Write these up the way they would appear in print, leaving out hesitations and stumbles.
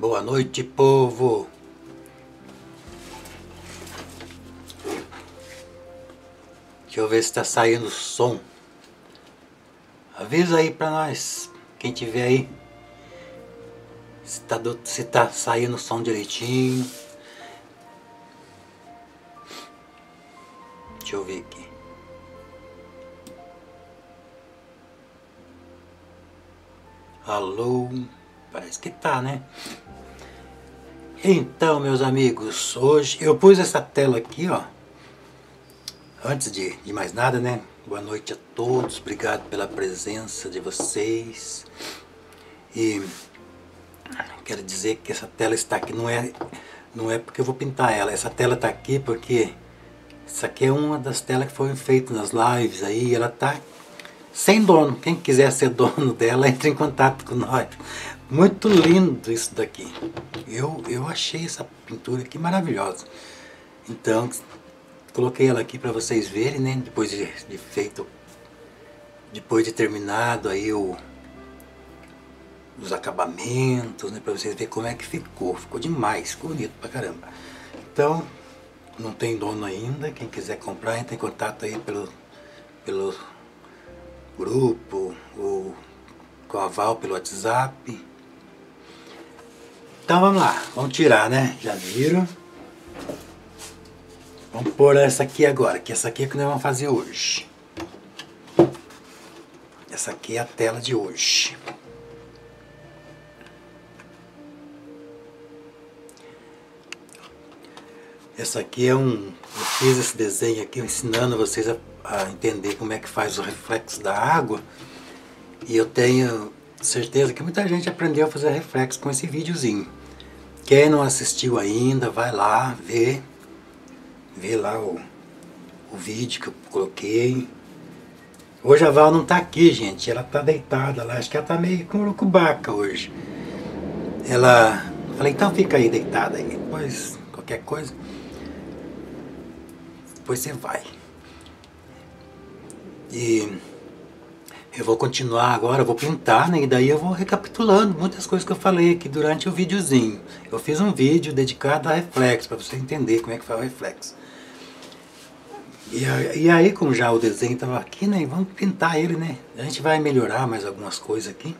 Boa noite, povo. Deixa eu ver se tá saindo som. Avisa aí pra nós, quem tiver aí, se tá saindo som direitinho. Deixa eu ver aqui. Alô? Parece que tá, né? Então, meus amigos, hoje eu pus essa tela aqui, ó. Antes de mais nada, né? Boa noite a todos, obrigado pela presença de vocês. E quero dizer que essa tela está aqui, não é porque eu vou pintar ela. Essa tela está aqui porque essa aqui é uma das telas que foram feitas nas lives aí. Ela tá sem dono. Quem quiser ser dono dela, entre em contato com nós. Muito lindo isso daqui. Eu achei essa pintura aqui maravilhosa. Então, coloquei ela aqui para vocês verem, né? Depois de feito, depois de terminado aí os acabamentos, né? Para vocês verem como é que ficou. Ficou demais, ficou bonito pra caramba. Então, não tem dono ainda. Quem quiser comprar, entra em contato aí pelo grupo ou com a Val pelo WhatsApp. Então vamos lá, vamos tirar, né? Já viram? Vamos pôr essa aqui agora, que essa aqui é que nós vamos fazer hoje. Essa aqui é a tela de hoje. Essa aqui é eu fiz esse desenho aqui ensinando vocês a entender como é que faz o reflexo da água. E eu tenho certeza que muita gente aprendeu a fazer reflexo com esse videozinho. Quem não assistiu ainda, vai lá, vê lá o vídeo que eu coloquei. Hoje a Val não tá aqui, gente, ela tá deitada lá, acho que ela tá meio com urucubaca hoje. Falei, então fica aí deitada aí, depois qualquer coisa, depois você vai. E eu vou continuar agora, eu vou pintar, né? E daí eu vou recapitulando muitas coisas que eu falei aqui durante o videozinho. Eu fiz um vídeo dedicado a reflexo, para você entender como é que faz o reflexo. E aí, como já o desenho estava aqui, né? Vamos pintar ele, né? A gente vai melhorar mais algumas coisas aqui.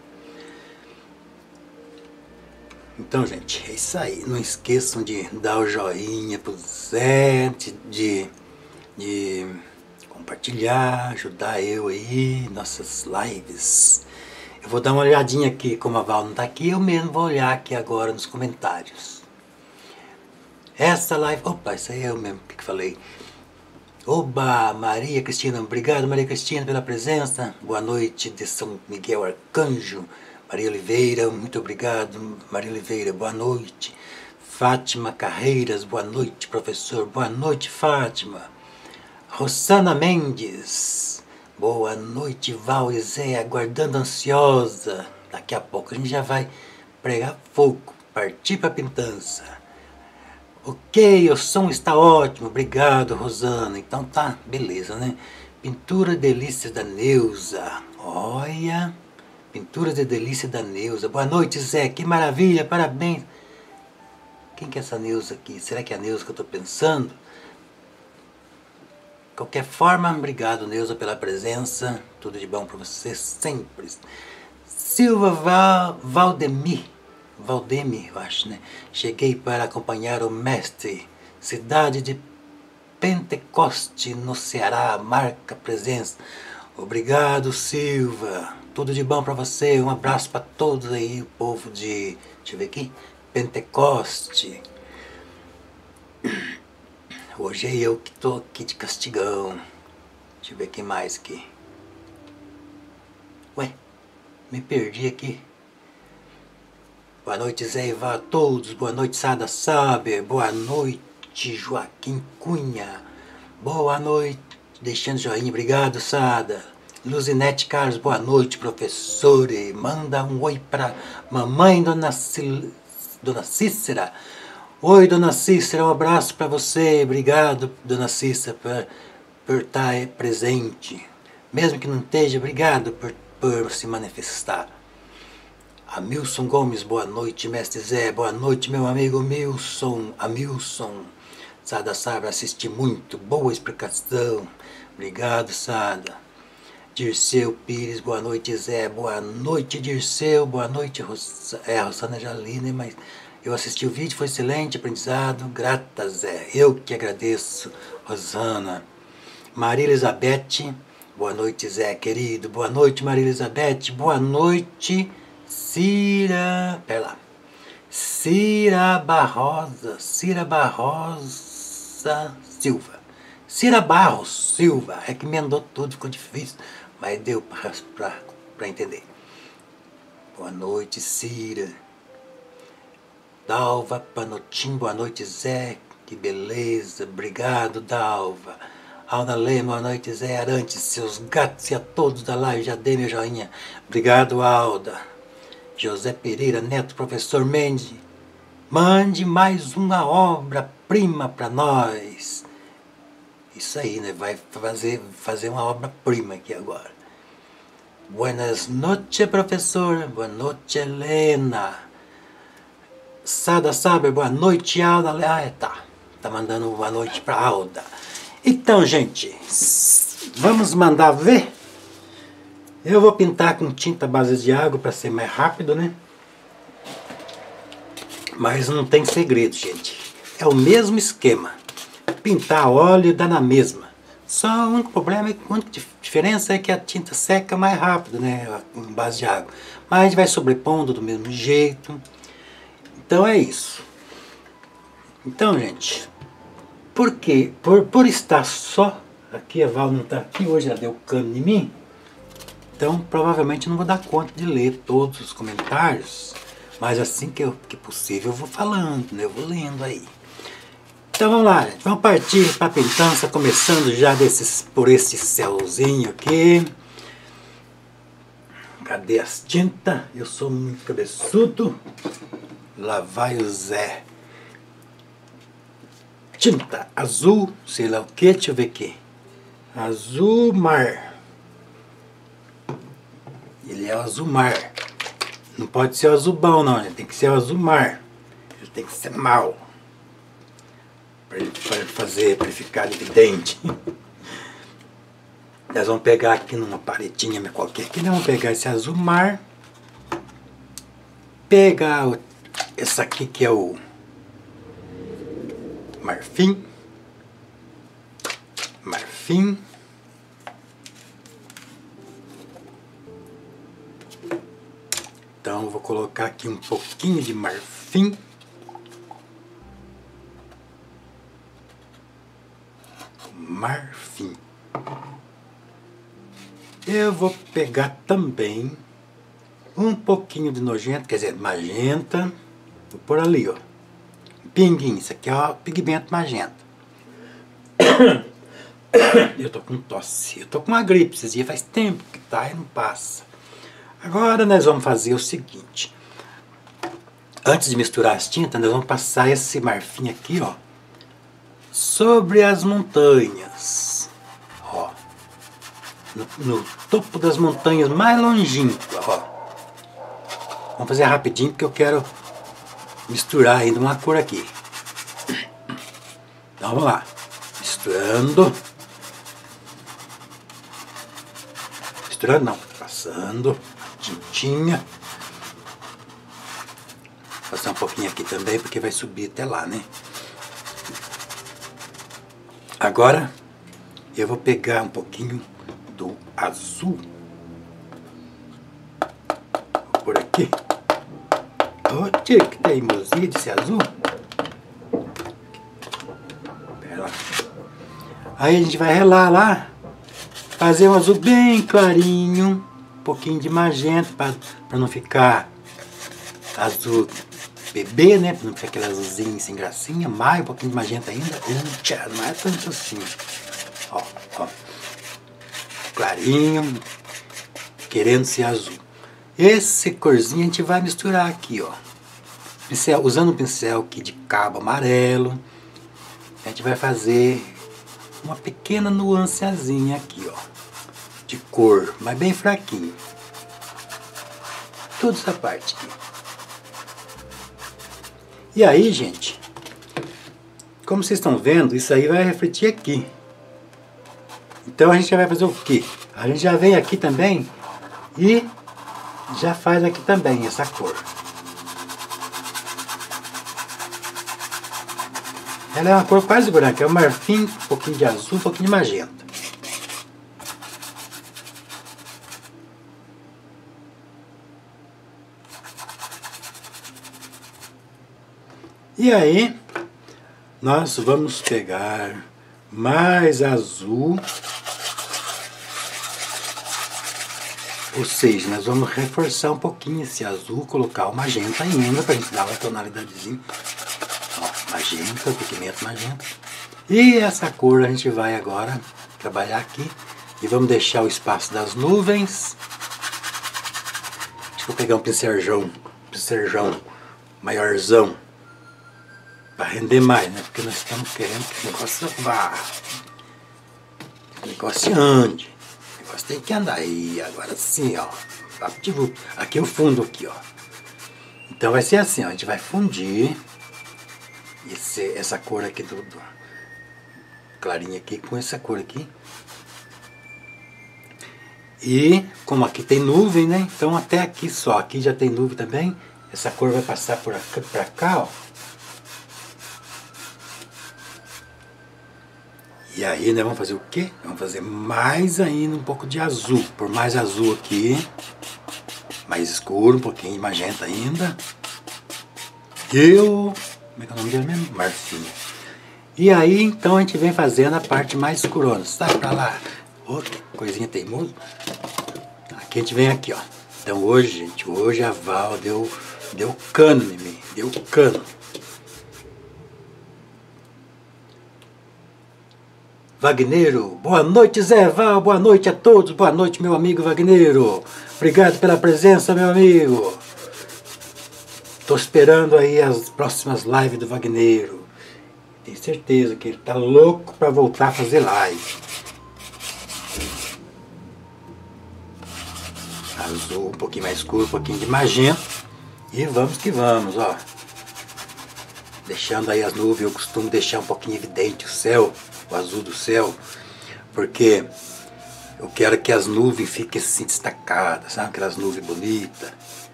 Então, gente, é isso aí. Não esqueçam de dar o joinha pro Zé, de compartilhar, ajudar eu aí, nossas lives. Eu vou dar uma olhadinha aqui, como a Val não está aqui, eu mesmo vou olhar aqui agora nos comentários. Essa live, opa, isso aí é eu mesmo que falei. Oba, Maria Cristina, obrigado Maria Cristina pela presença. Boa noite de São Miguel Arcanjo. Maria Oliveira, muito obrigado. Maria Oliveira, boa noite. Fátima Carreiras, boa noite, professor. Boa noite, Fátima. Rosana Mendes, boa noite, Val e Zé, aguardando ansiosa. Daqui a pouco a gente já vai pregar fogo, partir para a pintança. Ok, o som está ótimo, obrigado, Rosana. Então tá, beleza, né? Pintura Delícia da Neuza, olha, Pintura de Delícia da Neuza. Boa noite, Zé, que maravilha, parabéns. Quem que é essa Neuza aqui? Será que é a Neuza que eu estou pensando? De qualquer forma, obrigado, Neuza, pela presença. Tudo de bom para você sempre. Silva Valdemir, eu acho, né? Cheguei para acompanhar o mestre. Cidade de Pentecoste, no Ceará, marca presença. Obrigado, Silva. Tudo de bom para você. Um abraço para todos aí, o povo de... Deixa eu ver aqui. Pentecoste. Hoje é eu que tô aqui de castigão. Deixa eu ver quem mais aqui. Ué, me perdi aqui. Boa noite, Zé Iva a todos. Boa noite, Sada Saber. Boa noite, Joaquim Cunha. Boa noite. Deixando joinha. Obrigado, Sada. Luzinete Carlos. Boa noite, professor. E manda um oi pra mamãe, Dona Cícera. Oi, Dona Cícera, um abraço para você. Obrigado, Dona Cícera, por estar presente. Mesmo que não esteja, obrigado por se manifestar. Amilson Gomes, boa noite, mestre Zé, boa noite, meu amigo Amilson. Sada Sabra, assisti muito, boa explicação. Obrigado, Sada. Dirceu Pires, boa noite, Zé, boa noite, Dirceu, boa noite, a Rosana já li, né, mas eu assisti o vídeo, foi excelente, aprendizado, grata, Zé, eu que agradeço, Rosana. Maria Elizabeth, boa noite, Zé, querido, boa noite, Maria Elizabeth, boa noite, Cira Barrosa Silva. Cira Barros Silva, é que emendou tudo, ficou difícil, mas deu para entender. Boa noite, Cira. Dalva Panotim, boa noite, Zé, que beleza, obrigado, Dalva. Alda Lema, boa noite, Zé Arantes, seus gatos e a todos da live, já dei meu joinha. Obrigado, Alda. José Pereira Neto, professor Mendes, mande mais uma obra-prima para nós. Isso aí, né? Vai fazer uma obra-prima aqui agora. Buenas noches, professor. Boa noite, Helena. Sada Saber, boa noite, Alda. Ah, tá mandando boa noite para Alda. Então, gente, vamos mandar ver. Eu vou pintar com tinta base de água para ser mais rápido, né? Mas não tem segredo, gente. É o mesmo esquema. Pintar óleo dá na mesma. Só o único problema, a única diferença é que a tinta seca mais rápido, né? Com base de água. Mas a gente vai sobrepondo do mesmo jeito. Então é isso. Então, gente, por estar só aqui, a Val não está aqui, hoje ela deu cano em mim. Então, provavelmente não vou dar conta de ler todos os comentários, mas assim que possível eu vou falando, né? Eu vou lendo aí. Então vamos lá, gente. Vamos partir para a pintança, começando já por esse céuzinho aqui. Cadê as tintas? Eu sou muito cabeçudo. Lá vai o Zé. Tinta azul, sei lá o que, deixa eu ver aqui. Azul mar. Ele é o azul mar. Não pode ser o azul bom, não. Ele tem que ser o azul mar. Ele tem que ser mau. Para ele ficar evidente. Nós vamos pegar aqui numa paletinha qualquer aqui. Nós vamos pegar esse azul mar. Pegar esse aqui que é o marfim. Marfim. Então, vou colocar aqui um pouquinho de marfim. Marfim. Eu vou pegar também um pouquinho de nojento, quer dizer, magenta. Vou pôr ali, ó. Pinguinho. Isso aqui é o pigmento magenta. Eu tô com tosse. Eu tô com uma gripe esses dias. Faz tempo que tá e não passa. Agora nós vamos fazer o seguinte. Antes de misturar as tintas, nós vamos passar esse marfim aqui, ó, sobre as montanhas. Ó. No topo das montanhas mais longínquas, ó. Vamos fazer rapidinho porque eu quero misturar ainda uma cor aqui. Então vamos lá. Misturando. Misturando não, passando. Tintinha. Vou passar um pouquinho aqui também, porque vai subir até lá, né? Agora, eu vou pegar um pouquinho do azul. Vou por aqui. Ô, tia, que teimosia desse azul. Pera lá. Aí a gente vai relar lá. Fazer um azul bem clarinho. Um pouquinho de magenta para não ficar azul bebê, né? Para não ficar aquele azulzinho sem gracinha. Mais um pouquinho de magenta ainda. Não é tanto assim. Ó, ó. Clarinho. Querendo ser azul. Esse corzinho a gente vai misturar aqui, ó. Pincel, usando um pincel aqui de cabo amarelo. A gente vai fazer uma pequena nuancezinha aqui, ó. De cor, mas bem fraquinho. toda essa parte aqui. E aí, gente, como vocês estão vendo, isso aí vai refletir aqui. Então a gente já vai fazer o quê? A gente já vem aqui também e já faz aqui também essa cor. Ela é uma cor quase branca, é um marfim, um pouquinho de azul, um pouquinho de magenta. E aí, nós vamos pegar mais azul, ou seja, nós vamos reforçar um pouquinho esse azul, colocar o magenta ainda, para a gente dar uma tonalidadezinha. Ó, magenta, pigmento magenta. E essa cor a gente vai agora trabalhar aqui, e vamos deixar o espaço das nuvens. Deixa eu pegar um pincelzão maiorzão, para render mais, né? Porque nós estamos querendo que o negócio vá. O negócio ande. O negócio tem que andar. Aí, agora sim, ó. Aqui o fundo, aqui, ó. Então vai ser assim, ó. A gente vai fundir essa cor aqui do clarinha aqui com essa cor aqui. E como aqui tem nuvem, né? Então até aqui só. Aqui já tem nuvem também. Essa cor vai passar por aqui, pra cá, ó. E aí, nós vamos fazer o quê? Vamos fazer mais ainda um pouco de azul. Por mais azul aqui. Mais escuro, um pouquinho de magenta ainda. Como é que é o nome dele mesmo? Marfim. E aí, então, a gente vem fazendo a parte mais escurona. Sai pra lá. Outra coisinha teimosa. Aqui a gente vem aqui, ó. Então hoje, gente, hoje a Val deu cano em mim. Deu cano. Wagneiro, boa noite Zé Val, boa noite a todos, boa noite meu amigo Wagneiro, obrigado pela presença meu amigo. Tô esperando aí as próximas lives do Wagneiro, tenho certeza que ele tá louco para voltar a fazer live. Azul, um pouquinho mais escuro, um pouquinho de magenta, e vamos que vamos, ó. Deixando aí as nuvens, eu costumo deixar um pouquinho evidente o céu, o azul do céu, porque eu quero que as nuvens fiquem assim destacadas, sabe? Aquelas nuvens bonitas.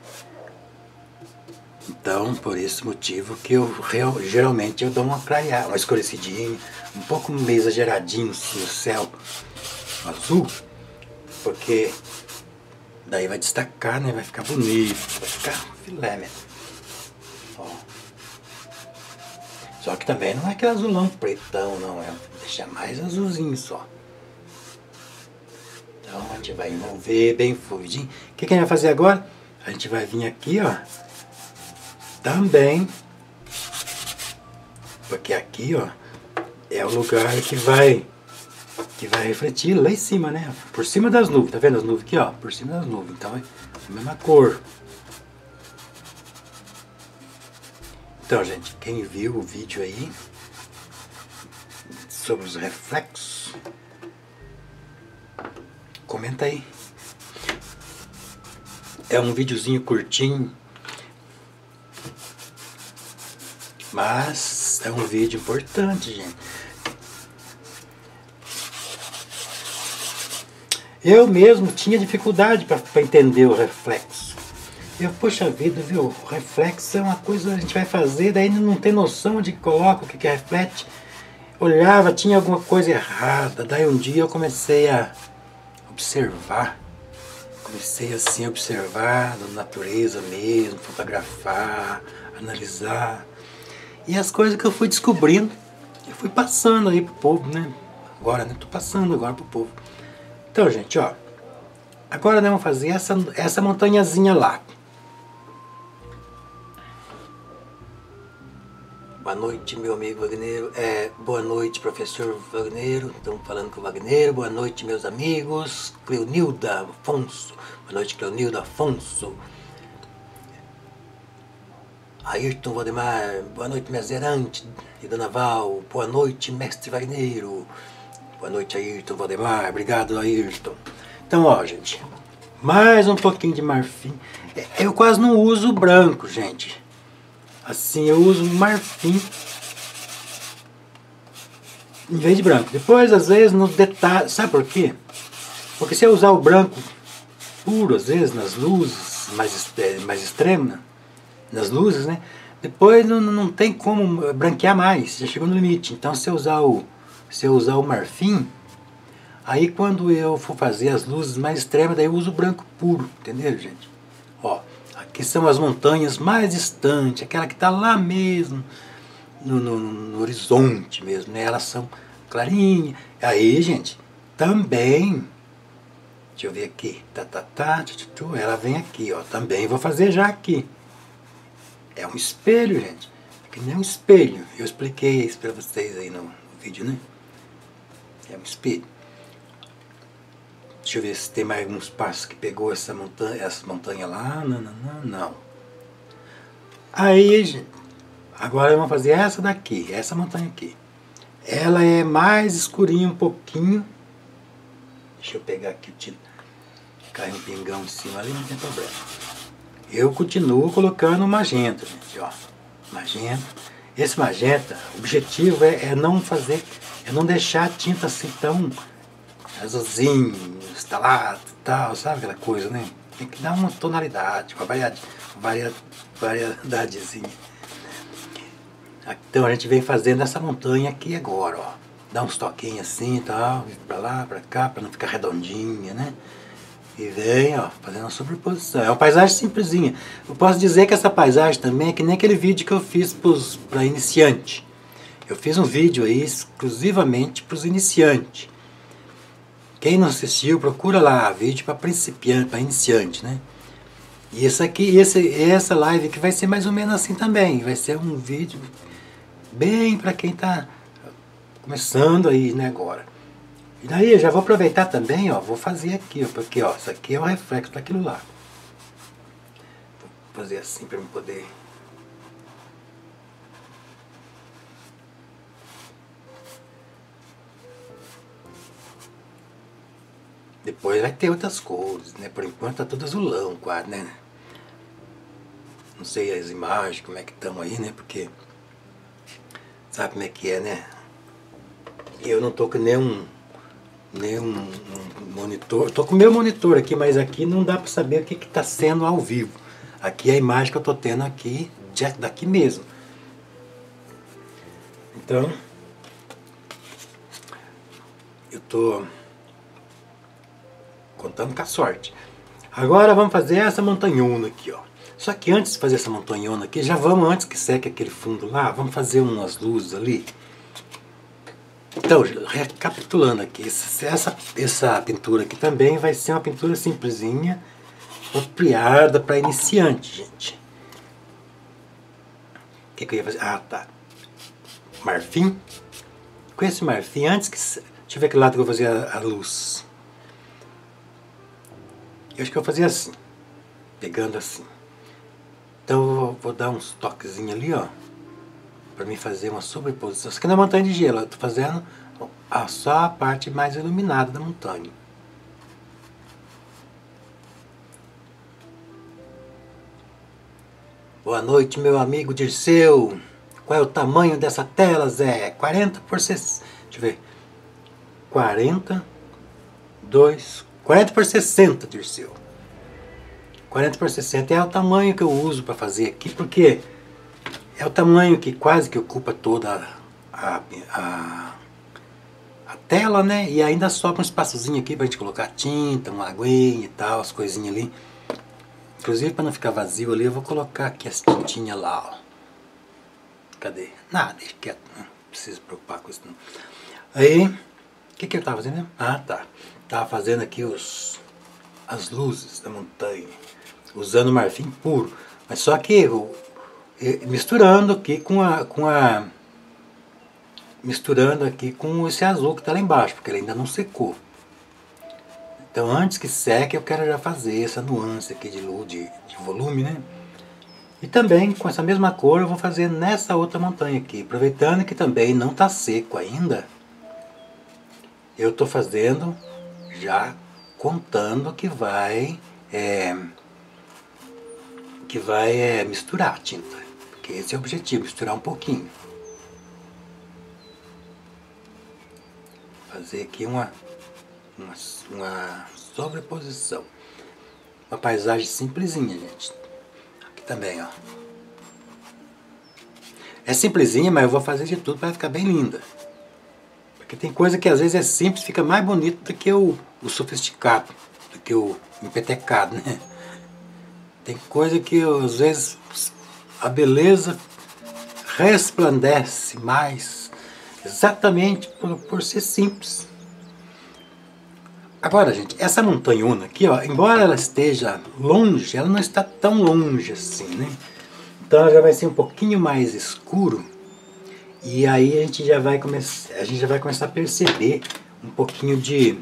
Então, por esse motivo que geralmente eu dou uma clareada, uma escurecidinha, um pouco meio exageradinho no céu azul, porque daí vai destacar, né? Vai ficar bonito, vai ficar filé mesmo. Só que também não é aquele azulão pretão, não, é deixar mais azulzinho só. Então a gente vai envolver bem fluidinho. O que a gente vai fazer agora? A gente vai vir aqui, ó, também, porque aqui, ó, é o lugar que vai refletir lá em cima, né? Por cima das nuvens, tá vendo as nuvens aqui, ó? Por cima das nuvens, então é a mesma cor. Então, gente, quem viu o vídeo aí sobre os reflexos, comenta aí. É um videozinho curtinho, mas é um vídeo importante, gente. Eu mesmo tinha dificuldade para entender o reflexo. Poxa vida, viu? O reflexo é uma coisa que a gente vai fazer, daí não tem noção de que coloca, o que reflete. Olhava, tinha alguma coisa errada. Daí um dia eu comecei a observar. Comecei assim a observar a natureza mesmo, fotografar, analisar. E as coisas que eu fui descobrindo, eu fui passando aí pro povo, né? Agora, né? Tô passando agora pro povo. Então, gente, ó. Agora nós vamos fazer essa montanhazinha lá. Boa noite, meu amigo Wagneiro. Boa noite, professor Wagneiro. Estamos falando com o Wagneiro. Boa noite, meus amigos. Cleonilda Afonso. Boa noite, Cleonilda Afonso. Ayrton Valdemar. Boa noite, Mezerante e Dona Val. Boa noite, mestre Wagneiro. Boa noite, Ayrton Valdemar. Obrigado, Ayrton. Então, ó, gente. Mais um pouquinho de marfim. Eu quase não uso branco, gente. Assim, eu uso marfim em vez de branco. Depois, às vezes, no detalhe... Sabe por quê? Porque se eu usar o branco puro, às vezes, nas luzes mais extremas, nas luzes, né? Depois não tem como branquear mais, já chegou no limite. Então, se eu usar o marfim, aí quando eu for fazer as luzes mais extremas, daí eu uso o branco puro, entendeu, gente? Ó, aqui são as montanhas mais distantes, aquela que está lá mesmo, no horizonte mesmo, né? Elas são clarinhas. Aí, gente, também, deixa eu ver aqui, ela vem aqui, ó, também vou fazer já aqui. É um espelho, gente. É que nem um espelho. Eu expliquei isso para vocês aí no vídeo, né? É um espelho. Deixa eu ver se tem mais alguns passos que pegou essa montanha lá. Não. Aí, gente, agora vamos fazer essa daqui, essa montanha aqui. Ela é mais escurinha um pouquinho. Deixa eu pegar aqui o tiro. Cai um pingão em cima ali, não tem problema. Eu continuo colocando magenta, gente, ó. Magenta. Esse magenta, o objetivo é não deixar a tinta assim tão azulzinho, estalado e tal, sabe aquela coisa, né? Tem que dar uma tonalidade, uma variedadezinha. Então a gente vem fazendo essa montanha aqui agora, ó. Dá uns toquinhos assim e tal, pra lá, pra cá, pra não ficar redondinha, né? E vem, ó, fazendo uma sobreposição. É uma paisagem simplesinha. Eu posso dizer que essa paisagem também é que nem aquele vídeo que eu fiz para iniciante. Eu fiz um vídeo aí exclusivamente para os iniciantes. Quem não assistiu, procura lá, vídeo para principiante, para iniciante, né? E essa live aqui vai ser mais ou menos assim também. Vai ser um vídeo bem para quem está começando aí, né, agora. E daí eu já vou aproveitar também, ó, vou fazer aqui, ó, porque ó, isso aqui é o reflexo daquilo lá. Vou fazer assim para eu poder... Depois vai ter outras cores, né? Por enquanto tá tudo azulão quase, né? Não sei as imagens, como é que estão aí, né? Porque sabe como é que é, né? Eu não tô com nenhum monitor. Tô com o meu monitor aqui, mas aqui não dá para saber o que está sendo ao vivo. Aqui é a imagem que eu tô tendo aqui, daqui mesmo. Então, eu tô contando com a sorte. Agora vamos fazer essa montanhona aqui, ó. Só que antes de fazer essa montanhona aqui, já vamos, antes que seque aquele fundo lá, vamos fazer umas luzes ali. Então, recapitulando aqui, essa pintura aqui também vai ser uma pintura simplesinha, apropriada para iniciante, gente. O que eu ia fazer? Ah, tá. Marfim. Com esse marfim, antes que... Deixa eu ver que lado que eu vou fazer a luz. Eu acho que eu vou fazer assim, pegando assim. Então eu vou dar uns toquezinhos ali, ó, para mim fazer uma sobreposição. Isso aqui não é montanha de gelo, eu estou fazendo só a parte mais iluminada da montanha. Boa noite, meu amigo Dirceu. Qual é o tamanho dessa tela, Zé? 40 por 60. Deixa eu ver. 40 por 60, Dirceu. 40 por 60 é o tamanho que eu uso para fazer aqui, porque é o tamanho que quase que ocupa toda a tela, né? E ainda sobra um espaçozinho aqui para a gente colocar tinta, uma aguinha e tal, as coisinhas ali. Inclusive, para não ficar vazio ali, eu vou colocar aqui as tintinhas lá, ó. Cadê? Nada, deixa quieto, não preciso preocupar com isso não. Aí, o que eu estava fazendo mesmo? Ah, tá. Estava fazendo aqui as luzes da montanha, usando marfim puro. Mas só que misturando aqui misturando aqui com esse azul que está lá embaixo, porque ele ainda não secou. Então antes que seque eu quero já fazer essa nuance aqui de luz, de volume, né? E também com essa mesma cor eu vou fazer nessa outra montanha aqui, aproveitando que também não está seco ainda. Eu estou fazendo já contando que vai misturar a tinta, porque esse é o objetivo, misturar um pouquinho. Fazer aqui uma sobreposição. Uma paisagem simplesinha, gente. Aqui também, ó. É simplesinha, mas eu vou fazer de tudo para ficar bem linda. Porque tem coisa que às vezes é simples, fica mais bonito do que o sofisticado, do que o empetecado, né? Tem coisa que às vezes a beleza resplandece mais, exatamente por ser simples. Agora, gente, essa montanhona aqui, ó, embora ela esteja longe, ela não está tão longe assim, né? Então ela já vai ser um pouquinho mais escuro. E aí a gente já vai começar a perceber um pouquinho de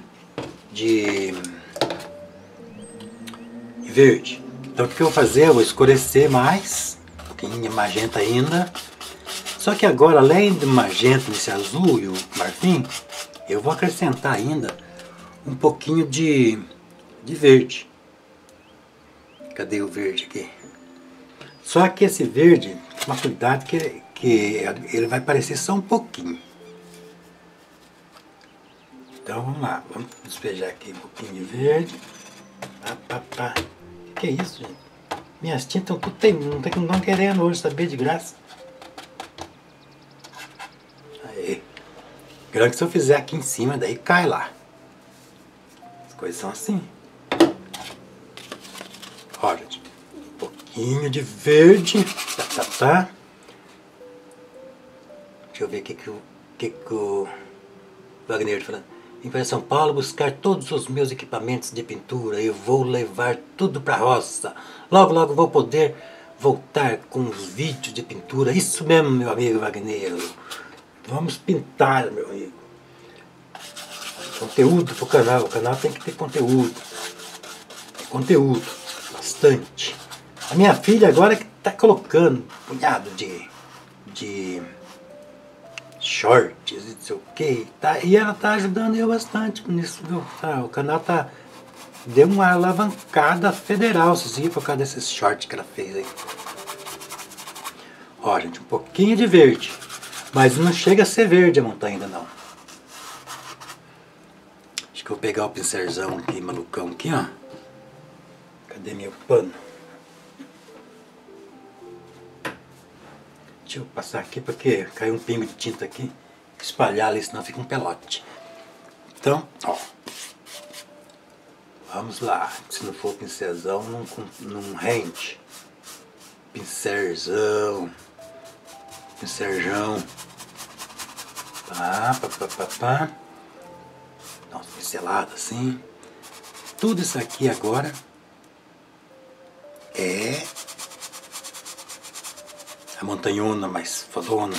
verde. Então o que eu vou fazer? Eu vou escurecer mais, um pouquinho de magenta ainda. Só que agora, além do magenta, desse azul e o marfim, eu vou acrescentar ainda um pouquinho de verde. Cadê o verde aqui? Só que esse verde, toma cuidado que ele vai parecer só um pouquinho. Então vamos lá, vamos despejar aqui um pouquinho de verde. Que é isso, gente? Minhas tintas não estão querendo hoje saber de graça. Aí. Grande que se eu fizer aqui em cima, daí cai lá. As coisas são assim. Olha, gente. Um pouquinho de verde. Deixa eu ver o que o Wagner está falando. Vim para São Paulo buscar todos os meus equipamentos de pintura e vou levar tudo para a roça. Logo, logo vou poder voltar com os vídeos de pintura. Isso mesmo, meu amigo Wagner. Vamos pintar, meu amigo. Conteúdo para o canal. O canal tem que ter conteúdo. Conteúdo. Bastante. A minha filha agora que está colocando um punhado de shorts e não sei o que, tá? E ela tá ajudando eu bastante nisso, viu? Tá? O canal deu uma alavancada federal, vocês viram, por causa desses shorts que ela fez aí. Ó, gente, um pouquinho de verde, mas não chega a ser verde a montanha ainda não. Acho que eu vou pegar o pincelzão aqui, malucão aqui, ó. Cadê meu pano? Deixa eu passar aqui porque caiu um pingo de tinta aqui. Espalhar ali, senão fica um pelote. Então, ó. Vamos lá. Se não for pincelzão, não rende. Pincelzão. Pincelzão. Pá. Dá uma pincelada assim. Tudo isso aqui agora é a montanhona mais fodona.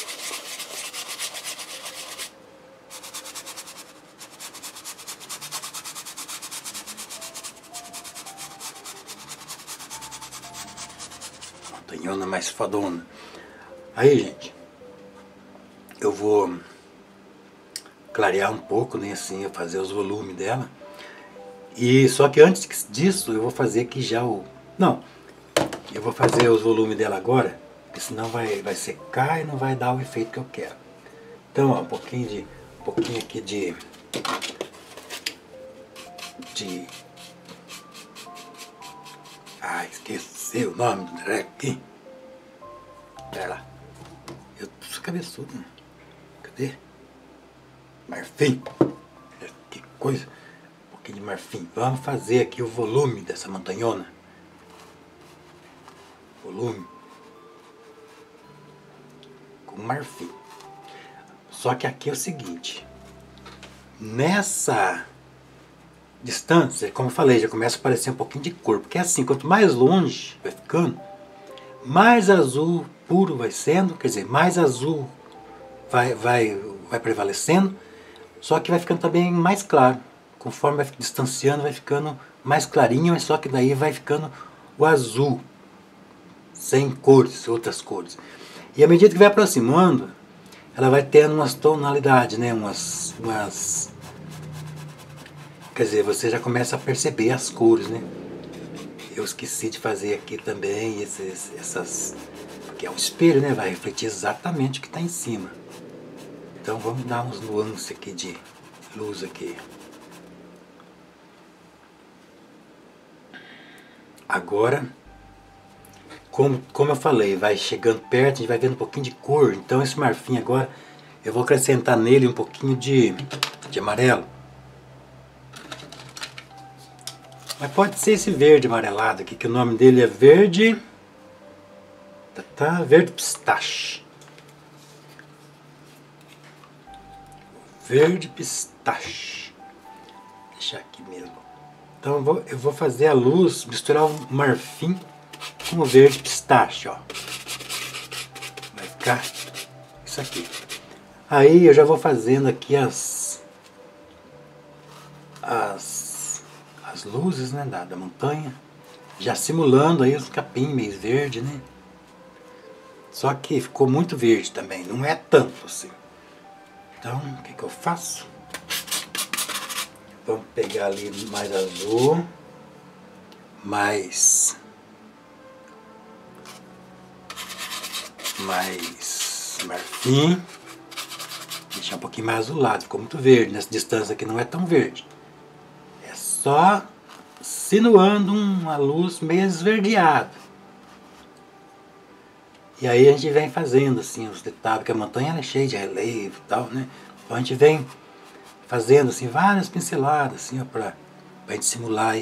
Montanhona mais fodona. Aí, gente, eu vou clarear um pouco, né, assim, eu fazer os volumes dela. E só que antes disso, eu vou fazer aqui já não, eu vou fazer os volumes dela agora, porque senão vai secar e não vai dar o efeito que eu quero. Então, ó, um pouquinho aqui de esqueci o nome do treco aqui. Pera lá. Eu sou cabeçudo, né? Cadê? Marfim. Que coisa. Um pouquinho de marfim. Vamos fazer aqui o volume dessa montanhona. Volume. Com marfim. Só que aqui é o seguinte. Nessa distância, como eu falei, já começa a aparecer um pouquinho de cor. Porque assim, quanto mais longe vai ficando, mais azul puro vai sendo, quer dizer, mais azul vai prevalecendo, só que vai ficando também mais claro. Conforme vai distanciando, vai ficando mais clarinho, mas só que daí vai ficando o azul, sem cores, outras cores. E à medida que vai aproximando, ela vai tendo umas tonalidades, né? Quer dizer, você já começa a perceber as cores, né? Eu esqueci de fazer aqui também essas... Porque é um espelho, né? Vai refletir exatamente o que está em cima. Então vamos dar uns nuances aqui de luz aqui. Agora, como eu falei, vai chegando perto, a gente vai vendo um pouquinho de cor. Então esse marfim agora, eu vou acrescentar nele um pouquinho de amarelo. Mas pode ser esse verde amarelado aqui, que o nome dele é verde... Verde pistache. Verde pistache. Vou deixar aqui mesmo. Então eu vou fazer a luz, misturar o marfim com o verde pistache, ó. Vai ficar isso aqui. Aí eu já vou fazendo aqui as luzes, né, da montanha. Já simulando aí os capim meio verde, né? Só que ficou muito verde também, não é tanto assim. Então, o que eu faço? Vamos pegar ali mais azul, mais marfim. Deixar um pouquinho mais azulado, ficou muito verde. Nessa distância aqui não é tão verde. É só sinuando uma luz meio esverdeada. E aí a gente vem fazendo assim os detalhes, porque a montanha ela é cheia de relevo e tal, né? Então a gente vem fazendo assim várias pinceladas assim, ó, pra gente simular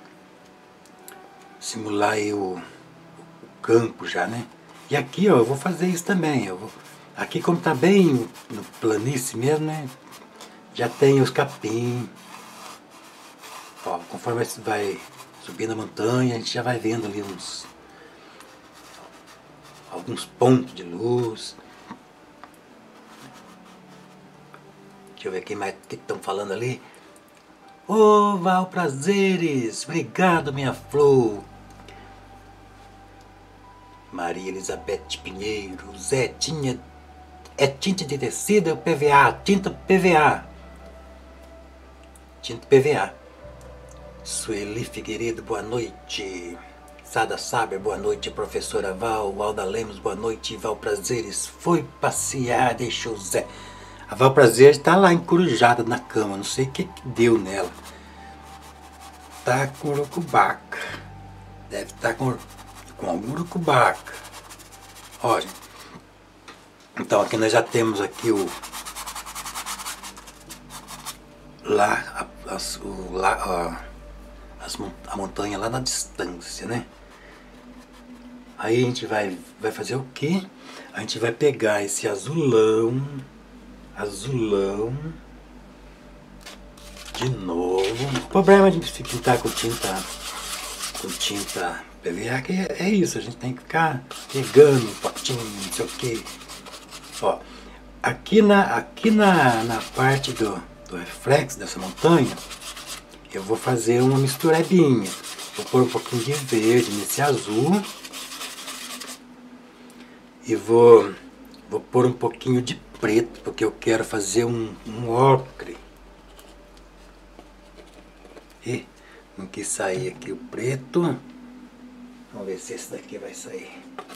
aí o campo já, né? E aqui, ó, eu vou fazer isso também. Aqui como tá bem no planície mesmo, né? Já tem os capim. Ó, conforme vai subindo a montanha, a gente já vai vendo ali alguns pontos de luz. Deixa eu ver quem mais que estão falando ali. Ô, Val Prazeres, obrigado, minha flor. Maria Elizabeth Pinheiro, Zé, é tinta de tecido ou PVA? Tinta PVA. Tinta PVA. Sueli Figueiredo, boa noite. Sada Saber, boa noite. Professora Val, Valda Lemos, boa noite. Val Prazeres, foi passear, deixou o Zé. A Val Prazeres está lá encurujada na cama, não sei o que deu nela. Tá com urucubaca. Deve estar com urucubaca. Olha. Então aqui nós já temos aqui a montanha lá na distância, né? Aí a gente vai fazer o quê? A gente vai pegar esse azulão de novo. O problema de pintar com tinta PVA que é isso, a gente tem que ficar pegando um potinho, não sei o que. Ó, aqui na parte do reflexo dessa montanha, eu vou fazer uma misturebinha. Vou pôr um pouquinho de verde nesse azul e vou pôr um pouquinho de preto, porque eu quero fazer um ocre. E não quis sair aqui o preto. Vamos ver se esse daqui vai sair.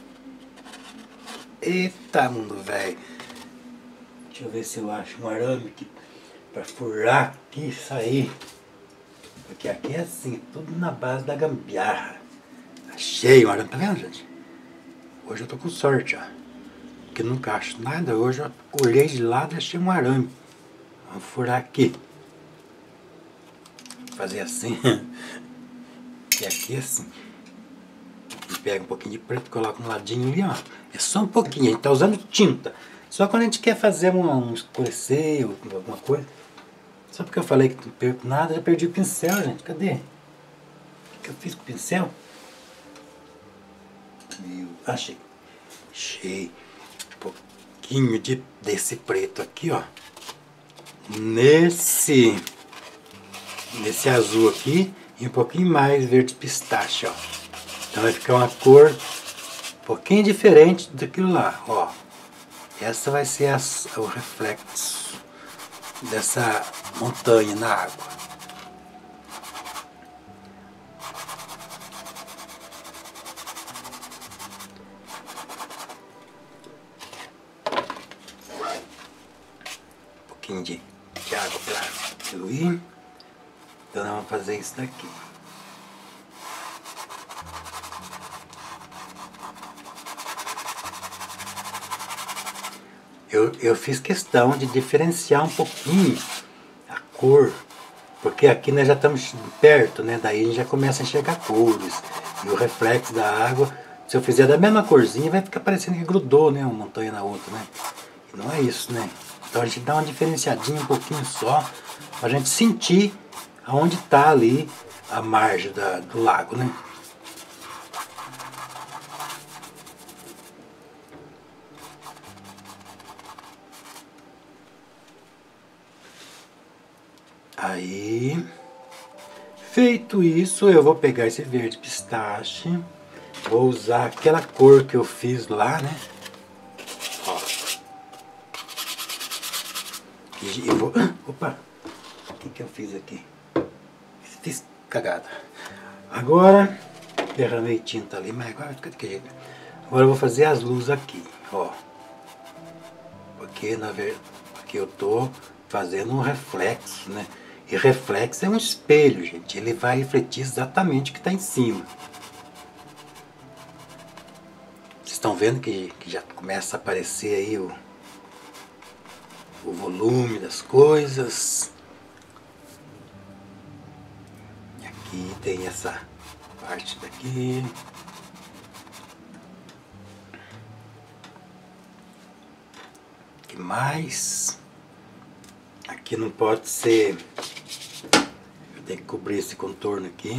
Eita, mundo velho. Deixa eu ver se eu acho um arame aqui para furar aqui e sair. Porque aqui é assim, tudo na base da gambiarra. Achei um arame, tá vendo, gente? Hoje eu tô com sorte, ó. Porque eu nunca acho nada. Hoje eu olhei de lado e achei um arame. Vamos furar aqui. Fazer assim. E aqui assim. E pega um pouquinho de preto, coloca um ladinho ali, ó. É só um pouquinho, a gente tá usando tinta. Só quando a gente quer fazer um escurecer ou alguma coisa. Só porque eu falei que não perco nada, já perdi o pincel, gente. Cadê? O que eu fiz com o pincel? Achei. Achei um pouquinho desse preto aqui, ó. Nesse azul aqui e um pouquinho mais verde pistache, ó. Então vai ficar uma cor um pouquinho diferente daquilo lá, ó. Essa vai ser o reflexo dessa montanha na água. pouquinho de água para diluir. Então nós vamos fazer isso daqui. Eu fiz questão de diferenciar um pouquinho a cor, porque aqui nós já estamos perto, né? Daí a gente já começa a enxergar cores. E o reflexo da água, se eu fizer da mesma corzinha, vai ficar parecendo que grudou, né? Uma montanha na outra, né? E não é isso, né? Então a gente dá uma diferenciadinha um pouquinho só, pra gente sentir aonde está ali a margem do lago, né? Aí, feito isso, eu vou pegar esse verde pistache, vou usar aquela cor que eu fiz lá, né? Ó. E eu vou... Opa! O que eu fiz aqui? Fiz cagada. Agora, derramei tinta ali, mas agora fica de que jeito? Agora eu vou fazer as luzes aqui, ó. Porque, na verdade, aqui eu tô fazendo um reflexo, né? E reflexo é um espelho, gente. Ele vai refletir exatamente o que está em cima. Vocês estão vendo que já começa a aparecer aí o volume das coisas. E aqui tem essa parte daqui. O que mais? Aqui não pode ser... Eu tenho que cobrir esse contorno aqui.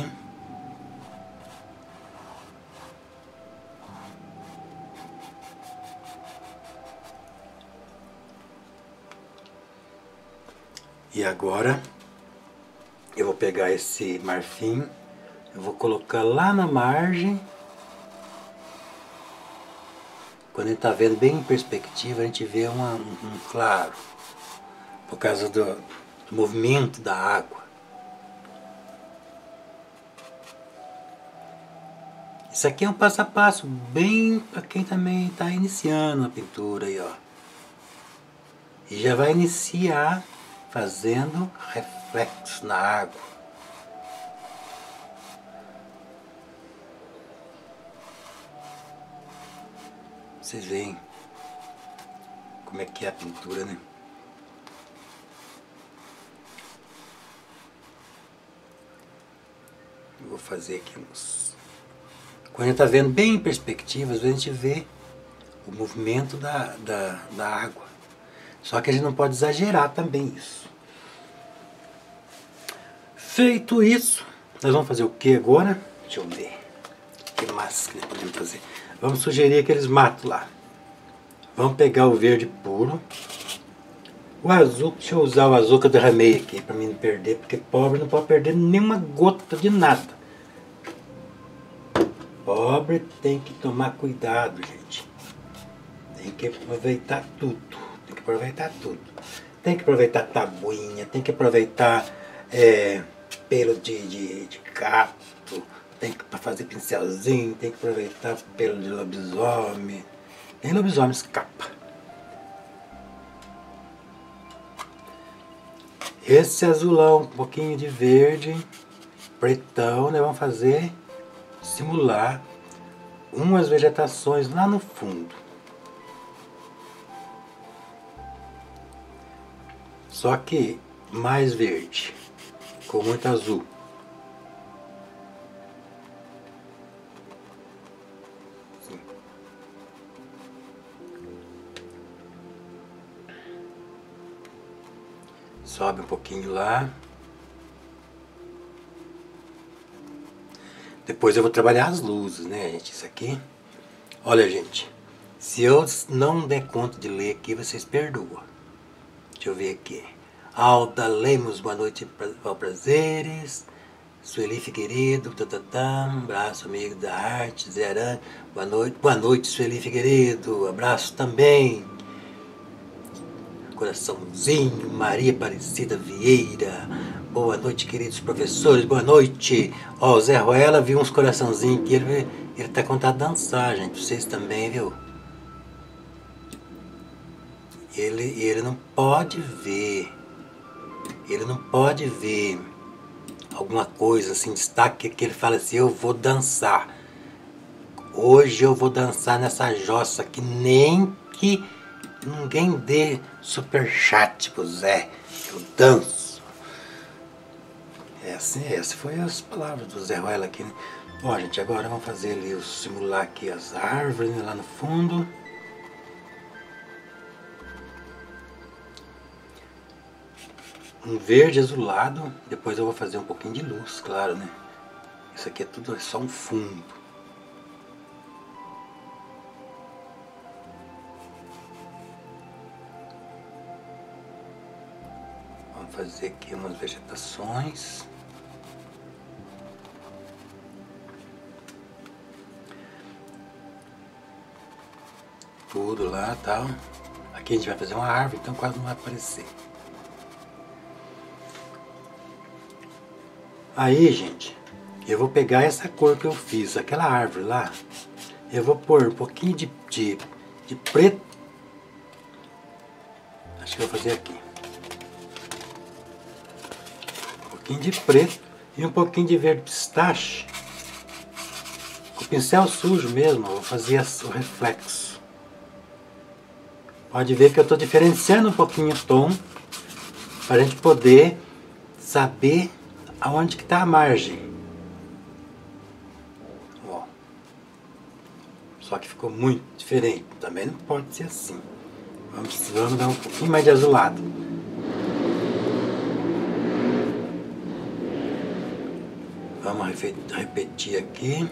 E agora eu vou pegar esse marfim, eu vou colocar lá na margem. Quando a gente está vendo bem em perspectiva, a gente vê um claro, por causa do movimento da água. Isso aqui é um passo a passo bem para quem também está iniciando a pintura aí, ó. E já vai iniciar fazendo reflexo na água. Vocês veem como é que é a pintura, né? Eu vou fazer aqui uns... Quando a gente está vendo bem em perspectiva, às vezes a gente vê o movimento da água. Só que a gente não pode exagerar também isso. Feito isso, nós vamos fazer o que agora? Deixa eu ver. O que mais que nós podemos fazer? Vamos sugerir aqueles matos lá. Vamos pegar o verde puro. O azul, deixa eu usar o azul que eu derramei aqui para mim não perder, porque pobre não pode perder nenhuma gota de nada. Pobre tem que tomar cuidado, gente. Tem que aproveitar tudo. Tem que aproveitar tudo. Tem que aproveitar tabuinha, tem que aproveitar pelo de gato, tem que fazer pincelzinho, tem que aproveitar pelo de lobisomem. Nem lobisomem escapa. Esse azulão, um pouquinho de verde, pretão, nós vamos fazer, simular umas vegetações lá no fundo. Só que mais verde, com muito azul. Assim. Sobe um pouquinho lá. Depois eu vou trabalhar as luzes, né, gente? Isso aqui. Olha, gente. Se eu não der conta de ler aqui, vocês perdoam. Deixa eu ver aqui. Alda Lemos, boa noite, prazeres. Sueli Figueiredo, abraço, amigo da arte. Zeran, boa noite, Sueli Figueiredo. Abraço também. Coraçãozinho, Maria Aparecida Vieira. Boa noite, queridos professores, boa noite. Ó, o Zé Ruela viu uns coraçãozinhos aqui, ele tá contando dançar, gente. Vocês também, viu? ele não pode ver. Ele não pode ver alguma coisa assim, destaque que ele fala assim, eu vou dançar. Hoje eu vou dançar nessa jossa aqui, nem que ninguém dê superchat pro Zé. Eu danço. Essas foram as palavras do Zé Ruela aqui, né? Ó, gente, agora vamos fazer ali, simular aqui as árvores, né, lá no fundo. Um verde azulado, depois eu vou fazer um pouquinho de luz, claro, né? Isso aqui é tudo só um fundo. Vamos fazer aqui umas vegetações. Tudo lá, tal. Aqui a gente vai fazer uma árvore, então quase não vai aparecer. Aí, gente, eu vou pegar essa cor que eu fiz, aquela árvore lá, eu vou pôr um pouquinho de preto. Acho que eu vou fazer aqui. Um pouquinho de preto e um pouquinho de verde pistache. Com o pincel sujo mesmo, eu vou fazer o reflexo. Pode ver que eu estou diferenciando um pouquinho o tom, para a gente poder saber aonde que está a margem. Ó. Só que ficou muito diferente. Também não pode ser assim. Vamos dar um pouquinho mais de azulado. Vamos repetir aqui.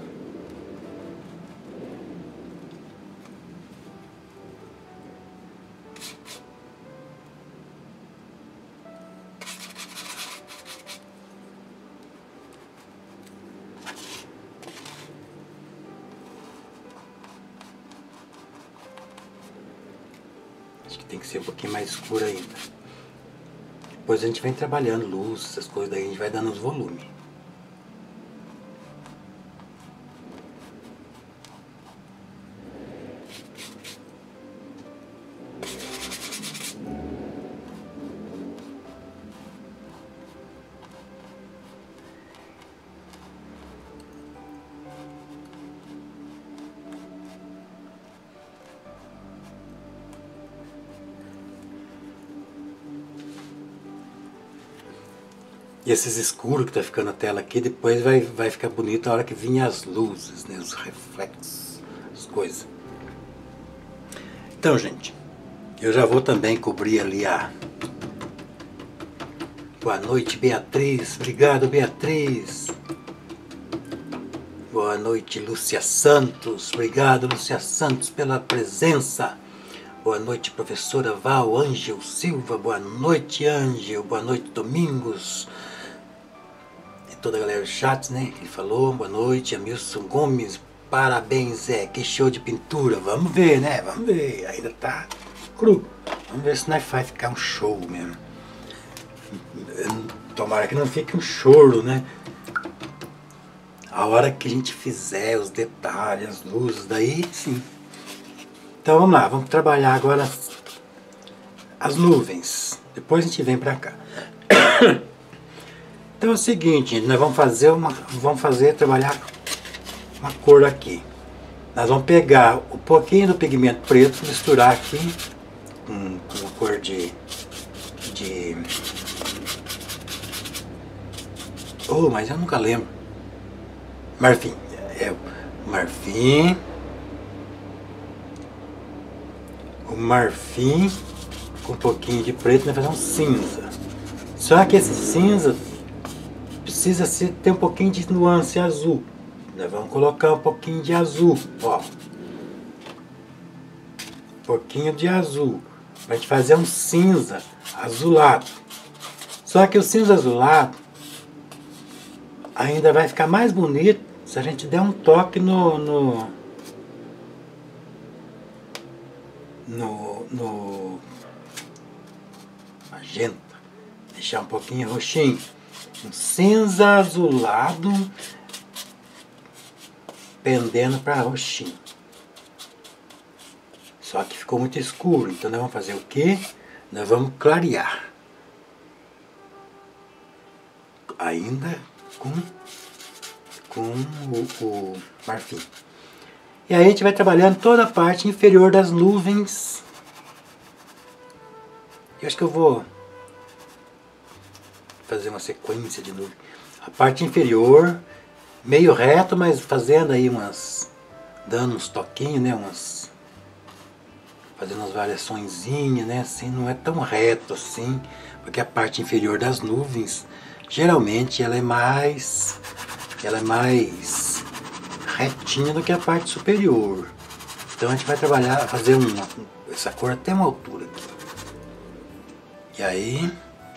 Acho que tem que ser um pouquinho mais escuro ainda. Depois a gente vem trabalhando luz, essas coisas daí, a gente vai dando os volumes. E esses escuros que tá ficando a tela aqui, depois vai ficar bonito a hora que vinha as luzes, né? Os reflexos, as coisas. Então, gente, eu já vou também cobrir ali a... Boa noite, Beatriz. Obrigado, Beatriz. Boa noite, Lúcia Santos. Obrigado, Lúcia Santos, pela presença. Boa noite, professora Val, Ângel Silva. Boa noite, Ângel. Boa noite, Domingos. E toda a galera do chat, né? Ele falou, boa noite, Amilson Gomes. Parabéns, Zé. Que show de pintura. Vamos ver, né? Vamos ver. Ainda tá cru. Vamos ver se não vai ficar um show mesmo. Tomara que não fique um choro, né? A hora que a gente fizer os detalhes, as luzes, daí sim. Então vamos lá, vamos trabalhar agora as nuvens. Depois a gente vem pra cá. Então é o seguinte, nós vamos trabalhar uma cor aqui. Nós vamos pegar um pouquinho do pigmento preto, misturar aqui com uma cor Oh, mas eu nunca lembro. Marfim. Marfim. O marfim com um pouquinho de preto, nós vamos fazer um cinza. Só que esse cinza precisa ter um pouquinho de nuance azul. Nós vamos colocar um pouquinho de azul, ó. Um pouquinho de azul. Pra gente fazer um cinza azulado. Só que o cinza azulado ainda vai ficar mais bonito se a gente der um toque no magenta, deixar um pouquinho roxinho, um cinza azulado pendendo para roxinho. Só que ficou muito escuro, então nós vamos fazer o quê? Nós vamos clarear. Ainda com o marfim. E aí a gente vai trabalhando toda a parte inferior das nuvens. Eu acho que eu vou fazer uma sequência de nuvens. A parte inferior, meio reto, mas fazendo aí dando uns toquinhos, né? Fazendo umas variaçõezinhas, né? Assim, não é tão reto assim, porque a parte inferior das nuvens, geralmente ela é mais retinha do que a parte superior. Então a gente vai trabalhar, fazer essa cor até uma altura aqui. E aí,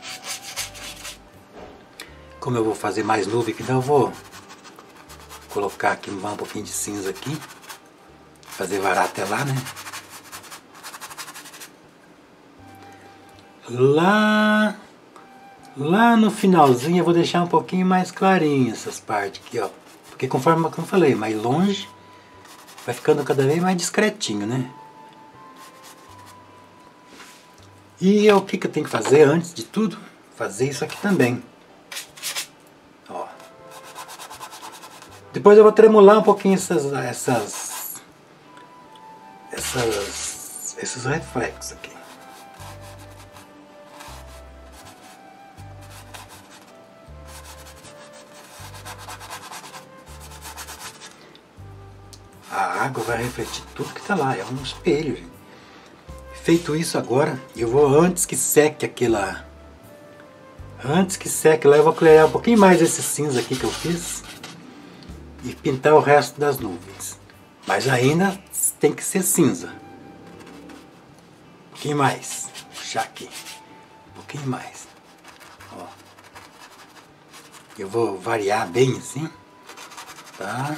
como eu vou fazer mais nuvem, então eu vou colocar aqui um pouquinho de cinza aqui, fazer varar até lá, né? Lá no finalzinho eu vou deixar um pouquinho mais clarinho essas partes aqui, ó. Porque conforme eu falei, mais longe vai ficando cada vez mais discretinho, né? E o que eu tenho que fazer antes de tudo? Fazer isso aqui também. Ó. Depois eu vou tremular um pouquinho esses reflexos aqui. A água vai refletir tudo que está lá, é um espelho, gente. Feito isso agora, eu vou, antes que seque lá, eu vou clarear um pouquinho mais esse cinza aqui que eu fiz e pintar o resto das nuvens. Mas ainda tem que ser cinza. Um pouquinho mais, puxar aqui, um pouquinho mais. Ó. Eu vou variar bem assim, tá?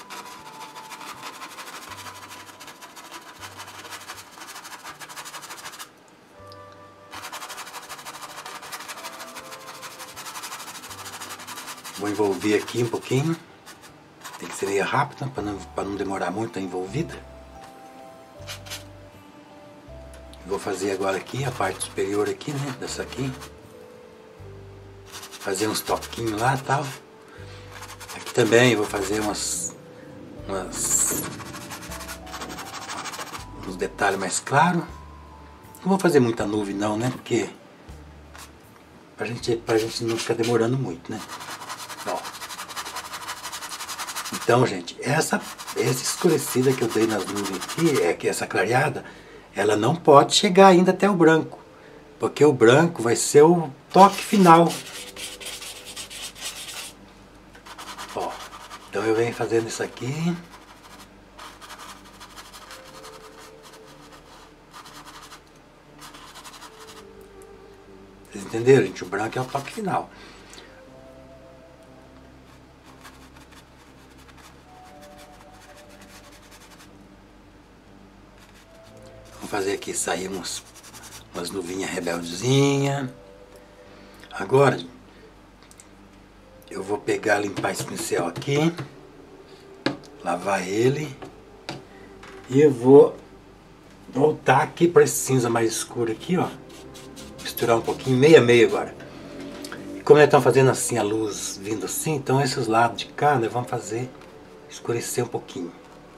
Vou envolver aqui um pouquinho. Tem que ser meio rápido para não demorar muito a envolvida. Vou fazer agora aqui a parte superior aqui, né? Dessa aqui. Fazer uns toquinhos lá e tal. Aqui também eu vou fazer uns detalhes mais claros. Não vou fazer muita nuvem não, né? Porque pra gente não ficar demorando muito, né? Ó. Então, gente, essa escurecida que eu dei nas nuvens aqui, que essa clareada, ela não pode chegar ainda até o branco, porque o branco vai ser o toque final. Ó, então eu venho fazendo isso aqui. Vocês entenderam, gente? O branco é o toque final. Vamos fazer aqui sair umas nuvinhas rebeldezinhas. Agora eu vou pegar, limpar esse pincel aqui, lavar ele, e eu vou voltar aqui para esse cinza mais escuro aqui, ó. Misturar um pouquinho, meio a meio agora. E como nós estamos fazendo assim, a luz vindo assim, então esses lados de cá nós vamos fazer escurecer um pouquinho.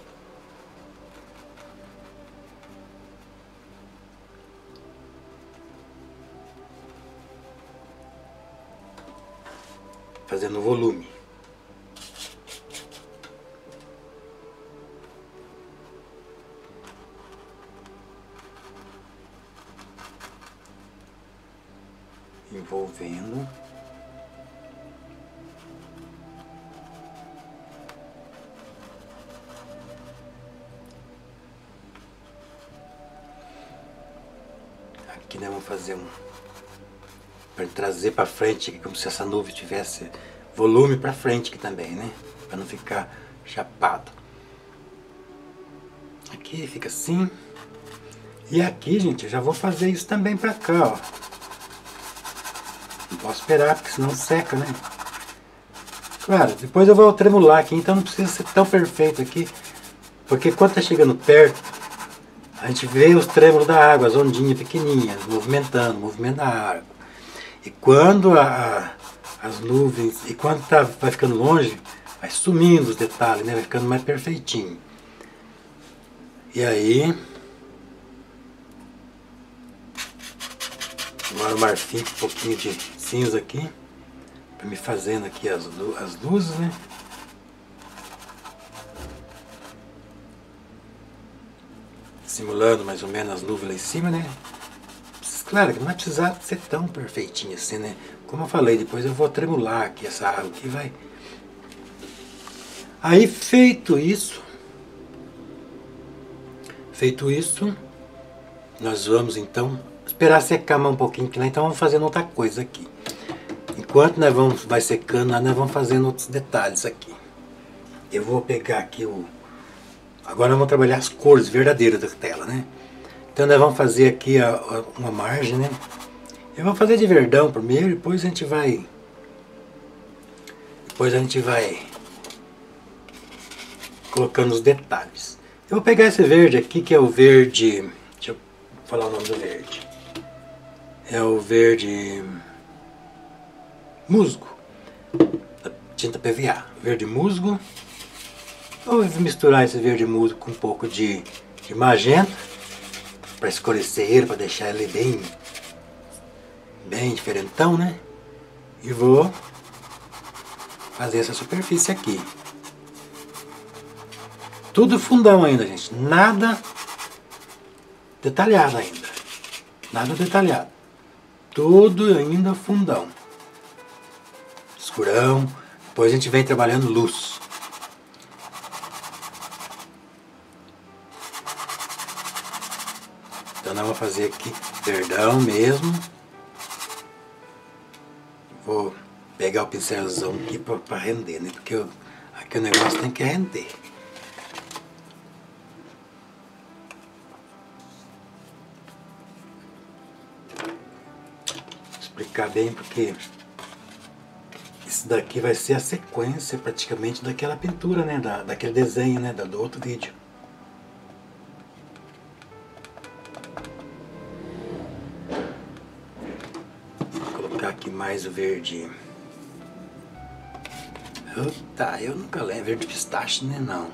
Fazendo volume. Envolvendo. Aqui nós vamos fazer para trazer para frente, como se essa nuvem tivesse volume para frente aqui também, né? Para não ficar chapado. Aqui fica assim. E aqui, gente, eu já vou fazer isso também para cá, ó. Não posso esperar, porque senão seca, né? Claro, depois eu vou tremular aqui, então não precisa ser tão perfeito aqui. Porque quando tá chegando perto, a gente vê os trêmulos da água, as ondinhas pequenininhas, movimentando, o movimento da água. E quando as nuvens, e quando vai ficando longe, vai sumindo os detalhes, né? Vai ficando mais perfeitinho. E aí, agora o marfim com um pouquinho de cinza aqui, para me fazendo aqui as luzes, né? Simulando mais ou menos as nuvens lá em cima, né? Claro que não vai precisar ser tão perfeitinho assim, né? Como eu falei, depois eu vou tremular aqui essa água aqui, vai. Aí feito isso, nós vamos então esperar secar mais um pouquinho, que lá então vamos fazendo outra coisa aqui. Enquanto vai secando, nós vamos fazendo outros detalhes aqui. Eu vou pegar aqui agora nós vamos trabalhar as cores verdadeiras da tela, né? Então nós vamos fazer aqui uma margem, né? Eu vou fazer de verdão primeiro, depois a gente vai colocando os detalhes. Eu vou pegar esse verde aqui, que é o verde, deixa eu falar o nome do verde. É o verde musgo, da tinta PVA, verde musgo. Eu vou misturar esse verde musgo com um pouco de magenta, para escurecer ele, para deixar ele bem diferentão, né? E vou fazer essa superfície aqui. Tudo fundão ainda, gente. Nada detalhado ainda. Nada detalhado. Tudo ainda fundão. Escurão. Depois a gente vem trabalhando luz. Então nós vamos fazer aqui verdão mesmo. Vou pegar o pincelzão aqui para render, né? Porque aqui o negócio tem que render. Vou explicar bem porque isso daqui vai ser a sequência praticamente daquela pintura, né? Daquele desenho, né? Do outro vídeo. Aqui mais o verde. Tá, eu nunca levo verde pistache, né? Não.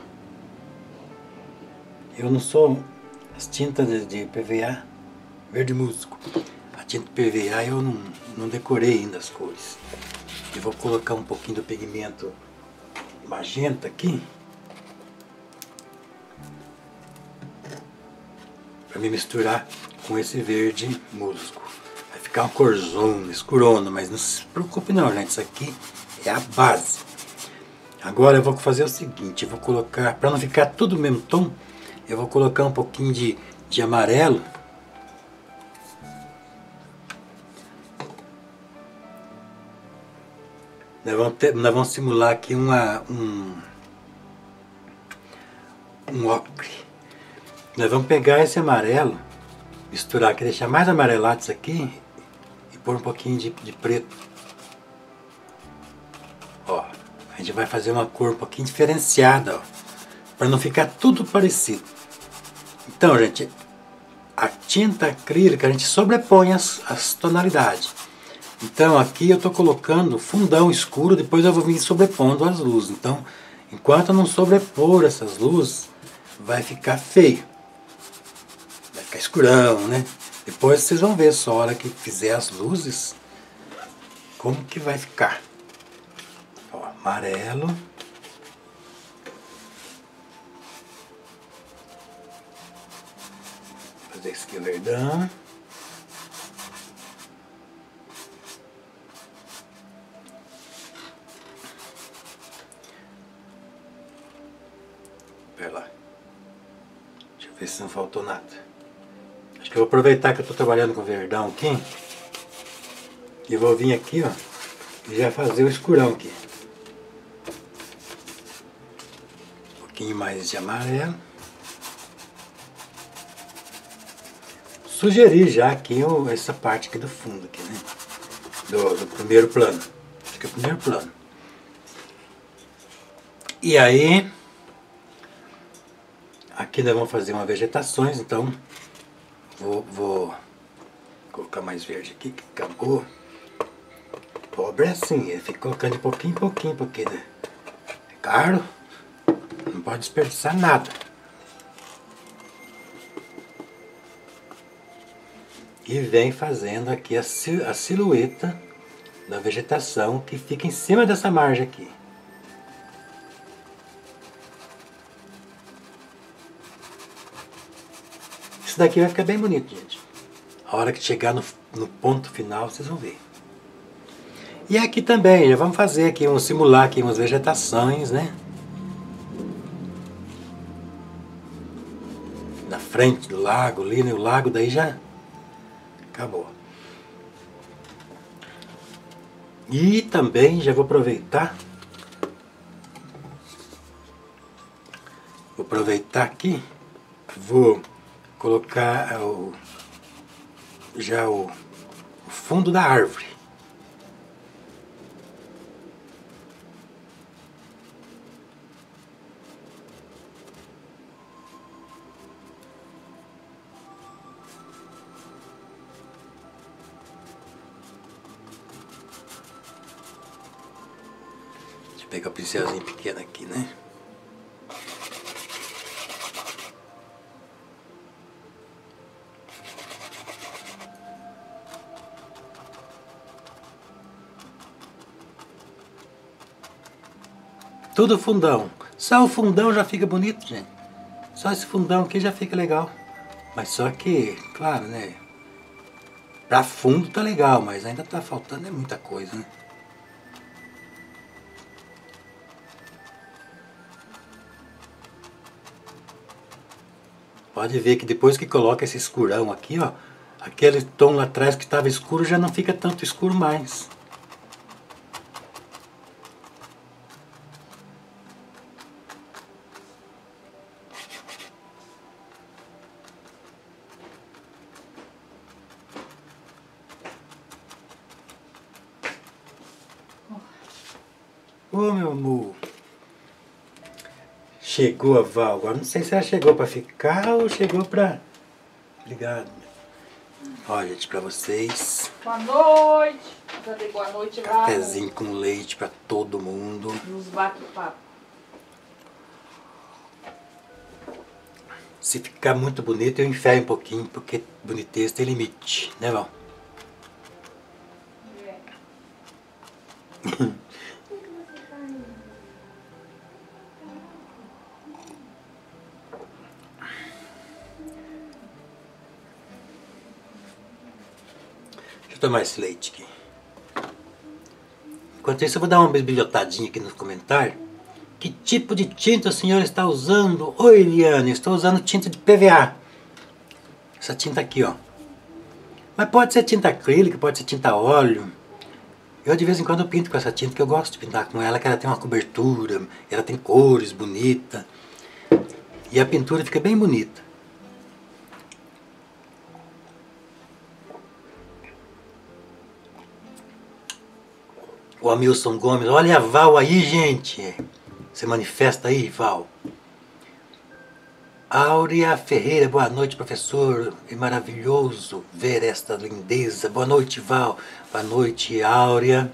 Eu não sou as tintas de PVA, verde musgo. A tinta PVA eu não decorei ainda as cores. Eu vou colocar um pouquinho do pigmento magenta aqui para me misturar com esse verde musgo. Ficar uma corzona, escurona, mas não se preocupe não, gente, isso aqui é a base. Agora eu vou fazer o seguinte, eu vou colocar, para não ficar tudo no mesmo tom, eu vou colocar um pouquinho de amarelo. Nós vamos simular aqui um ocre. Nós vamos pegar esse amarelo, misturar aqui, deixar mais amarelado isso aqui, pôr um pouquinho de preto. Ó, a gente vai fazer uma cor um pouquinho diferenciada, ó, para não ficar tudo parecido. Então, gente, a tinta acrílica a gente sobrepõe as tonalidades. Então, aqui eu estou colocando fundão escuro, depois eu vou vir sobrepondo as luzes. Então, enquanto eu não sobrepor essas luzes, vai ficar feio. Vai ficar escurão, né? Depois vocês vão ver só a hora que fizer as luzes, como que vai ficar. Ó, amarelo. Fazer esse aqui o verdão. Pera lá. Deixa eu ver se não faltou nada. Acho que eu vou aproveitar que eu estou trabalhando com verdão aqui. E vou vir aqui, ó, e já fazer o escurão aqui. Um pouquinho mais de amarelo. Sugerir já aqui essa parte aqui do fundo, aqui, né? Do primeiro plano. Acho que é o primeiro plano. E aí, Aqui nós vamos fazer uma vegetações, então vou colocar mais verde aqui, que acabou. Pobre é assim, ele fica colocando de pouquinho em pouquinho, porque é caro, não pode desperdiçar nada. E vem fazendo aqui a silhueta da vegetação que fica em cima dessa margem aqui. Isso daqui vai ficar bem bonito, gente. A hora que chegar no ponto final, vocês vão ver. E aqui também, já vamos fazer aqui, simular aqui umas vegetações, né? Na frente do lago, ali, né? O lago daí já acabou. E também já vou aproveitar. Vou aproveitar aqui. Vou colocar já o fundo da árvore. Deixa eu pegar o pincelzinho pequeno aqui, né? Tudo fundão. Só o fundão já fica bonito, gente. Só esse fundão aqui já fica legal. Mas só que, claro, né? Pra fundo tá legal, mas ainda tá faltando muita coisa, né? Pode ver que depois que coloca esse escurão aqui, ó, aquele tom lá atrás que estava escuro já não fica tanto escuro mais. Ô, meu amor. Chegou a Val. Agora não sei se ela chegou pra ficar ou chegou pra... Obrigado. Olha, gente, pra vocês. Boa noite. Já dei boa noite lá. Cafezinho com leite pra todo mundo. Nos bate-papo. Se ficar muito bonito, eu enferro um pouquinho, porque boniteza tem limite, né, Val? É. Deixa eu tomar esse leite aqui. Enquanto isso, eu vou dar uma bisbilhotadinha aqui nos comentários. Que tipo de tinta a senhora está usando? Oi, Eliane, estou usando tinta de PVA. Essa tinta aqui, ó. Mas pode ser tinta acrílica, pode ser tinta a óleo. Eu de vez em quando eu pinto com essa tinta, que eu gosto de pintar com ela, que ela tem uma cobertura, ela tem cores bonitas. E a pintura fica bem bonita. O Hamilton Gomes, olha a Val aí, gente. Você manifesta aí, Val. Áurea Ferreira, boa noite, professor. É maravilhoso ver esta lindeza. Boa noite, Val. Boa noite, Áurea.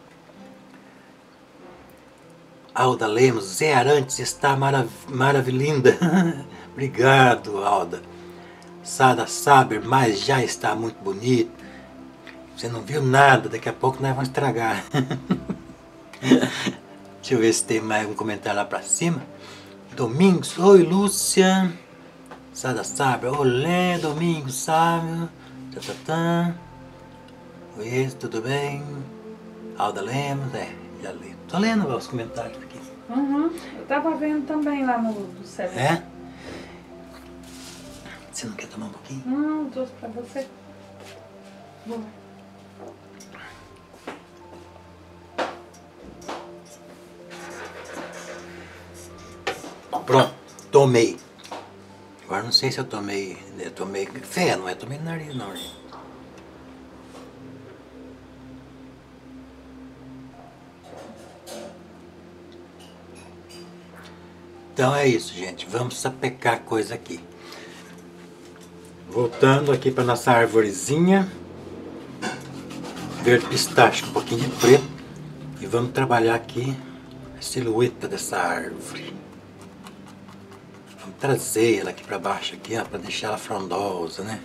Alda Lemos, Zé Arantes está maravilhinda. Obrigado, Alda. Sada Saber, mas já está muito bonito. Você não viu nada, daqui a pouco nós vamos estragar. Deixa eu ver se tem mais um comentário lá pra cima. Domingos, oi Lúcia. Sada Saber, olé, Domingos, Sábio. Tatatã. Oi, tudo bem? Alda Lemos, já li. Tô lendo os comentários aqui. Uhum. Eu tava vendo também lá no celular. É? Você não quer tomar um pouquinho? Não, trouxe pra você. Vou. Pronto, tomei. Agora não sei se eu tomei fé, não é? Tomei no nariz não, gente. Então é isso, gente. Vamos sapecar coisa aqui. Voltando aqui para nossa arvorezinha. Verde pistache, um pouquinho de preto. E vamos trabalhar aqui a silhueta dessa árvore. Vamos trazer ela aqui para baixo, aqui, para deixar ela frondosa, né?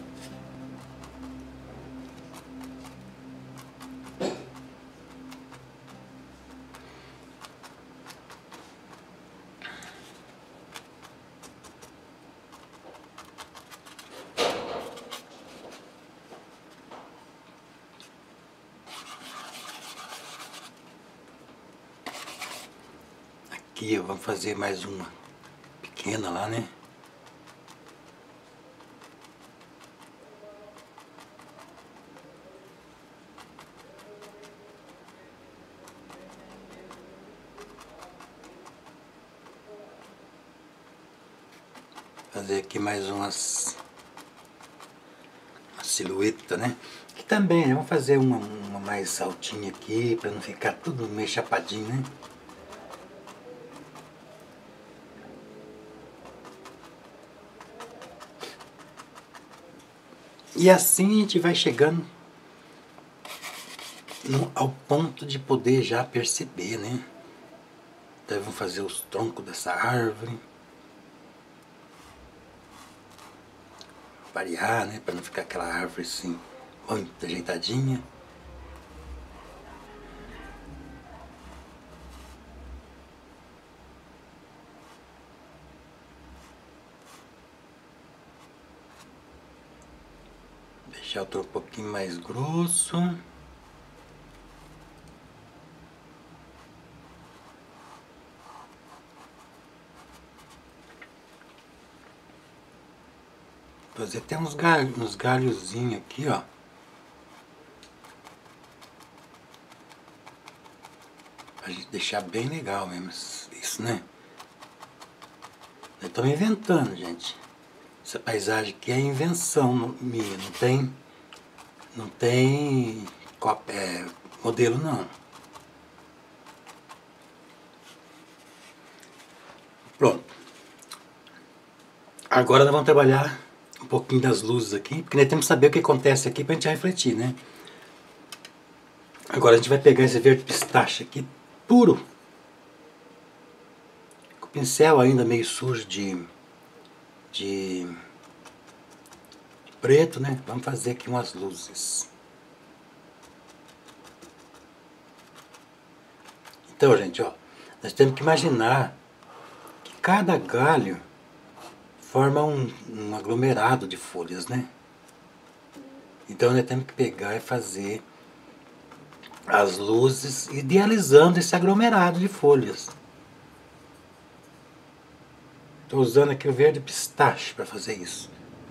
Aqui vamos fazer mais uma pequena lá, né? Fazer aqui mais uma silhueta, né? Aqui também, vamos fazer uma mais altinha aqui, para não ficar tudo meio chapadinho, né? E assim a gente vai chegando ao ponto de poder já perceber, né? Então vamos fazer os troncos dessa árvore. Variar, né? Para não ficar aquela árvore assim, muito ajeitadinha. Deixar o tronco um pouquinho mais grosso. Fazer até uns galhozinhos aqui, ó. Pra gente deixar bem legal mesmo isso, né? Eu tô inventando, gente. Essa paisagem aqui é invenção minha, não tem modelo não. Pronto. Agora nós vamos trabalhar um pouquinho das luzes aqui, porque nós temos que saber o que acontece aqui pra gente refletir, né? Agora a gente vai pegar esse verde pistache aqui, puro. Com o pincel ainda meio sujo de preto, né? Vamos fazer aqui umas luzes. Então, gente, ó, nós temos que imaginar que cada galho forma um aglomerado de folhas, né? Então nós temos que pegar e fazer as luzes idealizando esse aglomerado de folhas. Estou usando aqui o verde pistache para fazer isso.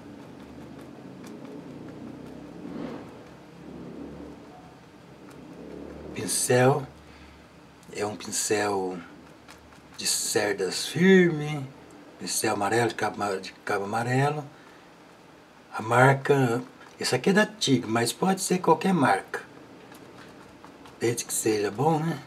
O pincel é um pincel de cerdas firme, pincel amarelo, de cabo amarelo. A marca, essa aqui é da Tigre, mas pode ser qualquer marca, desde que seja bom, né?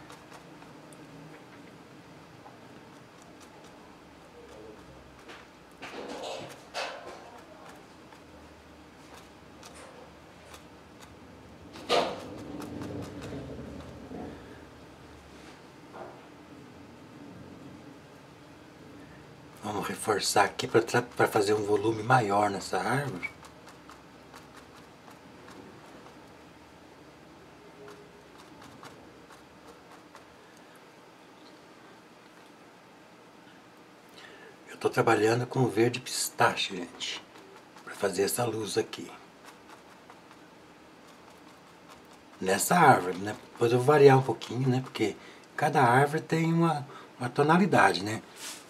Vamos reforçar aqui para fazer um volume maior nessa árvore. Eu estou trabalhando com o verde pistache, gente, para fazer essa luz aqui. Nessa árvore, né? Depois eu vou variar um pouquinho, né? Porque cada árvore tem uma tonalidade, né?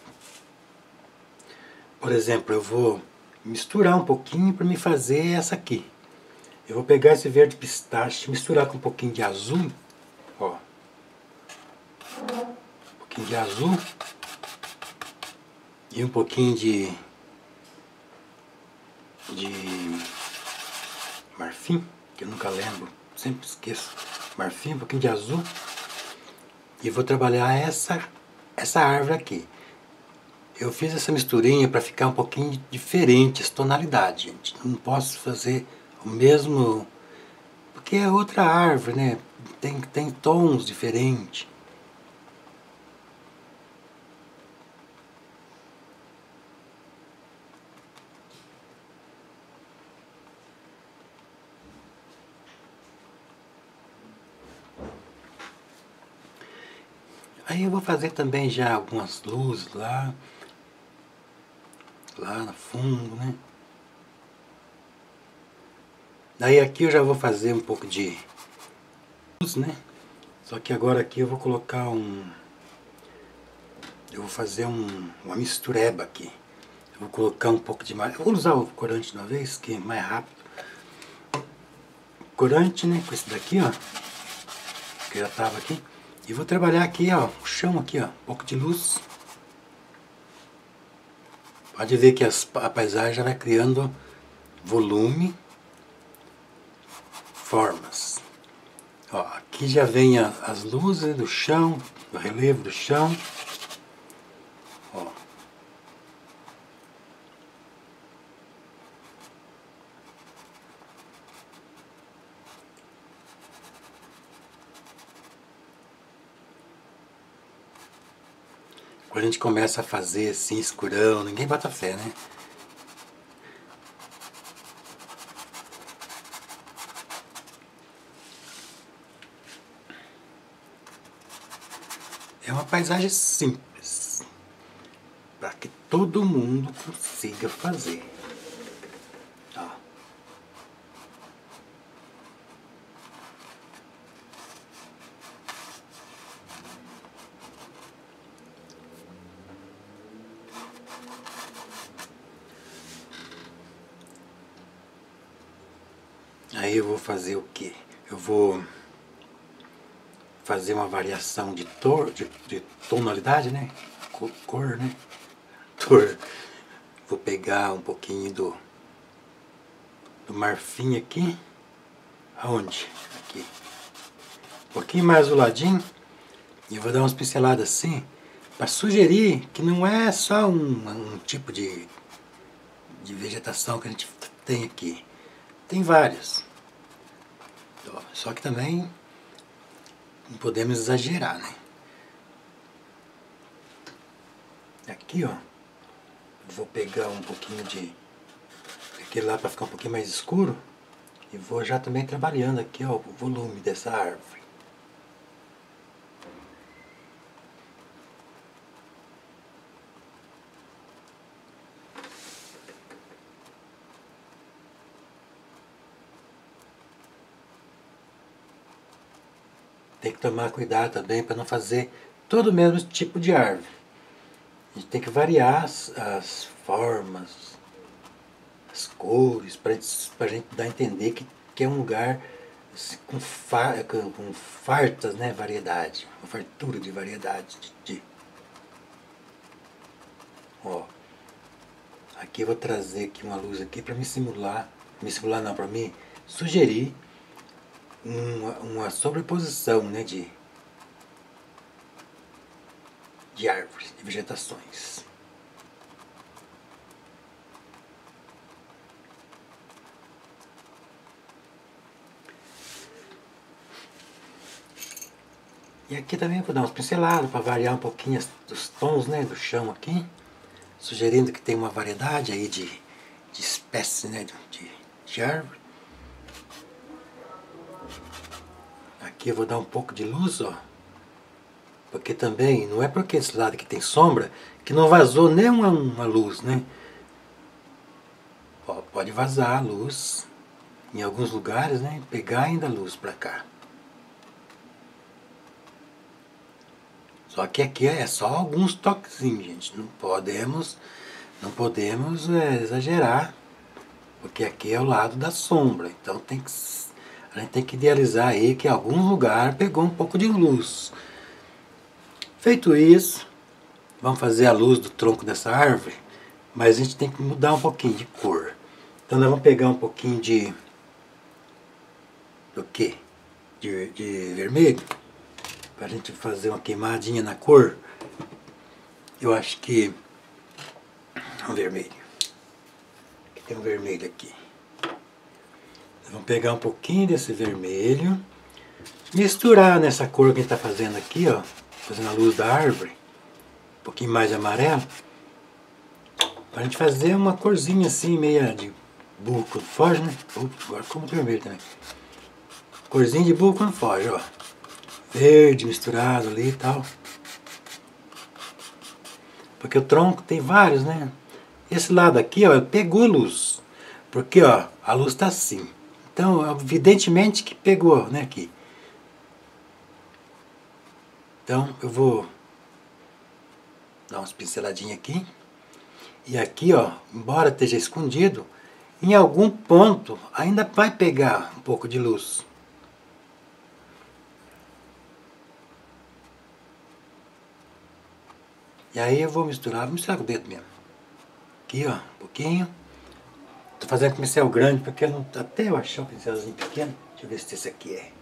Por exemplo, eu vou misturar um pouquinho para me fazer essa aqui. Eu vou pegar esse verde pistache, misturar com um pouquinho de azul, ó. Um pouquinho de azul e um pouquinho de marfim, que eu nunca lembro, sempre esqueço. Marfim, um pouquinho de azul. E vou trabalhar essa árvore aqui. Eu fiz essa misturinha para ficar um pouquinho diferente as tonalidades, gente. Não posso fazer o mesmo, porque é outra árvore, né? Tem tons diferentes. Aí eu vou fazer também já algumas luzes lá no fundo, né? Daí aqui eu já vou fazer um pouco de luz, né? Só que agora aqui eu vou colocar eu vou fazer uma mistureba aqui. Eu vou colocar um pouco de mais. Eu vou usar o corante de uma vez, que é mais rápido. Corante, né? Com esse daqui, ó. Que já tava aqui. E vou trabalhar aqui, ó. O chão aqui, ó. Um pouco de luz. Pode ver que a paisagem já vai criando volume, formas. Ó, aqui já vem as luzes do chão, o relevo do chão. Ó. Quando a gente começa a fazer assim, escurão, ninguém bota fé, né? É uma paisagem simples, para que todo mundo consiga fazer. Ó. Aí eu vou fazer o quê? Eu vou fazer uma variação de tonalidade, né? Cor, né? Vou pegar um pouquinho do marfim aqui. Aonde? Aqui. Um pouquinho mais azul. E eu vou dar umas pinceladas assim, para sugerir que não é só um tipo de vegetação que a gente tem aqui. Tem vários. Só que também não podemos exagerar, né? Aqui, ó, vou pegar um pouquinho de aquele lá para ficar um pouquinho mais escuro e vou já também trabalhando aqui, ó, o volume dessa árvore. Tem que tomar cuidado também para não fazer todo o mesmo tipo de árvore. A gente tem que variar as formas, as cores, para a gente dar a entender que é um lugar com fartas, né, variedade, uma fartura de variedade. Ó, aqui eu vou trazer aqui uma luz aqui para me simular não, para me sugerir uma sobreposição, né, de árvores, de vegetações. E aqui também eu vou dar umas pinceladas para variar um pouquinho os tons, né, do chão aqui, sugerindo que tem uma variedade aí de espécies, né, de árvore. Aqui eu vou dar um pouco de luz, ó, porque também não é porque esse lado aqui tem sombra que não vazou nem uma luz, né? Ó, pode vazar a luz em alguns lugares, né? Pegar ainda a luz para cá. Só que aqui é só alguns toquezinhos, gente. Não podemos exagerar, porque aqui é o lado da sombra. Então a gente tem que idealizar aí que em algum lugar pegou um pouco de luz. Feito isso, vamos fazer a luz do tronco dessa árvore, mas a gente tem que mudar um pouquinho de cor. Então nós vamos pegar um pouquinho do quê? De vermelho, para a gente fazer uma queimadinha na cor. Eu acho que Um vermelho. Tem um vermelho aqui. Vamos pegar um pouquinho desse vermelho, misturar nessa cor que a gente está fazendo aqui, ó, fazendo a luz da árvore, um pouquinho mais amarelo, para a gente fazer uma corzinha assim, meia de burro quando foge, né? Agora como vermelho também. Corzinha de burro quando foge, ó. Verde misturado ali e tal. Porque o tronco tem vários, né? Esse lado aqui, ó, pegou luz. Porque, ó, a luz está assim. Então, evidentemente que pegou, né, aqui. Então, eu vou dar umas pinceladinhas aqui. E aqui, ó, embora esteja escondido, em algum ponto ainda vai pegar um pouco de luz. E aí eu vou misturar com o dedo mesmo. Aqui, ó, um pouquinho. Tô fazendo com pincel grande porque eu não, até eu achar um pincelzinho pequeno. Deixa eu ver se esse aqui é.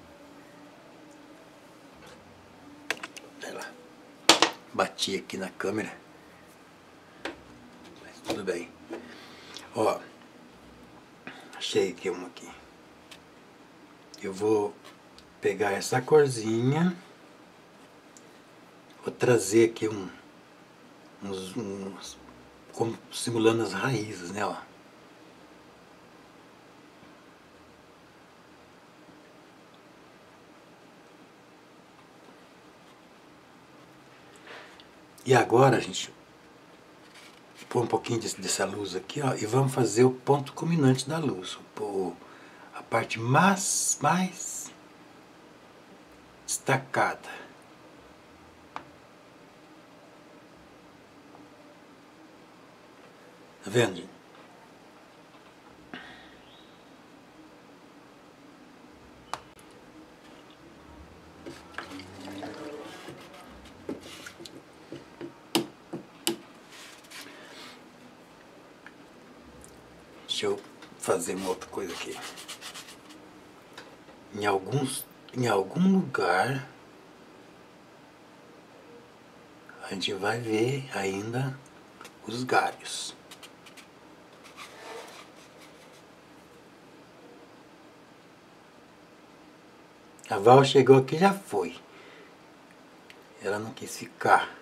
Sei lá. Bati aqui na câmera. Mas tudo bem. Ó. Achei aqui uma aqui. Eu vou pegar essa corzinha. Vou trazer aqui uns como simulando as raízes, né, ó. E agora, gente, pôr um pouquinho dessa luz aqui, ó, e vamos fazer o ponto culminante da luz. A parte mais destacada. Tá vendo, gente? Deixa eu fazer uma outra coisa aqui. Em algum lugar a gente vai ver ainda os galhos. A Val chegou aqui e já foi. Ela não quis ficar.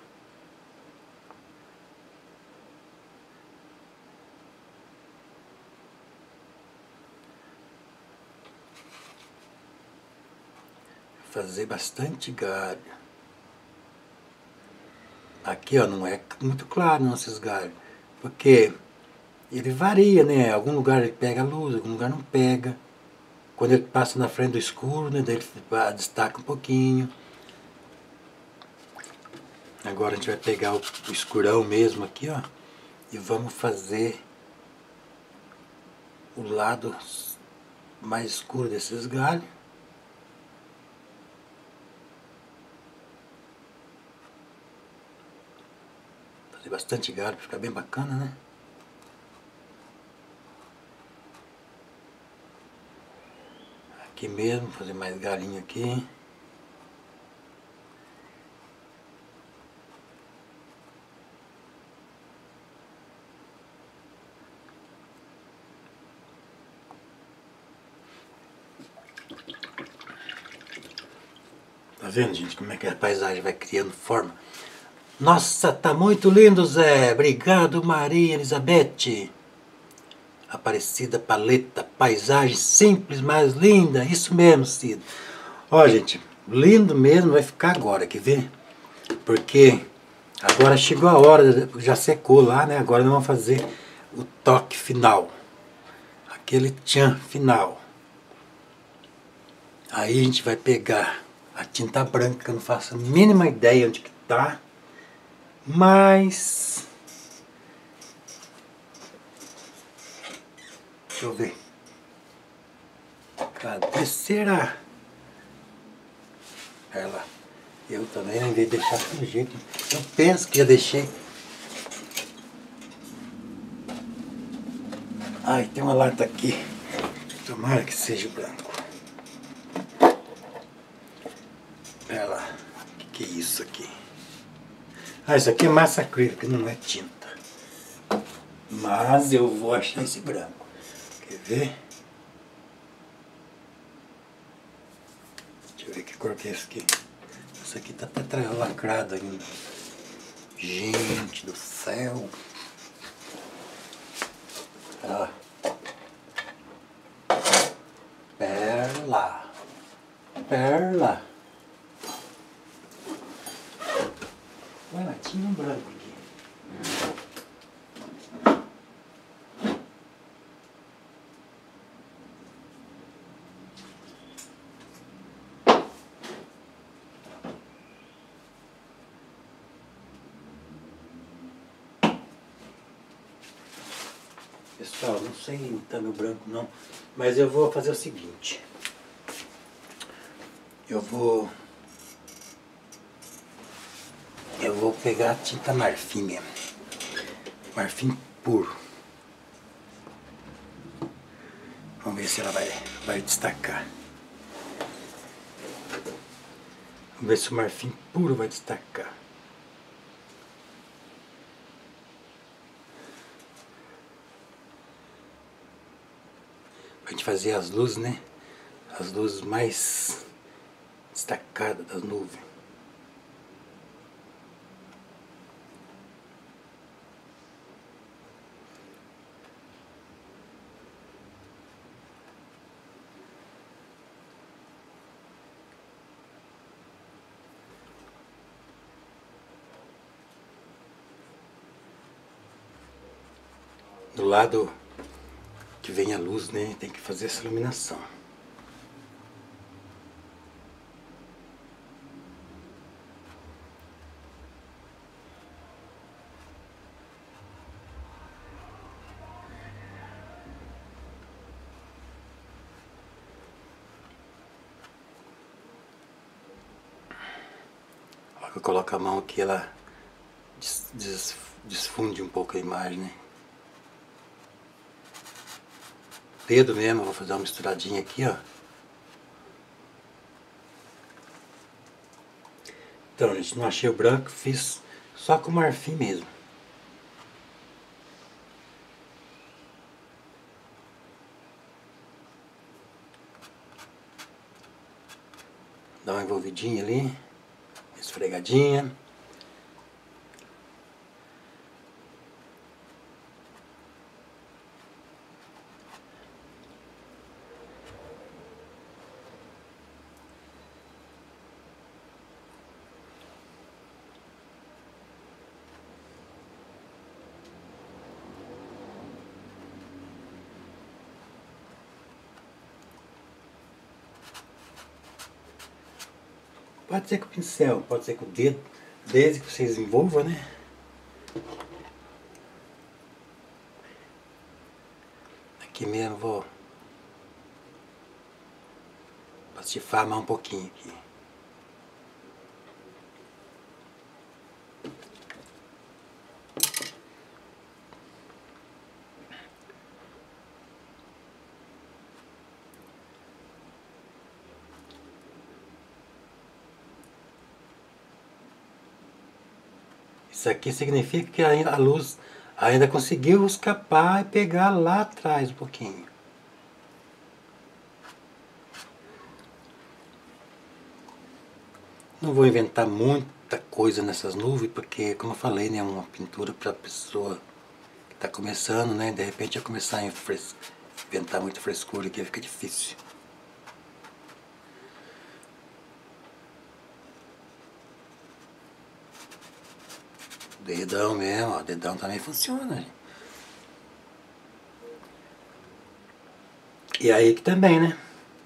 Fazer bastante galho. Aqui, ó, não é muito claro não esses galhos, porque ele varia, né? Algum lugar ele pega a luz, algum lugar não pega. Quando ele passa na frente do escuro, né, daí ele destaca um pouquinho. Agora a gente vai pegar o escurão mesmo aqui, ó, e vamos fazer o lado mais escuro desses galhos. Fazer bastante galho para ficar bem bacana, né? Aqui mesmo, fazer mais galinho aqui. Tá vendo, gente, como é que a paisagem vai criando forma? Nossa, tá muito lindo, Zé! Obrigado, Maria Elizabeth! Aparecida Paleta, paisagem simples, mas linda. Isso mesmo, Cid. Ó, gente, lindo mesmo vai ficar agora, quer ver? Porque agora chegou a hora, já secou lá, né? Agora nós vamos fazer o toque final. Aquele tchan final. Aí a gente vai pegar a tinta branca, que eu não faço a mínima ideia onde que tá. Mas... deixa eu ver. Cadê será? Ela. Eu também, em vez de deixar do jeito, eu penso que já deixei. Ai, tem uma lata aqui. Tomara que seja branco. Ela. Que é isso aqui? Ah, isso aqui é massa acrílica, não é tinta. Mas eu vou achar esse branco. Quer ver? Deixa eu ver que cor que é esse aqui. Isso aqui tá até lacrado ainda. Gente do céu. Ó. Perla. Perla. Ué, tinha um branco aqui. Pessoal, não sei onde tá meu branco não, mas eu vou fazer o seguinte. Eu vou pegar a tinta marfim mesmo. Marfim puro. Vamos ver se ela vai destacar. Vamos ver se o marfim puro vai destacar. Pra gente fazer as luzes, né? As luzes mais destacadas das nuvens. Do lado que vem a luz, né? Tem que fazer essa iluminação. A hora que eu coloco a mão aqui, ela desfunde um pouco a imagem, né? Dedo mesmo, eu vou fazer uma misturadinha aqui, ó. Então, gente, não achei o branco, fiz só com marfim mesmo. Dá uma envolvidinha ali, esfregadinha. Pode ser com o pincel, pode ser com o dedo, desde que vocês envolvam, né? Aqui mesmo vou pastifar mais um pouquinho aqui. Isso aqui significa que a luz ainda conseguiu escapar e pegar lá atrás um pouquinho. Não vou inventar muita coisa nessas nuvens, porque, como eu falei, né, é uma pintura para pessoa que está começando, né? De repente eu começar a inventar muita frescura aqui, fica difícil. Dedão mesmo, ó, dedão também funciona. E aí que também, né?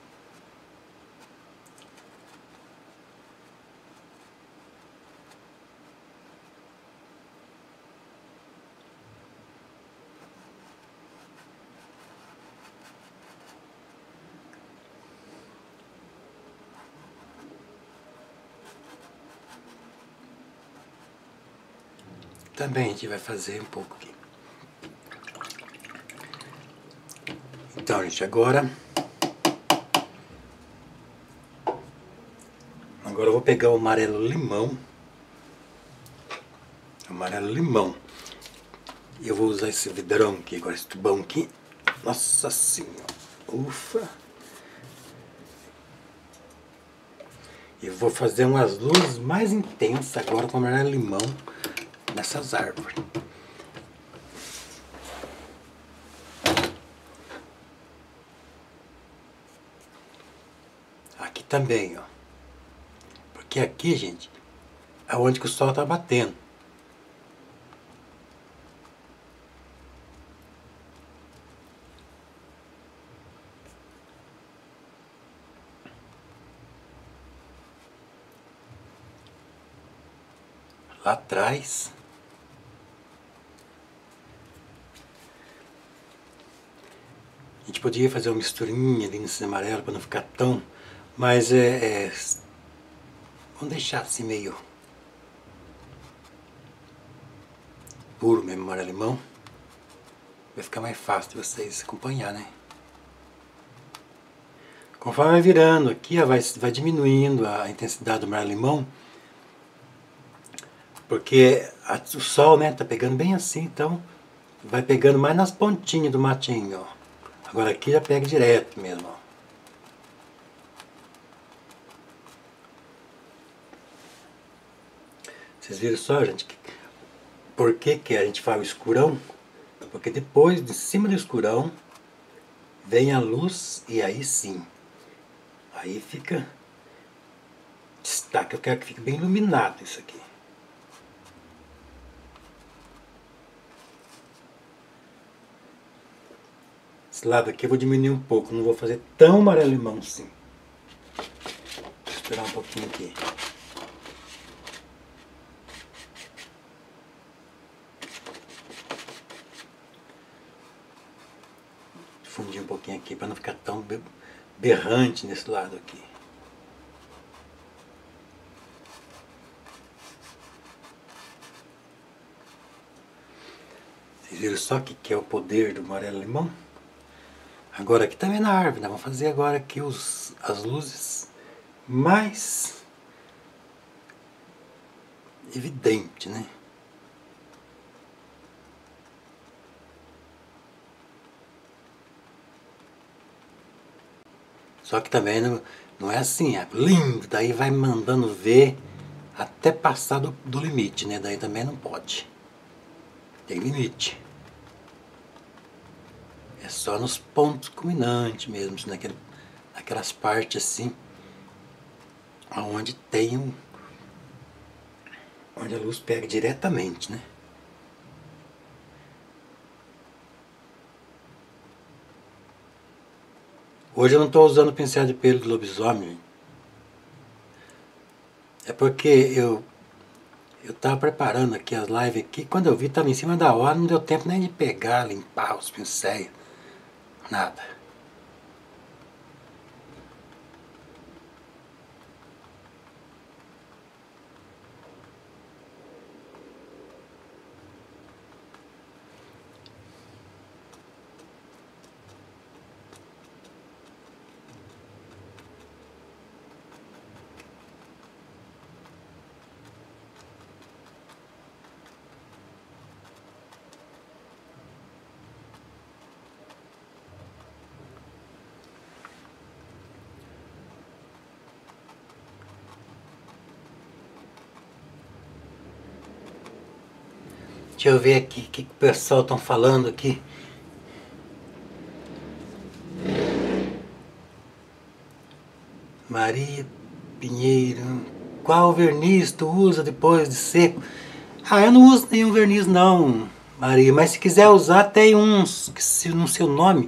Também a gente vai fazer um pouco aqui. Então, gente, agora eu vou pegar o amarelo limão. E eu vou usar esse vidrão aqui, agora esse tubão aqui. Nossa senhora, ufa! E vou fazer umas luzes mais intensas agora com amarelo limão nessas árvores. Aqui também, ó. Porque aqui, gente, é onde que o sol tá batendo. Lá atrás. A gente podia fazer uma misturinha ali nesse amarelo para não ficar tão... Mas vamos deixar assim meio puro mesmo, amarelo limão. Vai ficar mais fácil de vocês acompanhar, né? Conforme vai virando aqui, ó, vai diminuindo a intensidade do amarelo limão. Porque o sol, né, tá pegando bem assim, então vai pegando mais nas pontinhas do matinho, ó. Agora aqui já pega direto mesmo, ó. Vocês viram só, gente, por que a gente faz o escurão? Porque depois, de cima do escurão, vem a luz e aí sim, aí fica destaque. Eu quero que fique bem iluminado isso aqui. Esse lado aqui eu vou diminuir um pouco, não vou fazer tão amarelo limão assim. Vou esperar um pouquinho aqui. Difundir um pouquinho aqui para não ficar tão berrante nesse lado aqui. Vocês viram só que é o poder do amarelo limão? Agora aqui também na árvore, né? Vamos fazer agora aqui as luzes mais evidente, né? Só que também não é assim, é lindo, daí vai mandando ver até passar do limite, né? Daí também não pode. Tem limite. É só nos pontos culminantes mesmo, naquelas partes assim, onde tem onde a luz pega diretamente, né? Hoje eu não estou usando pincel de pelo de lobisomem. É porque eu estava preparando aqui as lives aqui, quando eu vi estava em cima da hora, não deu tempo nem de pegar, limpar os pincéis, nada. Deixa eu ver aqui o que o pessoal estão falando aqui. Maria Pinheiro, qual verniz tu usa depois de seco? Ah, eu não uso nenhum verniz não, Maria, mas se quiser usar tem uns, que no seu nome,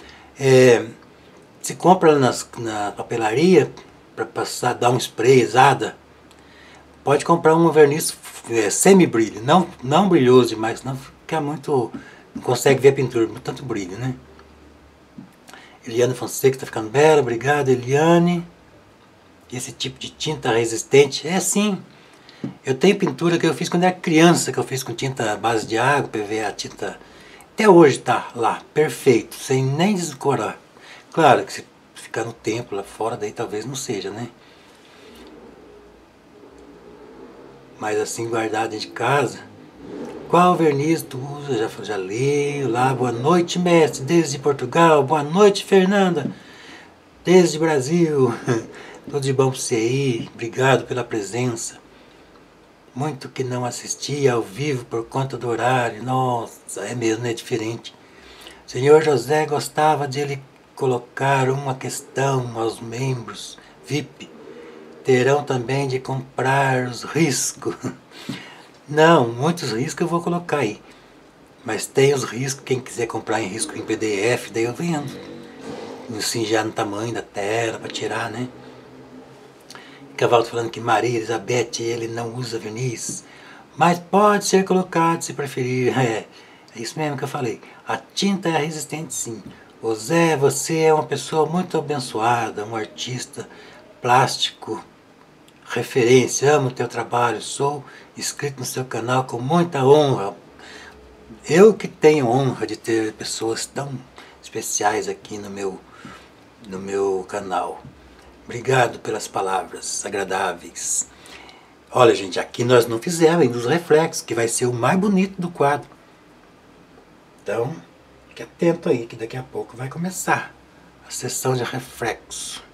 se compra na papelaria para passar, dar um sprayzada. Pode comprar um verniz semi-brilho, não brilhoso demais, senão fica muito, não consegue ver a pintura, tanto brilho, né? Eliane Fonseca está ficando bela, obrigado Eliane. Esse tipo de tinta resistente, é sim. Eu tenho pintura que eu fiz quando era criança, que eu fiz com tinta à base de água, PVA, tinta... Até hoje tá lá, perfeito, sem nem descorar. Claro que se ficar no tempo lá fora, daí talvez não seja, né? Mas assim, guardado de casa, qual verniz tu usa? Já li lá. Boa noite, mestre, desde Portugal. Boa noite, Fernanda, desde Brasil. Tudo de bom para você aí. Obrigado pela presença. Muito que não assistia ao vivo por conta do horário. Nossa, é mesmo, é diferente. Senhor José gostava de ele colocar uma questão aos membros VIP. Terão também de comprar os riscos. Não, muitos riscos eu vou colocar aí. Mas tem os riscos, quem quiser comprar em risco em PDF, daí eu vendo. Assim já no tamanho da tela, para tirar, né? Cavalo falando que Maria Elizabeth, ele não usa verniz. Mas pode ser colocado se preferir. É isso mesmo que eu falei. A tinta é resistente sim. Ô Zé, você é uma pessoa muito abençoada, um artista plástico, referência, amo o teu trabalho, sou inscrito no seu canal com muita honra. Eu que tenho honra de ter pessoas tão especiais aqui no meu canal. Obrigado pelas palavras agradáveis. Olha, gente, aqui nós não fizemos ainda os reflexos, que vai ser o mais bonito do quadro. Então, fique atento aí, que daqui a pouco vai começar a sessão de reflexo.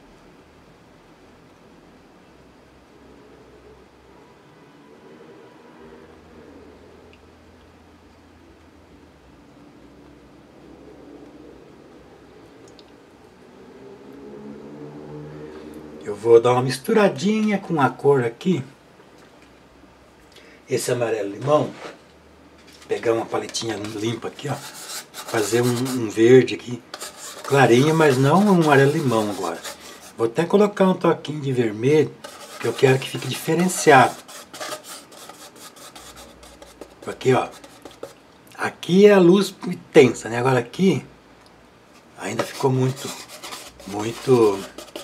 Eu vou dar uma misturadinha com a cor aqui. Esse amarelo limão. Pegar uma paletinha limpa aqui, ó. Fazer um verde aqui. Clarinho, mas não um amarelo limão agora. Vou até colocar um toquinho de vermelho, que eu quero que fique diferenciado. Aqui, ó. Aqui é a luz intensa, né? Agora aqui ainda ficou muito. Vou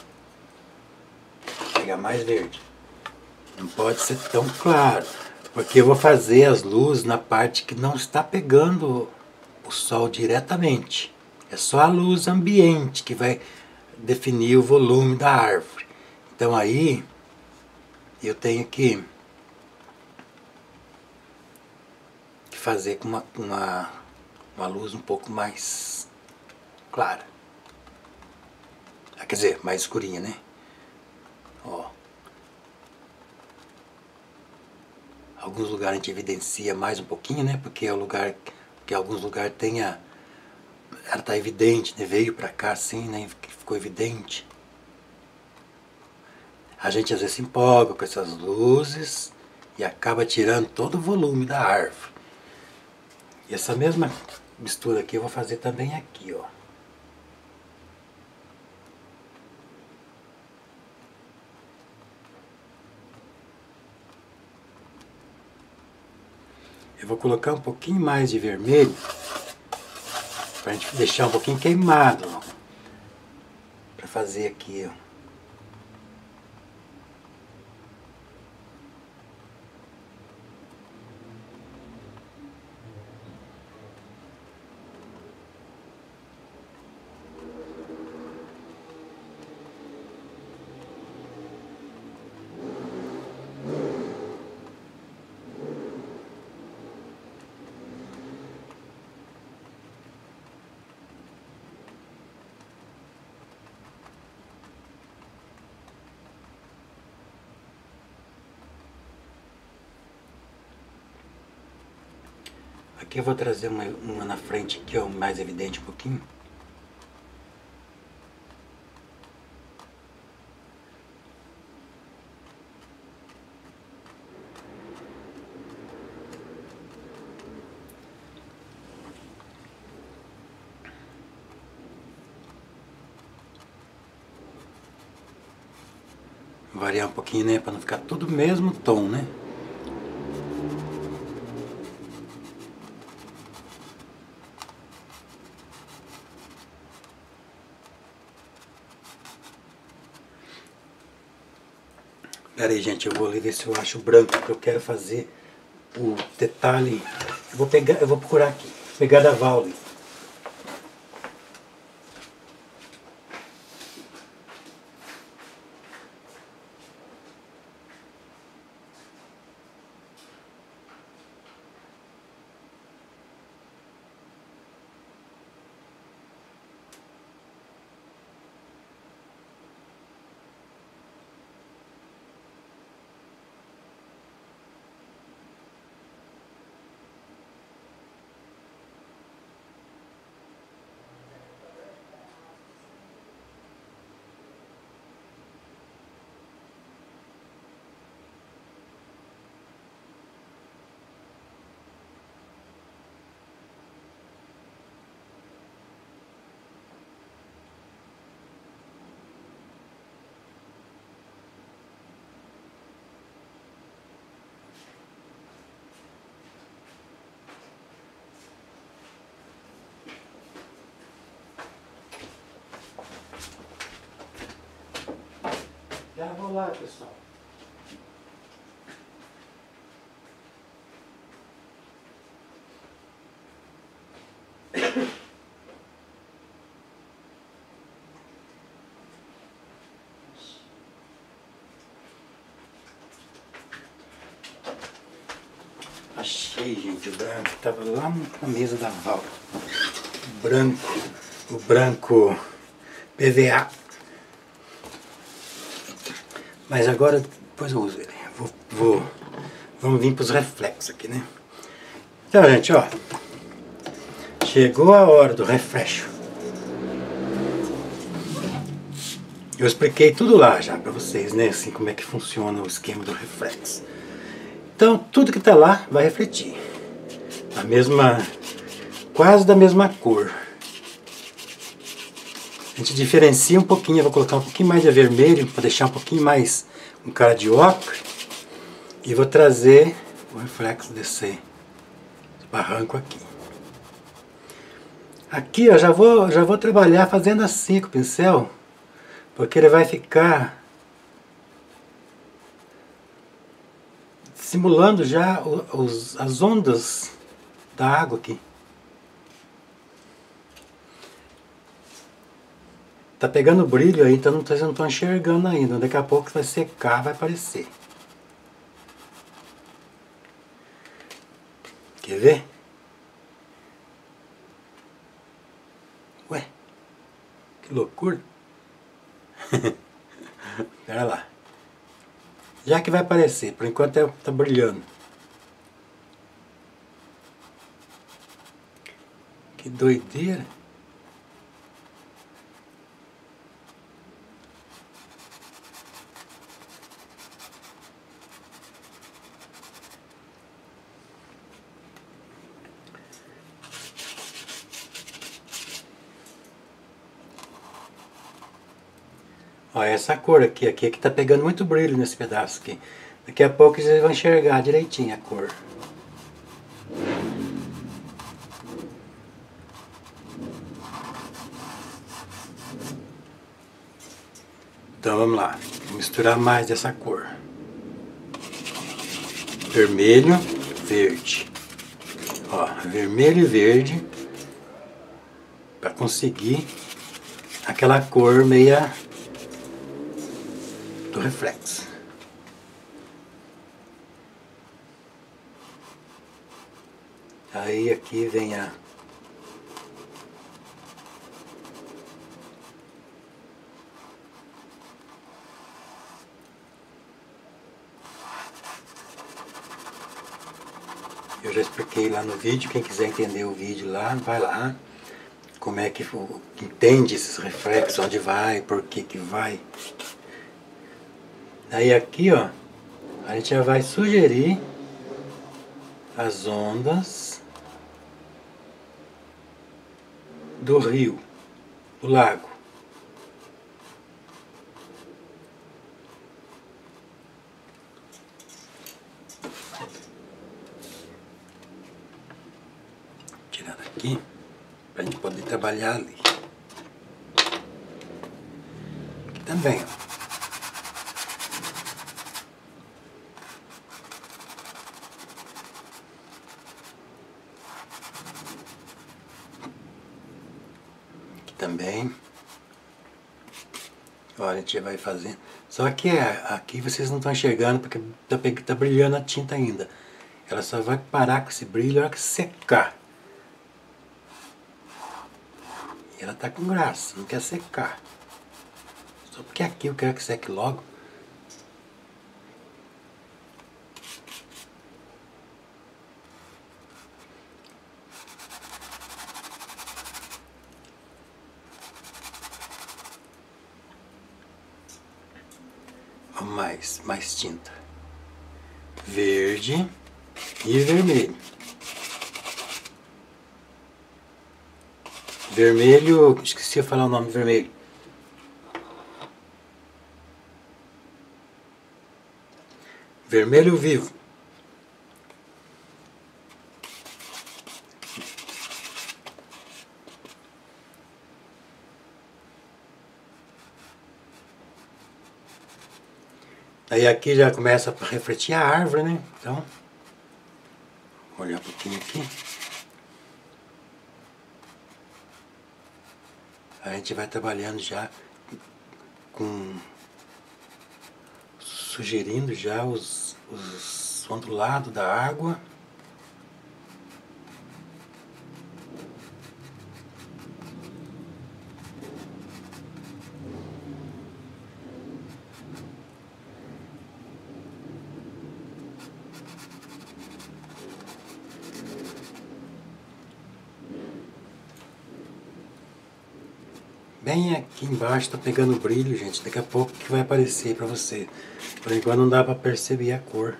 pegar mais verde. Não pode ser tão claro, porque eu vou fazer as luzes na parte que não está pegando o sol diretamente. É só a luz ambiente que vai definir o volume da árvore. Então aí eu tenho que fazer com uma luz um pouco mais clara. Quer dizer, mais escurinha, né? Ó. Alguns lugares a gente evidencia mais um pouquinho, né? Porque é o lugar que alguns lugares tem ela tá evidente, né? Veio pra cá assim, né? Ficou evidente. A gente às vezes se empolga com essas luzes e acaba tirando todo o volume da árvore. E essa mesma mistura aqui eu vou fazer também aqui, ó. Eu vou colocar um pouquinho mais de vermelho para a gente deixar um pouquinho queimado, ó, para fazer aqui, ó. Aqui eu vou trazer uma na frente aqui, ó, mais evidente um pouquinho. Variar um pouquinho, né, para não ficar tudo o mesmo tom, né? Pera aí, gente, eu vou ali ver se eu acho o branco, porque eu quero fazer o detalhe. Eu vou procurar aqui, pegar da Vaule. Já vou lá, pessoal. Achei, gente, o branco estava lá na mesa da Val. O branco PVA. Mas agora, depois eu uso ele. Vamos vir para os reflexos aqui, né? Então, gente, ó. Chegou a hora do refresh. Eu expliquei tudo lá já para vocês, né? Assim, como é que funciona o esquema do reflexo. Então, tudo que está lá vai refletir. Quase da mesma cor. A gente diferencia um pouquinho, eu vou colocar um pouquinho mais de vermelho, para deixar um pouquinho mais um cara de ocre. E vou trazer o reflexo desse barranco aqui. Aqui, ó, já vou trabalhar fazendo assim com o pincel, porque ele vai ficar simulando já as ondas da água aqui. Tá pegando brilho aí, então vocês não estão enxergando ainda. Daqui a pouco vai secar, vai aparecer. Quer ver? Ué, que loucura. Pera lá. Já que vai aparecer, por enquanto tá brilhando. Que doideira. Ó, essa cor aqui que tá pegando muito brilho nesse pedaço aqui. Daqui a pouco vocês vão enxergar direitinho a cor. Então vamos lá, vou misturar mais dessa cor. Vermelho, verde. Ó, vermelho e verde. Para conseguir aquela cor meia do reflexo. Aí aqui vem a eu já expliquei lá no vídeo, quem quiser entender o vídeo lá, vai lá. Como é que entende esses reflexos, onde vai, por que vai. Aí aqui, ó, a gente já vai sugerir as ondas do rio, do lago. Tirar daqui, para a gente poder trabalhar ali. Aqui também, ó. Também. Olha, a gente vai fazendo. Só que aqui vocês não estão enxergando porque tá brilhando a tinta ainda. Ela só vai parar com esse brilho na hora que secar. E ela tá com graça, não quer secar. Só porque aqui eu quero que seque logo. Mais tinta. Verde e vermelho. Vermelho, esqueci de falar o nome vermelho. Vermelho vivo. Aí aqui já começa a refletir a árvore, né? Então, vou olhar um pouquinho aqui. A gente vai trabalhando já com... sugerindo já os ondulados da água. Bem aqui embaixo tá pegando brilho, gente. Daqui a pouco que vai aparecer pra você. Por enquanto não dá pra perceber a cor.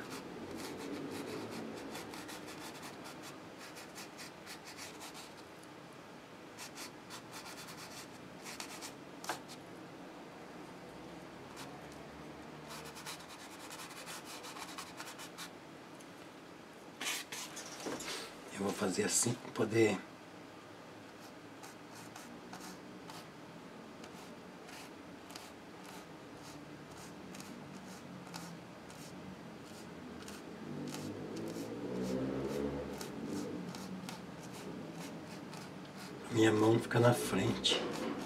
Eu vou fazer assim para poder... minha mão fica na frente.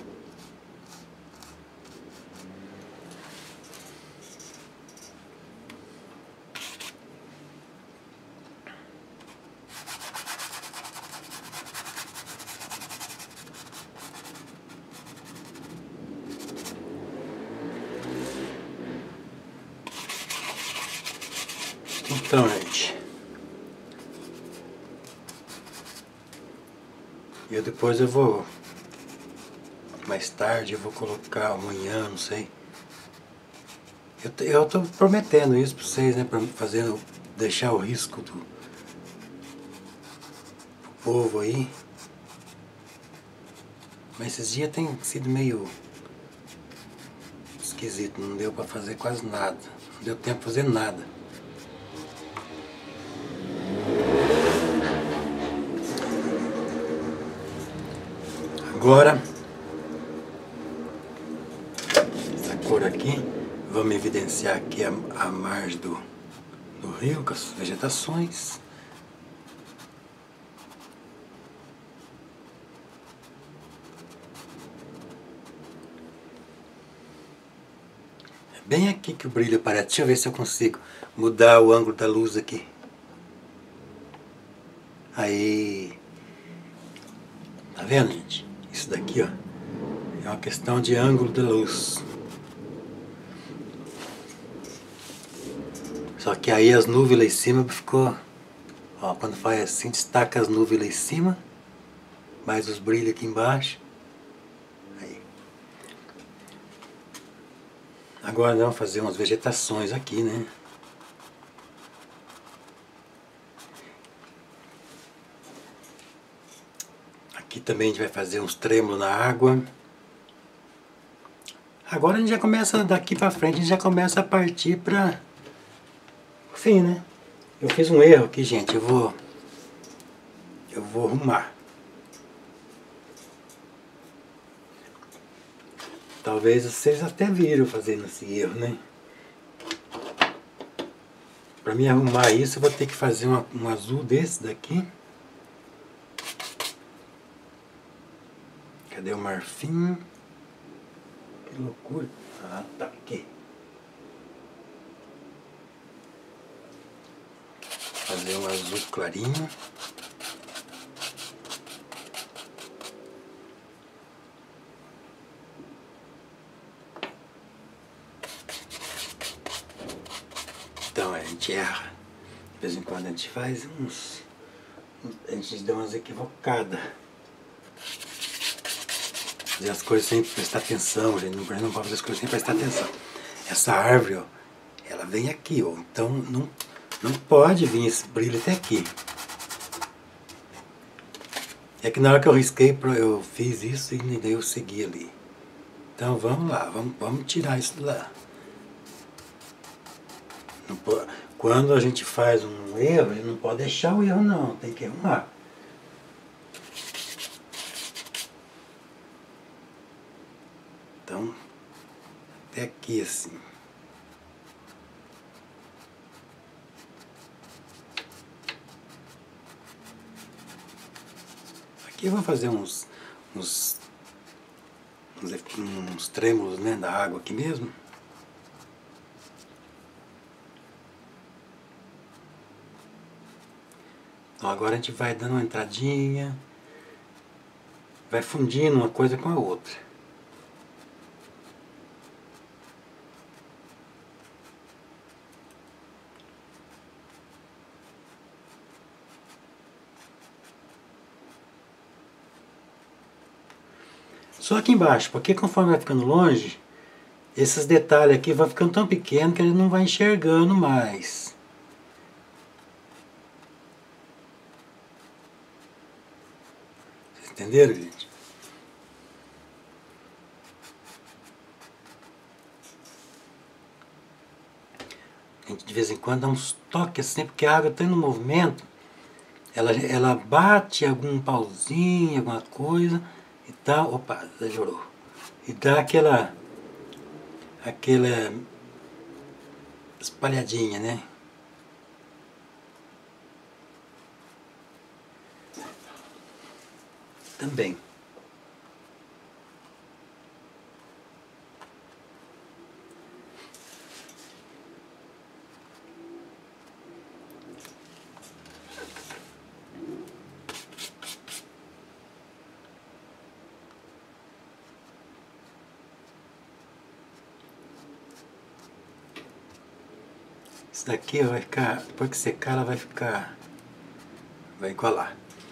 Então, gente, depois eu vou, mais tarde eu vou colocar amanhã, não sei. Eu tô prometendo isso pra vocês, né, pra deixar o risco pro povo aí. Mas esses dias tem sido meio esquisito, não deu pra fazer quase nada, não deu tempo pra fazer nada. Agora, essa cor aqui, vamos evidenciar aqui a margem do rio com as vegetações. É bem aqui que o brilho aparece. Deixa eu ver se eu consigo mudar o ângulo da luz aqui. Aí, tá vendo, gente? Isso daqui, ó, é uma questão de ângulo da luz. Só que aí as nuvens lá em cima ficou... ó, quando faz assim, destaca as nuvens lá em cima, mais os brilhos aqui embaixo. Aí. Agora vamos fazer umas vegetações aqui, né? Aqui também a gente vai fazer uns trêmulos na água. Agora a gente já começa, daqui pra frente, a gente já começa a partir para o fim, né? Eu fiz um erro aqui, gente, eu vou arrumar. Talvez vocês até viram fazendo esse erro, né? Para mim arrumar isso, eu vou ter que fazer um azul desse daqui. Cadê o marfim? Que loucura. Ah, tá aqui. Fazer um azul clarinho. Então a gente erra. De vez em quando a gente faz a gente dá umas equivocadas. Fazer as coisas sem prestar atenção, a gente não pode fazer as coisas sem prestar atenção. Essa árvore, ó, ela vem aqui, ó, então não pode vir esse brilho até aqui. É que na hora que eu risquei, eu fiz isso e daí eu segui ali. Então vamos lá, vamos tirar isso de lá. Quando a gente faz um erro, a gente não pode deixar o erro não, tem que arrumar. Então, até aqui assim. Aqui eu vou fazer uns trêmulos, né, da água aqui mesmo. Então agora a gente vai dando uma entradinha, vai fundindo uma coisa com a outra. Só aqui embaixo, porque conforme vai ficando longe, esses detalhes aqui vão ficando tão pequenos que ele não vai enxergando mais. Vocês entenderam, gente? A gente de vez em quando dá uns toques assim, porque a água está no movimento, ela bate algum pauzinho, alguma coisa, e tá, opa, exagerou. E dá aquela espalhadinha, né? Também. Isso daqui vai ficar, depois que secar ela vai igualar.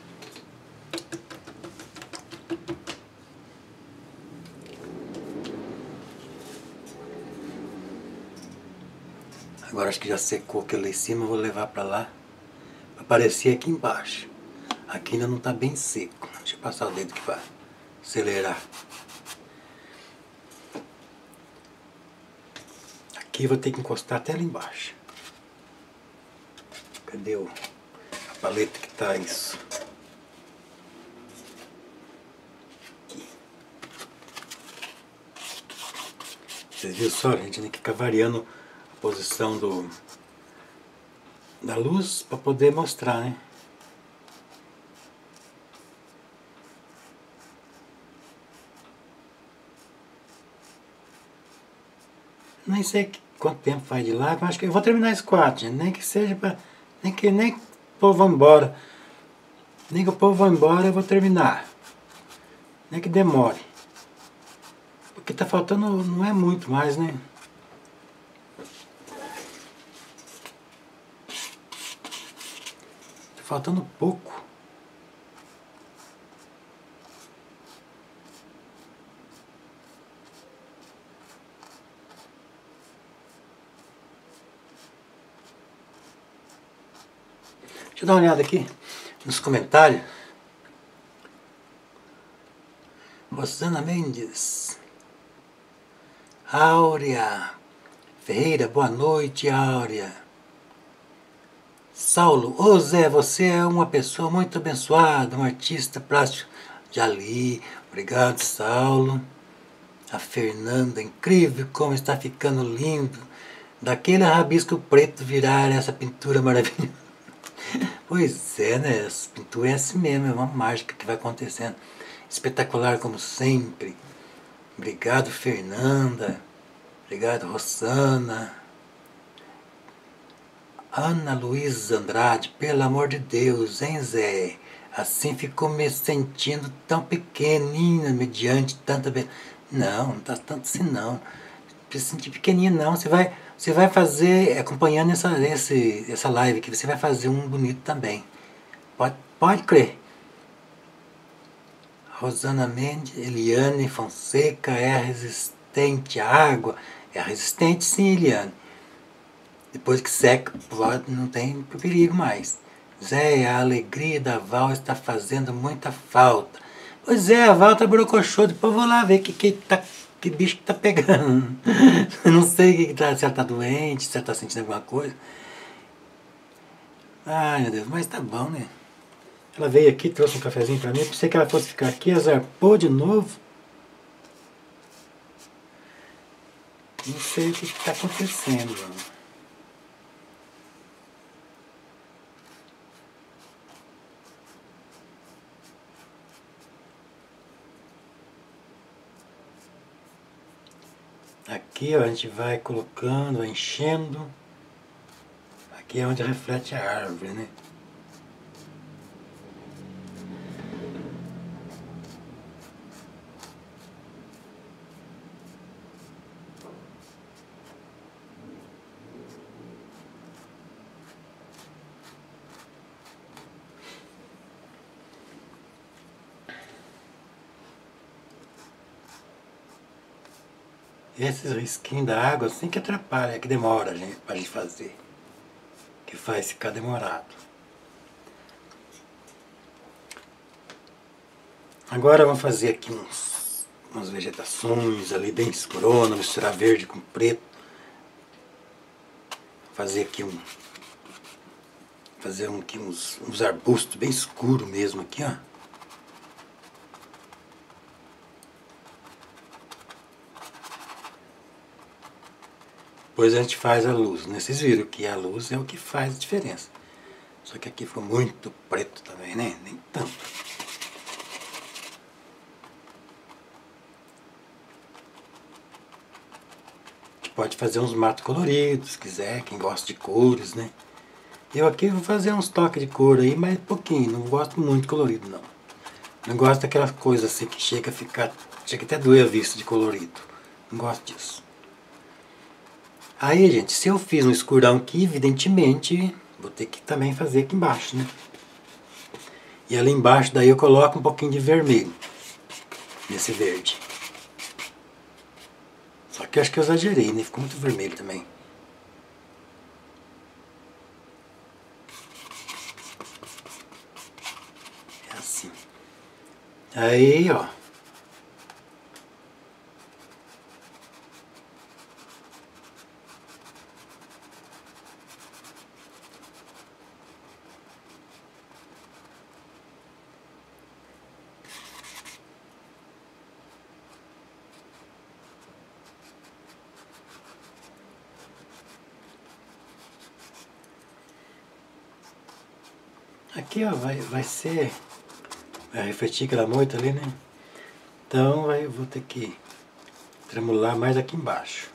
Agora acho que já secou aquilo lá em cima, eu vou levar para lá, para aparecer aqui embaixo. Aqui ainda não está bem seco. Deixa eu passar o dedo aqui para acelerar. Aqui eu vou ter que encostar até lá embaixo. Cadê a paleta que tá isso? Aqui. Vocês viram só, gente? Tem que ficar variando a posição da luz para poder mostrar, né? Nem sei quanto tempo faz de live, mas acho que eu vou terminar esse quadro, gente. Nem que seja para... Nem que o povo vá embora. Nem que o povo vá embora, eu vou terminar. Nem que demore. Porque tá faltando, não é muito mais, né? Tá faltando pouco. Deixa eu dar uma olhada aqui nos comentários. Rosana Mendes. Áurea Ferreira, boa noite, Áurea. Saulo, ô Zé, você é uma pessoa muito abençoada, um artista plástico. Já li, obrigado, Saulo. A Fernanda, incrível como está ficando lindo. Daquele rabisco preto virar essa pintura maravilhosa. Pois é, né? Essa pintura é assim mesmo, é uma mágica que vai acontecendo. Espetacular como sempre. Obrigado, Fernanda. Obrigado, Rosana. Ana Luísa Andrade, pelo amor de Deus, hein, Zé? Assim ficou me sentindo tão pequenina mediante tanta... Não, não tá tanto assim não. Não precisa sentir pequenininha não. Você vai fazer, acompanhando essa live aqui, você vai fazer um bonito também. Pode crer. Rosana Mendes, Eliane Fonseca, é resistente à água? É resistente sim, Eliane. Depois que seca, não tem perigo mais. Zé, a alegria da Val está fazendo muita falta. Pois é, a Val tá brocochô, depois eu vou lá ver que bicho que tá pegando. Não sei se ela tá doente, se ela tá sentindo alguma coisa. Ai, meu Deus, mas tá bom, né? Ela veio aqui, trouxe um cafezinho pra mim, pensei que ela fosse ficar aqui, azarpou de novo. Não sei o que tá acontecendo, mano. Aqui, ó, a gente vai colocando, vai enchendo. Aqui é onde reflete a árvore, né? Esses risquinhos da água assim que atrapalha, que demora pra gente fazer. Que faz ficar demorado. Agora vamos fazer aqui umas vegetações ali bem escurona, misturar verde com preto. Fazer aqui aqui uns arbustos bem escuros mesmo aqui, ó. Depois a gente faz a luz, né? Vocês viram que a luz é o que faz a diferença. Só que aqui ficou muito preto também, né? Nem tanto. A gente pode fazer uns matos coloridos, se quiser, quem gosta de cores, né? Eu aqui vou fazer uns toques de cor aí, mas pouquinho, não gosto muito colorido, não. Não gosto daquelas coisas assim que chega até doer a vista de colorido. Não gosto disso. Aí, gente, se eu fiz um escurão aqui, evidentemente, vou ter que também fazer aqui embaixo, né? E ali embaixo, daí eu coloco um pouquinho de vermelho, nesse verde. Só que eu acho que eu exagerei, né? Ficou muito vermelho também. É assim. Aí, ó. Aqui, ó, vai refletir aquela moita ali, né? Então, eu vou ter que tremular mais aqui embaixo.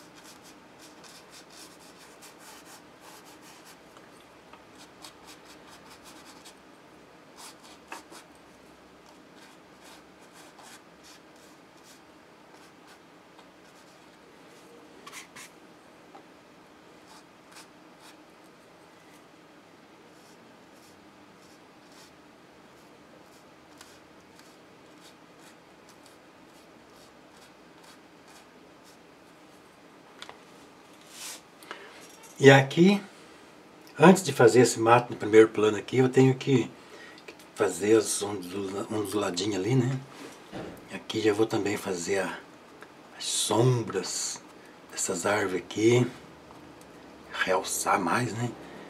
E aqui, antes de fazer esse mato no primeiro plano aqui, eu tenho que fazer as onduladinhas ali, né? Aqui já vou também fazer as sombras dessas árvores aqui, realçar mais, né?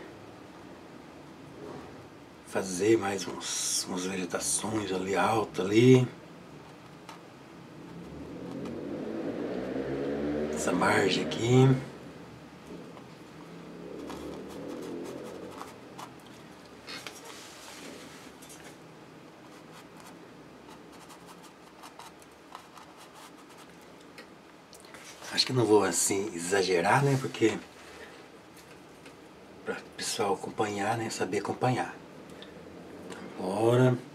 Fazer mais umas vegetações ali altas ali. Essa margem aqui. Acho que não vou assim exagerar, né? Porque para o pessoal acompanhar, né? Saber acompanhar. Agora,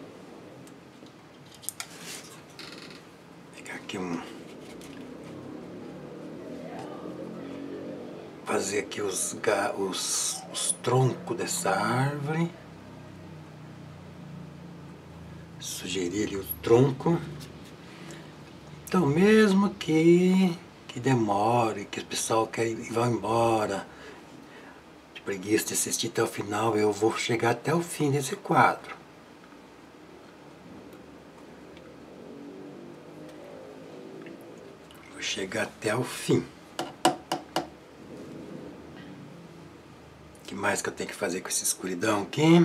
pegar aqui fazer aqui os troncos dessa árvore. Sugerir ali o tronco. Então, mesmo que demore, que o pessoal quer ir vá embora, de preguiça de assistir até o final, eu vou chegar até o fim desse quadro. Vou chegar até o fim. O que mais que eu tenho que fazer com essa escuridão aqui?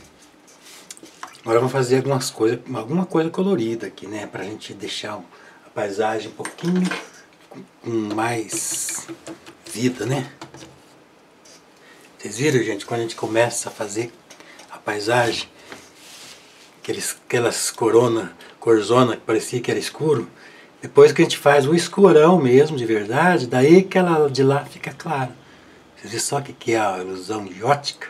Agora vamos fazer alguma coisa colorida aqui, né? Pra gente deixar a paisagem um pouquinho com mais vida, né? Vocês viram, gente, quando a gente começa a fazer a paisagem, aquelas corzona que parecia que era escuro, depois que a gente faz o escurão mesmo, de verdade, daí que ela de lá fica clara. Vocês viram só o que é a ilusão de ótica?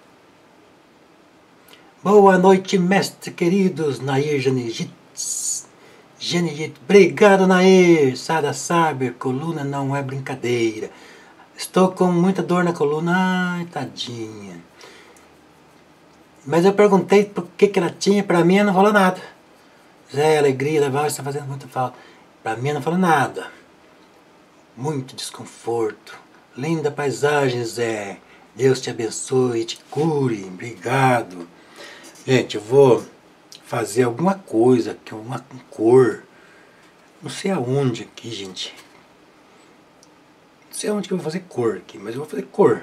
Boa noite, mestre queridos, Nair Janegitz. Obrigado, Nair. Sada Saber, coluna não é brincadeira. Estou com muita dor na coluna. Ai, tadinha. Mas eu perguntei por que ela tinha, pra mim ela não falou nada. Zé, alegria, levar, está fazendo muita falta. Pra mim ela não falou nada. Muito desconforto. Linda paisagem, Zé. Deus te abençoe e te cure. Obrigado. Gente, eu vou fazer alguma coisa, que é uma cor. Não sei aonde aqui, gente. Não sei aonde que eu vou fazer cor aqui, mas eu vou fazer cor.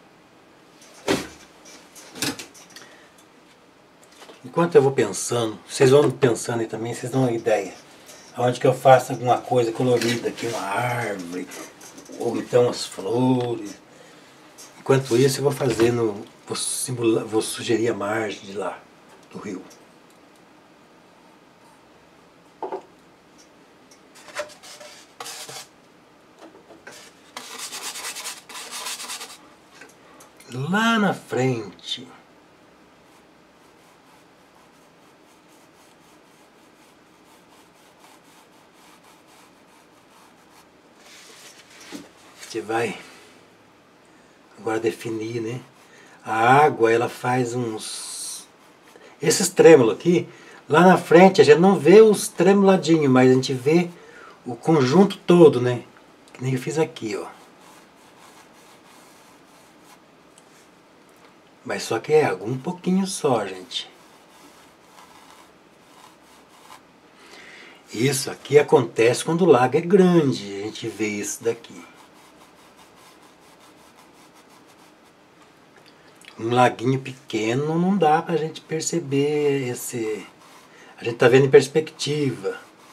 Enquanto eu vou pensando, vocês vão pensando aí também, vocês dão uma ideia. Aonde que eu faço alguma coisa colorida aqui, uma árvore, ou então as flores. Enquanto isso eu vou fazendo, vou sugerir a margem de lá, do rio. Lá na frente, você vai agora definir, né? A água, ela faz esses trêmulos aqui, lá na frente a gente não vê os tremuladinhos, mas a gente vê o conjunto todo, né? Que nem eu fiz aqui, ó. Mas só que é um pouquinho só, gente. Isso aqui acontece quando o lago é grande, a gente vê isso daqui. Um laguinho pequeno não dá pra gente perceber esse... A gente tá vendo em perspectiva.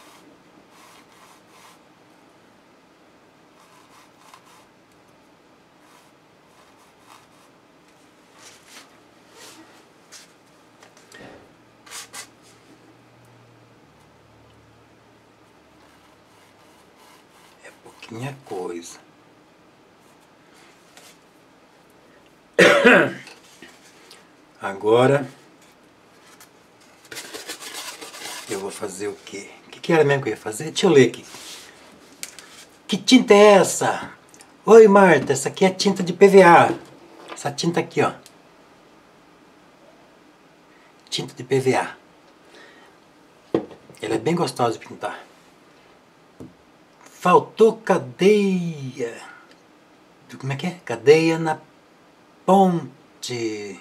É pouquinha coisa. Agora eu vou fazer o quê? O que era mesmo que eu ia fazer? Deixa eu ler aqui. Que tinta é essa? Oi, Marta, essa aqui é tinta de PVA. Essa tinta aqui, ó. Tinta de PVA. Ela é bem gostosa de pintar. Faltou cadeia. Como é que é? Cadeia na ponte.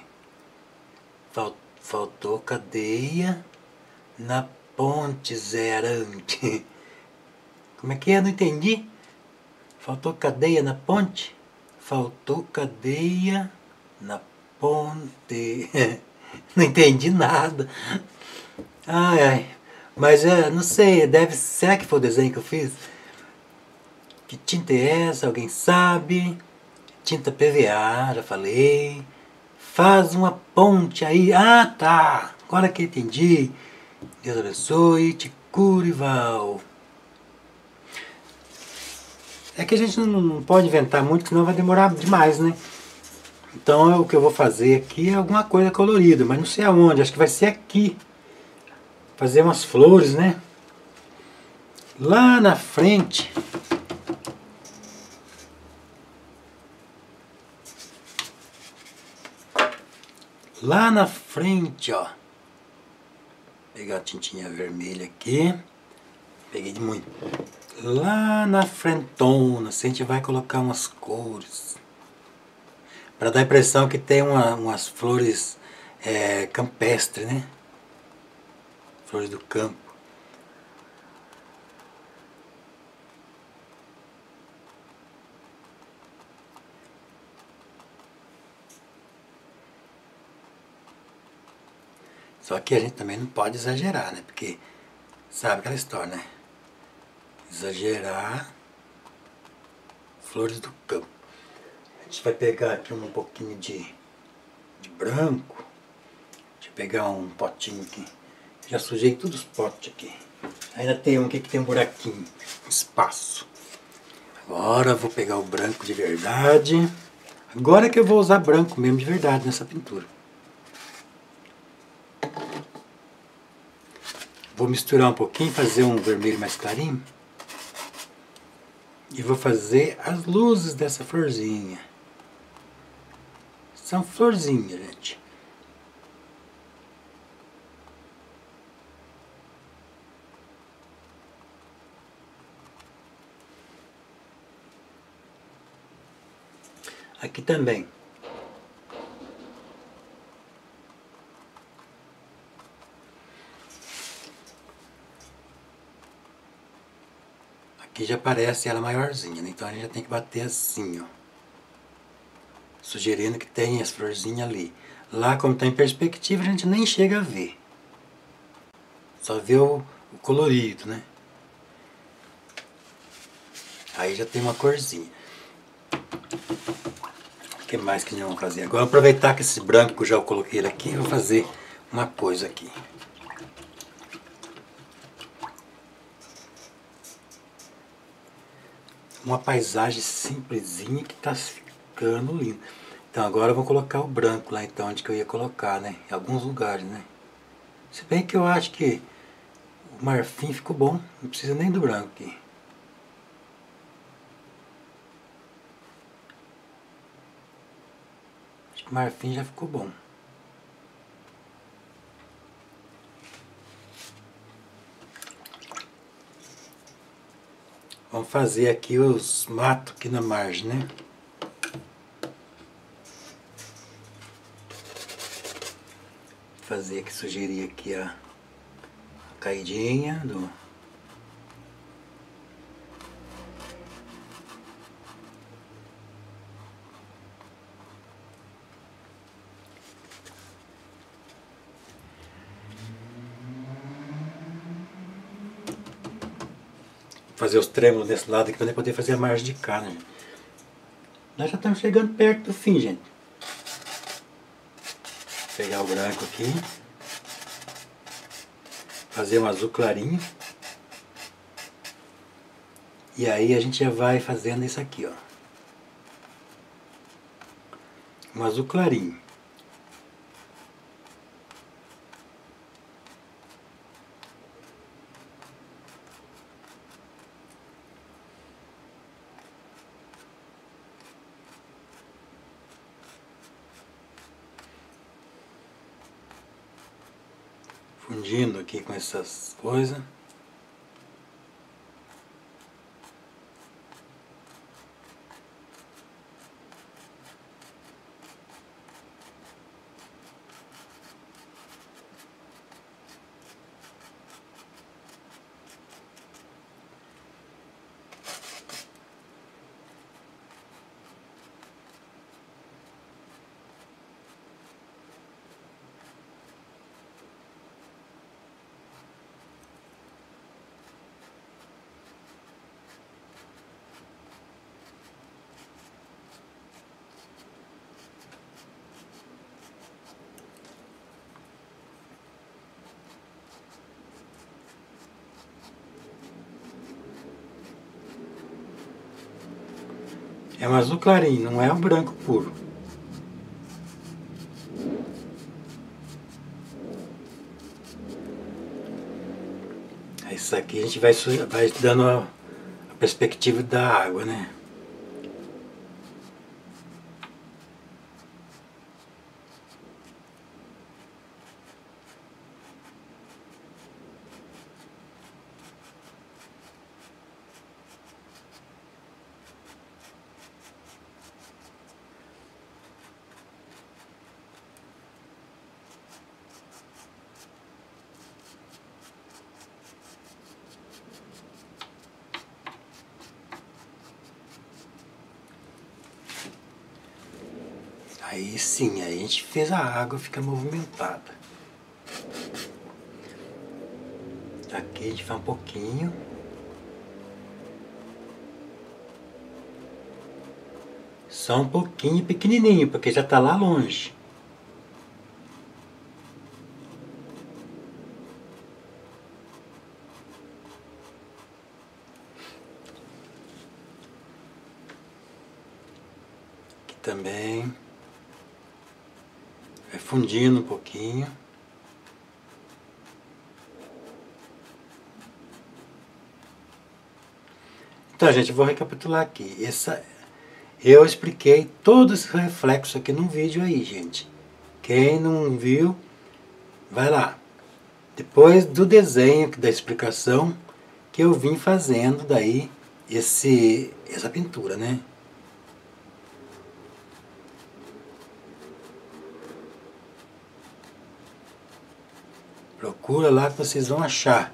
Faltou cadeia na ponte zerante. Como é que é? Não entendi. Faltou cadeia na ponte? Faltou cadeia na ponte. Não entendi nada. Ai, ai. Mas não sei, será que foi o desenho que eu fiz? Que tinta é essa? Alguém sabe? Tinta PVA, já falei. Faz uma ponte aí. Ah, tá. Agora que eu entendi. Deus abençoe, te cure, Val. É que a gente não pode inventar muito, senão vai demorar demais, né? Então o que eu vou fazer aqui é alguma coisa colorida, mas não sei aonde. Acho que vai ser aqui. Fazer umas flores, né? Lá na frente. Lá na frente, ó. Vou pegar a tintinha vermelha aqui. Peguei de muito. Lá na frentona, assim, a gente vai colocar umas cores. Para dar a impressão que tem umas flores campestres, né? Flores do campo. Só que a gente também não pode exagerar, né? Porque sabe aquela história, né? exagerar. Flores do campo. A gente vai pegar aqui um pouquinho de branco. Deixa eu pegar um potinho aqui. Já sujei todos os potes aqui. Ainda tem um aqui que tem um buraquinho, um espaço. Agora eu vou pegar o branco de verdade. Agora que eu vou usar branco mesmo de verdade nessa pintura. Vou misturar um pouquinho, fazer um vermelho mais clarinho. E vou fazer as luzes dessa florzinha. São florzinhas, gente. Aqui também. Aqui já aparece ela maiorzinha, né? Então a gente já tem que bater assim, ó. Sugerindo que tem as florzinhas ali. Lá, como está em perspectiva, a gente nem chega a ver. Só vê o colorido, né? Aí já tem uma corzinha. O que mais que nós vamos fazer? Agora, aproveitar que esse branco que eu já coloquei ele aqui, eu vou fazer uma coisa aqui. Uma paisagem simplesinha que está ficando linda. Então agora eu vou colocar o branco lá então, onde que eu ia colocar, né? Em alguns lugares, né? Se bem que eu acho que o marfim ficou bom, não precisa nem do branco aqui. Acho que o marfim já ficou bom. Vamos fazer aqui os matos aqui na margem, né? Fazer aqui, sugerir aqui a caidinha do... Fazer os trêmulos desse lado aqui para poder fazer a margem de cá, né? Nós já estamos chegando perto do fim, gente. Vou pegar o branco aqui. Fazer um azul clarinho. E aí a gente já vai fazendo isso aqui, ó. Um azul clarinho. Fundindo aqui com essas coisas. É um azul clarinho, não é um branco puro. Isso aqui a gente vai dando a perspectiva da água, né? Aí sim, aí a gente fez a água ficar movimentada. Aqui a gente faz um pouquinho. Só um pouquinho pequenininho, porque já está lá longe. Aqui também. Vai fundindo um pouquinho. Então, gente, eu vou recapitular aqui. Eu expliquei todo esse reflexo aqui num vídeo aí, gente. Quem não viu, vai lá. Depois do desenho, da explicação, que eu vim fazendo daí essa pintura, né? Procura lá que vocês vão achar.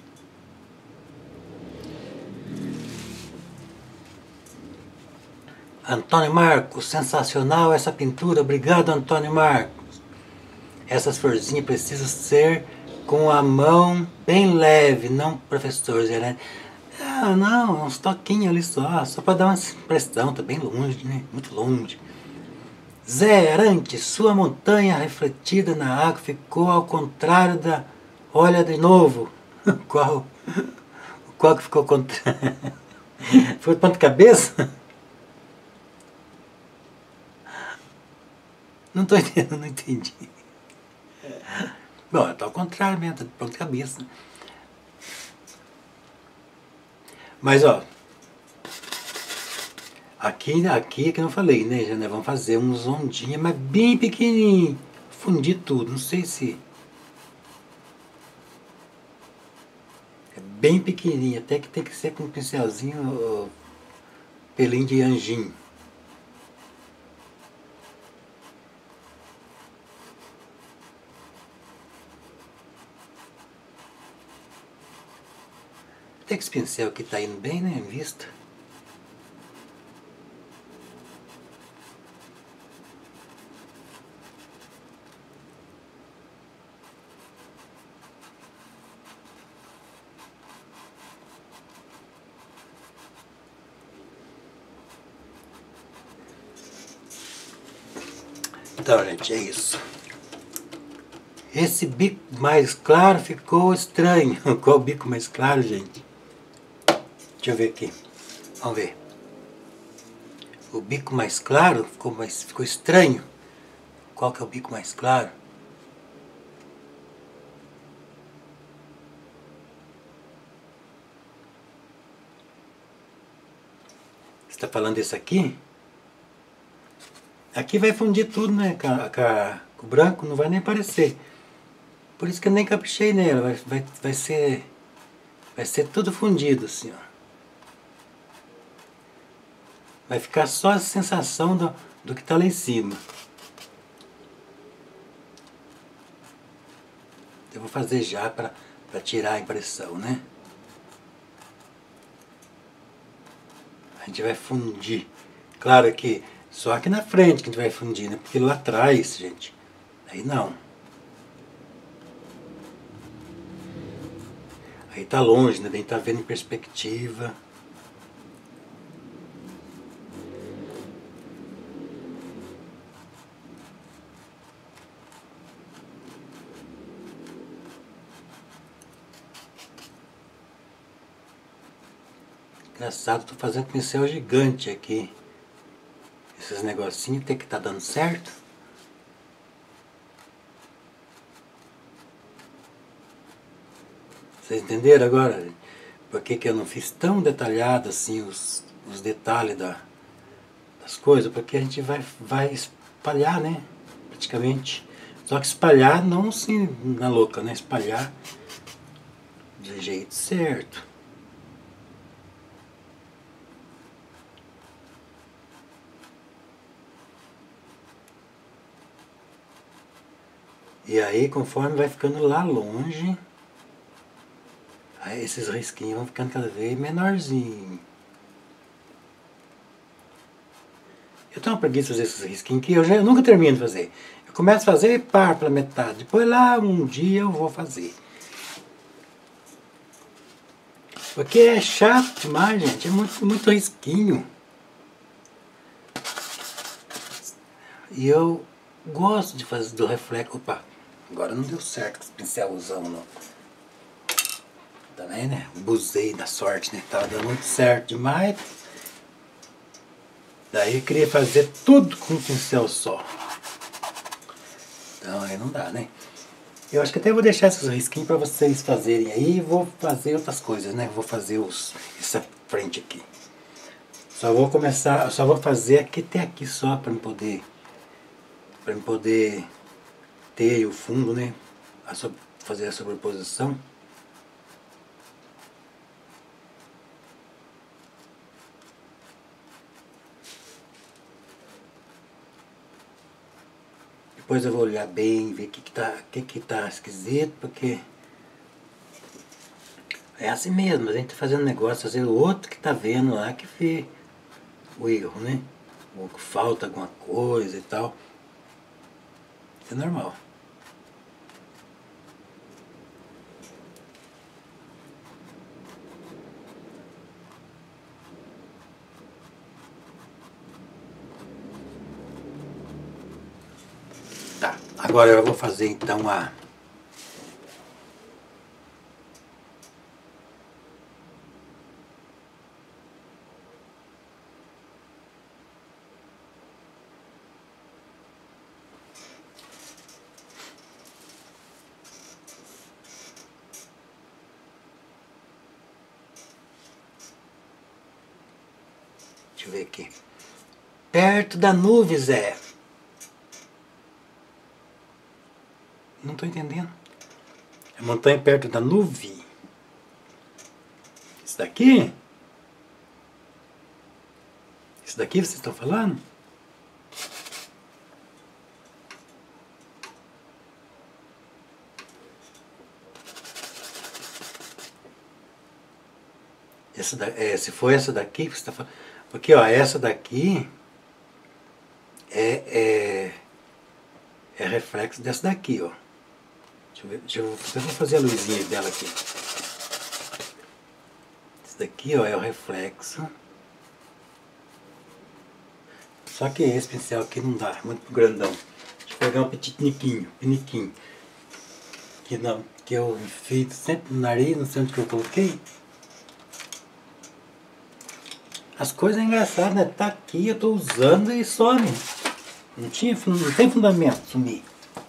Antônio Marcos, sensacional essa pintura. Obrigado, Antônio Marcos. Essas florzinhas precisam ser com a mão bem leve, não, professor Zé. Ah, não, uns toquinhos ali só para dar uma impressão, tá bem longe, né? Muito longe. Zé Arantes, sua montanha refletida na água ficou ao contrário da... Olha de novo. Qual que ficou ao contrário? Foi de ponta cabeça? Não estou entendendo, não entendi. Bom, está ao contrário mesmo, está de ponta cabeça. Mas, ó, aqui que eu falei, né? Já nós vamos fazer uns ondinhas, mas bem pequenininho. Fundir tudo, não sei se... É bem pequenininho, até que tem que ser com um pincelzinho, pelinho de anjinho. Até que esse pincel aqui tá indo bem, né, em vista. Então, gente, é isso. Esse bico mais claro ficou estranho. Qual o bico mais claro, gente? Deixa eu ver aqui. Vamos ver. O bico mais claro ficou estranho. Qual que é o bico mais claro? Você está falando desse aqui? Aqui vai fundir tudo, né? Com o branco não vai nem aparecer. Por isso que eu nem caprichei nela. Vai ser tudo fundido assim, ó. Vai ficar só a sensação do que está lá em cima. Eu vou fazer já para tirar a impressão, né? A gente vai fundir. Claro que só aqui na frente que a gente vai fundir, né? Porque lá atrás, gente, aí não. Aí tá longe, né? A gente tá vendo em perspectiva. Engraçado, tô fazendo pincel gigante aqui. Esses negocinhos tem que estar dando certo. Vocês entenderam agora? Por que eu não fiz tão detalhado assim os detalhes das coisas? Porque a gente vai espalhar, né? Praticamente. Só que espalhar não assim na louca, né? Espalhar do jeito certo. E aí, conforme vai ficando lá longe, aí esses risquinhos vão ficando cada vez menorzinhos. Eu tenho uma preguiça de fazer esses risquinhos que eu nunca termino de fazer. Eu começo a fazer e paro pela metade. Depois lá um dia eu vou fazer. Porque é chato demais, gente. É muito risquinho. E eu gosto de fazer do reflexo. Opa, agora não deu certo com esse pincelzão não. Também, né? Abusei da sorte, né? Tava dando muito certo demais. Daí eu queria fazer tudo com um pincel só. Então aí não dá, né? Eu acho que até vou deixar esses risquinhos para vocês fazerem aí. E vou fazer outras coisas, né? Vou fazer essa frente aqui. Só vou começar, só vou fazer aqui até aqui só para me poder ter o fundo, né? Fazer a sobreposição. Depois eu vou olhar bem, ver o que tá esquisito, porque é assim mesmo, a gente tá fazendo negócio, às vezes o outro que tá vendo lá que vê o erro, né? Ou que falta alguma coisa e tal. Isso é normal. Tá, agora eu vou fazer então a... Deixa eu ver aqui. Perto da nuvem, Zé. Não tô entendendo. A montanha perto da nuvem. Isso daqui? Isso daqui vocês estão falando? Se for essa daqui que você está falando. Porque ó, essa daqui é reflexo dessa daqui, ó. Deixa eu vou fazer a luzinha dela aqui. Esse daqui, ó, é o reflexo. Só que esse pincel aqui não dá, é muito grandão. Deixa eu pegar um piniquinho. Que eu enfeito sempre no nariz, não sei onde que eu coloquei. As coisas engraçadas, né? Tá aqui, eu tô usando e some. Não tem fundamento sumir.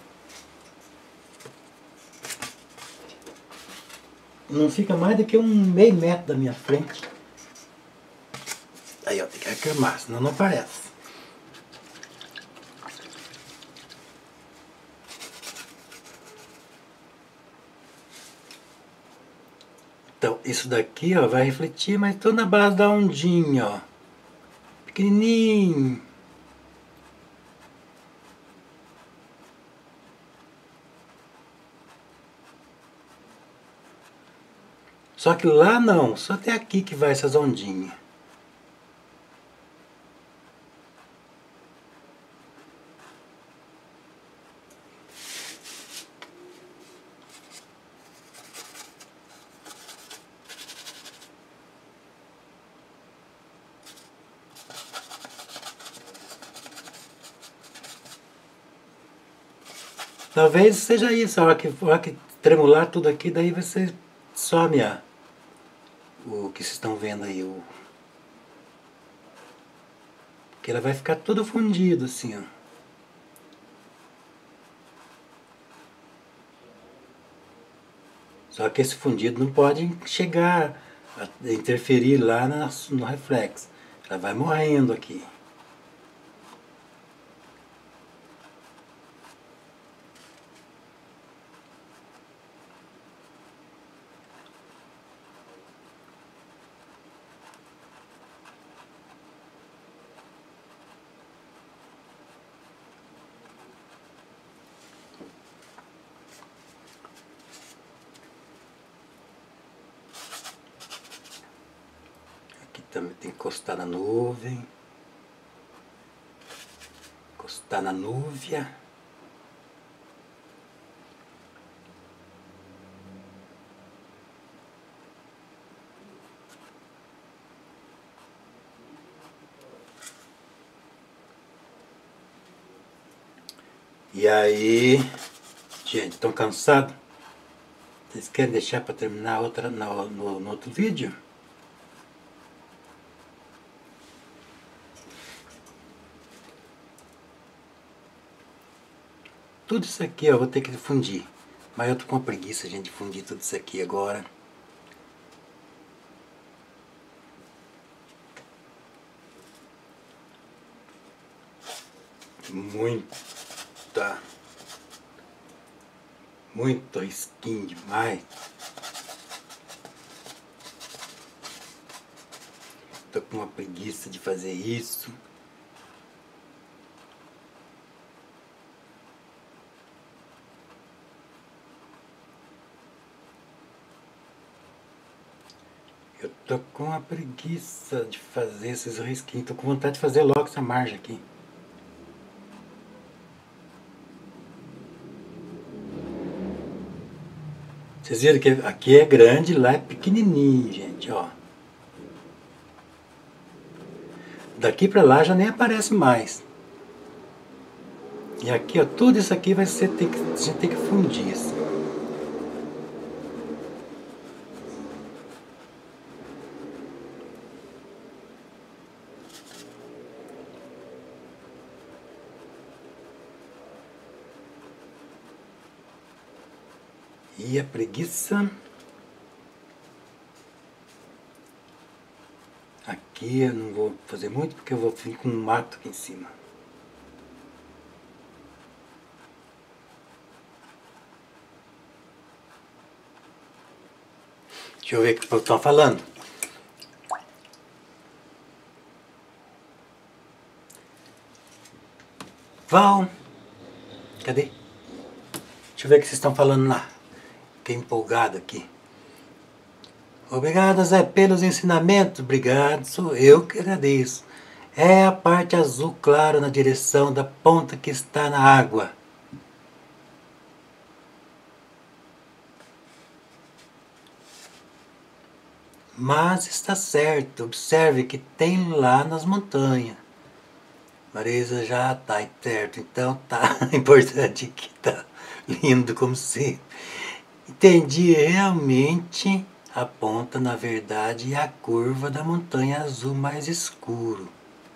Não fica mais do que um meio metro da minha frente. Aí, ó, tem que reclamar, senão não aparece. Então, isso daqui, ó, vai refletir, mas tudo na base da ondinha, ó. Pequenininho. Só que lá não, só até aqui que vai essas ondinhas. Talvez seja isso, a hora que tremular tudo aqui, daí você some o que vocês estão vendo aí. Porque ela vai ficar todo fundido assim, ó. Só que esse fundido não pode chegar a interferir lá no reflexo. Ela vai morrendo aqui. Aqui também tem que encostar na nuvem. Encostar na núvia. E aí, gente, estão cansados? Vocês querem deixar para terminar outra no outro vídeo? Tudo isso aqui eu vou ter que fundir. Mas eu tô com uma preguiça, gente, de fundir tudo isso aqui agora. Muito risquinho demais. Tô com uma preguiça de fazer isso. Eu tô com uma preguiça de fazer esses risquinhos. Tô com vontade de fazer logo essa margem aqui. Vocês viram que aqui é grande, lá é pequenininho, gente, ó. Daqui pra lá já nem aparece mais. E aqui, ó, tudo isso aqui a gente tem que fundir isso. E a preguiça. Aqui eu não vou fazer muito porque eu vou vir com um mato aqui em cima. Deixa eu ver o que eu tô falando. Val, cadê? Deixa eu ver o que vocês estão falando lá. Fiquei empolgado aqui. Obrigado, Zé, pelos ensinamentos. Obrigado, sou eu que agradeço. É a parte azul claro na direção da ponta que está na água. Mas está certo, observe que tem lá nas montanhas. Marisa já está certo, então tá importante que tá lindo como sempre. Entendi, realmente aponta na verdade a curva da montanha azul mais escuro.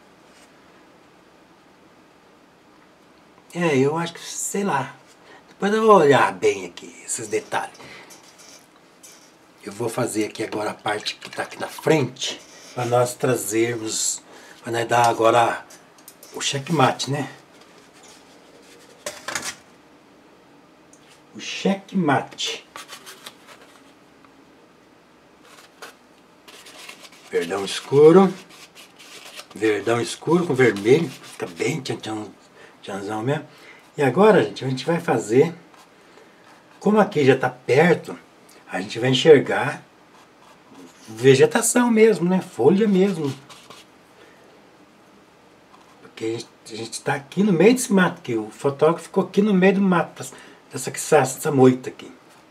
Eu acho que, sei lá, depois eu vou olhar bem aqui esses detalhes. Eu vou fazer aqui agora a parte que está aqui na frente, para nós trazermos, para nós dar agora o checkmate, né? O checkmate. Verdão escuro com vermelho, fica bem tchanzão mesmo. E agora, gente, a gente vai fazer, como aqui já está perto, a gente vai enxergar vegetação mesmo, né? Folha mesmo. Porque a gente está aqui no meio desse mato, que o fotógrafo ficou aqui no meio do mato, dessa moita aqui.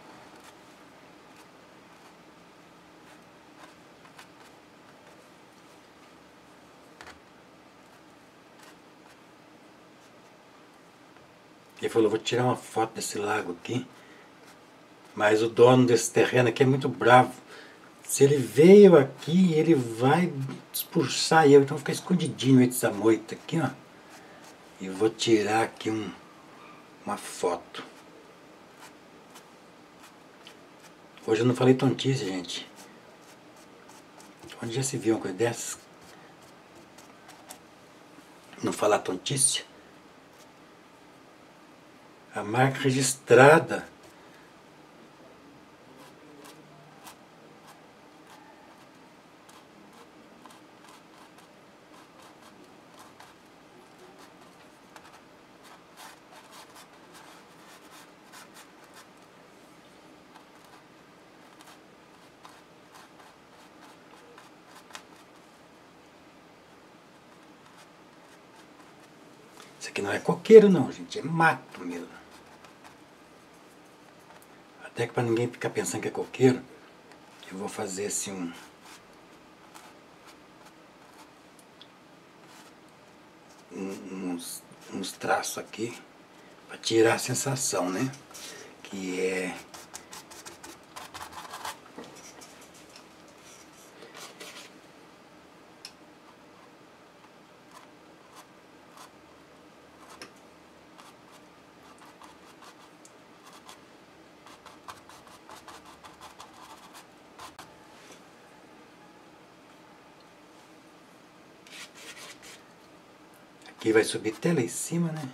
Ele falou, vou tirar uma foto desse lago aqui. Mas o dono desse terreno aqui é muito bravo. Se ele veio aqui, ele vai expulsar eu. Então eu vou ficar escondidinho entre essa moita aqui, ó. E vou tirar aqui uma foto. Hoje eu não falei tontice, gente. Onde já se viu uma coisa dessas? Não falar tontice? A marca registrada. Isso aqui não é coqueiro não, gente, é mato mesmo. Até que para ninguém ficar pensando que é coqueiro, eu vou fazer assim uns traços aqui, Para tirar a sensação, né? Que é... Aqui vai subir até lá em cima, né?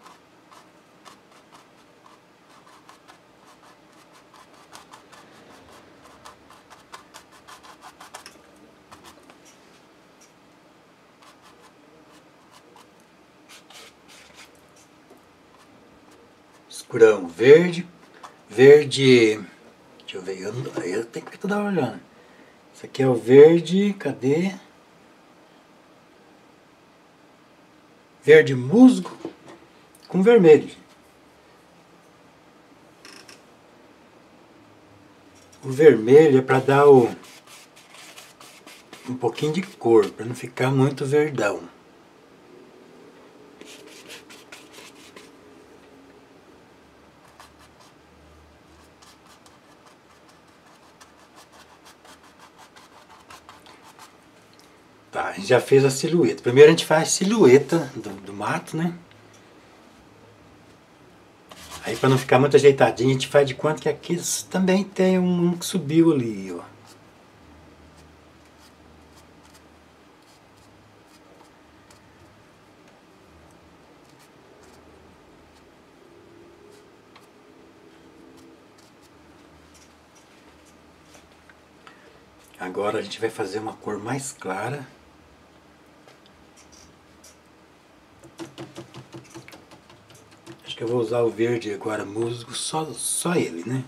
Escurão, verde, verde, deixa eu ver, eu tenho que estar olhando. Isso aqui é o verde, cadê? Verde musgo com vermelho. O vermelho é para dar um pouquinho de cor, para não ficar muito verdão. Tá, a gente já fez a silhueta. Primeiro a gente faz a silhueta do mato, né? Aí para não ficar muito ajeitadinho, a gente faz de conta que aqui também tem um que subiu ali, ó. Agora a gente vai fazer uma cor mais clara. Acho que eu vou usar o verde agora, musgo, só ele, né?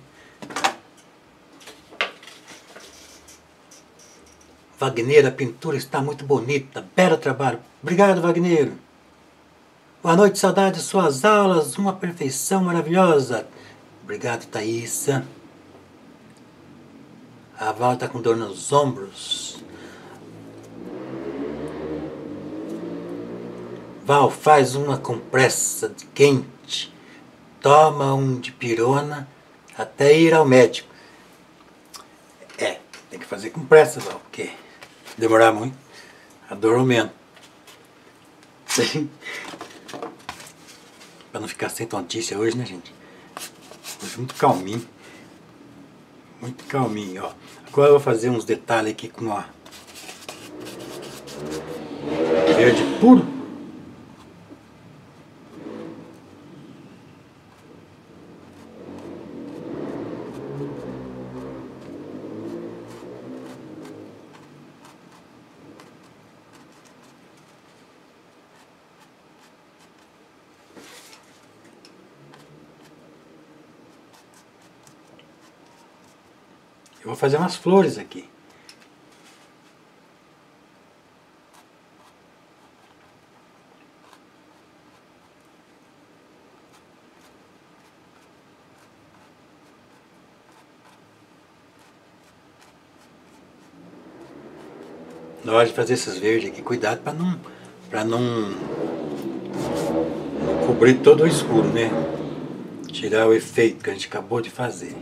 Wagner, a pintura está muito bonita, belo trabalho. Obrigado, Wagner. Boa noite, saudade de suas aulas, uma perfeição maravilhosa. Obrigado, Thaísa. A Val está com dor nos ombros. Val, faz uma compressa de quente. Toma um de pirona até ir ao médico. É, tem que fazer compressa, Val, porque demorar muito, a dor aumenta. Para não ficar sem tontícia hoje, né, gente? Hoje muito calminho. Muito calminho, ó. Agora eu vou fazer uns detalhes aqui com ó, verde puro. Eu vou fazer umas flores aqui. Na hora de fazer esses verdes aqui, cuidado para não cobrir todo o escuro, né? Tirar o efeito que a gente acabou de fazer.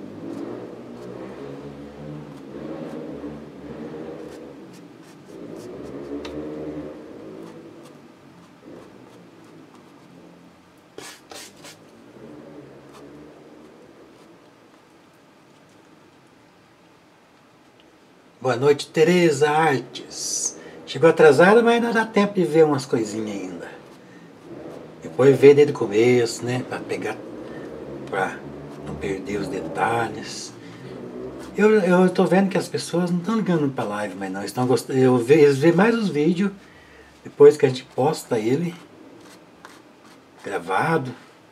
Boa noite, Tereza Artes. Chegou atrasada, mas ainda dá tempo de ver umas coisinhas ainda. Depois ver desde o começo, né? Pra não perder os detalhes. Eu tô vendo que as pessoas não estão ligando pra live, mas não. Estão gostando. Eles vê mais os vídeos depois que a gente posta ele gravado.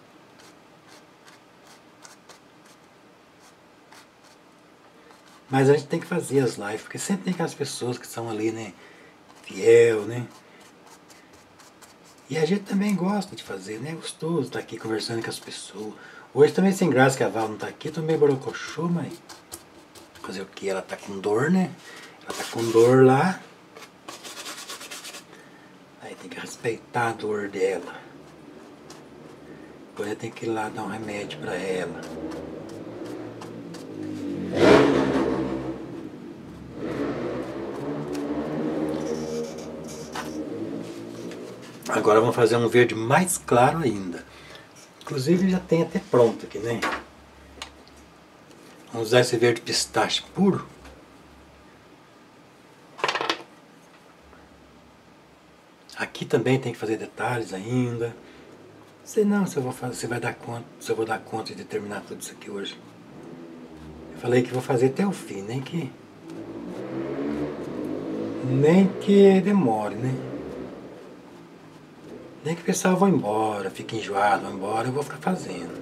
Mas a gente tem que fazer as lives, porque sempre tem aquelas pessoas que são ali, né, fiel, né? E a gente também gosta de fazer, né? É gostoso estar aqui conversando com as pessoas. Hoje também sem graça que a Val não tá aqui, tô meio borocochô, mas fazer o que? Ela tá com dor, né? Ela tá com dor lá. Aí tem que respeitar a dor dela. Depois eu tenho que ir lá dar um remédio para ela. Agora vamos fazer um verde mais claro ainda. Inclusive já tem até pronto aqui, né? Vamos usar esse verde pistache puro. Aqui também tem que fazer detalhes ainda. Sei não se eu vou fazer, se vai dar conta, se eu vou dar conta de terminar tudo isso aqui hoje. Eu falei que vou fazer até o fim, nem que demore, né? Nem que o pessoal vá embora, fique enjoado, vá embora, eu vou ficar fazendo.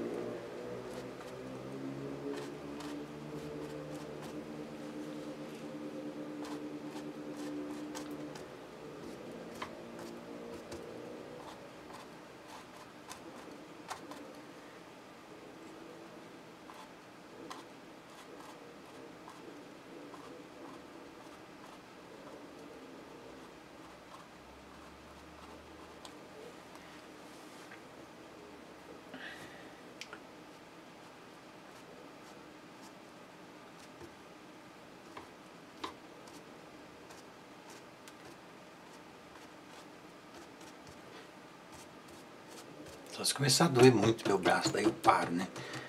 Só se começar a doer muito meu braço, daí eu paro, né?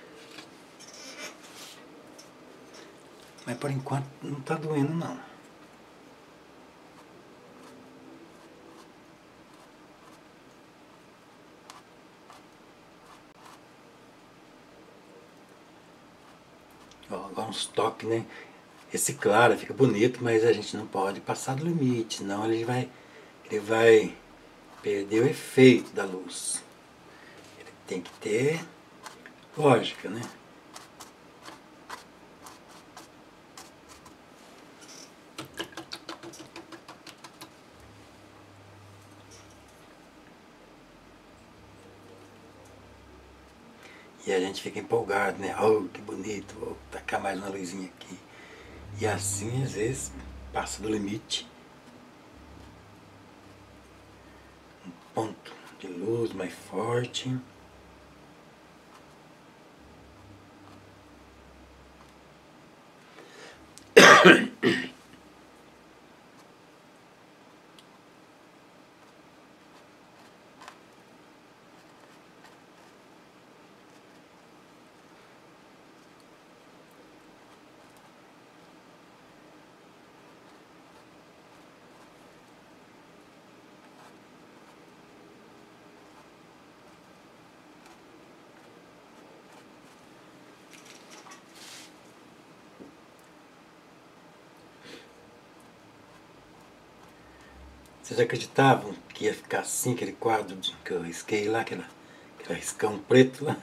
Mas por enquanto não tá doendo não. Ó, agora uns toques, né? Esse claro fica bonito, mas a gente não pode passar do limite, senão ele vai perder o efeito da luz. Ele tem que ter lógica, né? E a gente fica empolgado, né? Oh, que bonito, vou tacar mais uma luzinha aqui. E assim, às vezes, passa do limite. Um ponto de luz mais forte. Vocês acreditavam que ia ficar assim, aquele quadro que eu risquei lá, aquele riscão preto lá?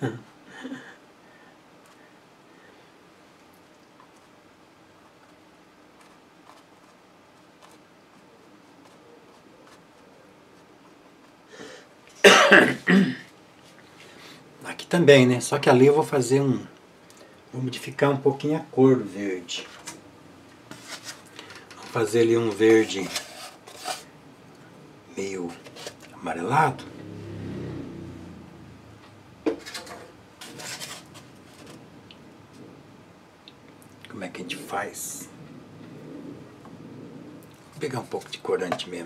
Aqui também, né? Só que ali eu vou fazer vou modificar um pouquinho a cor do verde. Vou fazer ali um verde meio amarelado. Como é que a gente faz? Vou pegar um pouco de corante mesmo.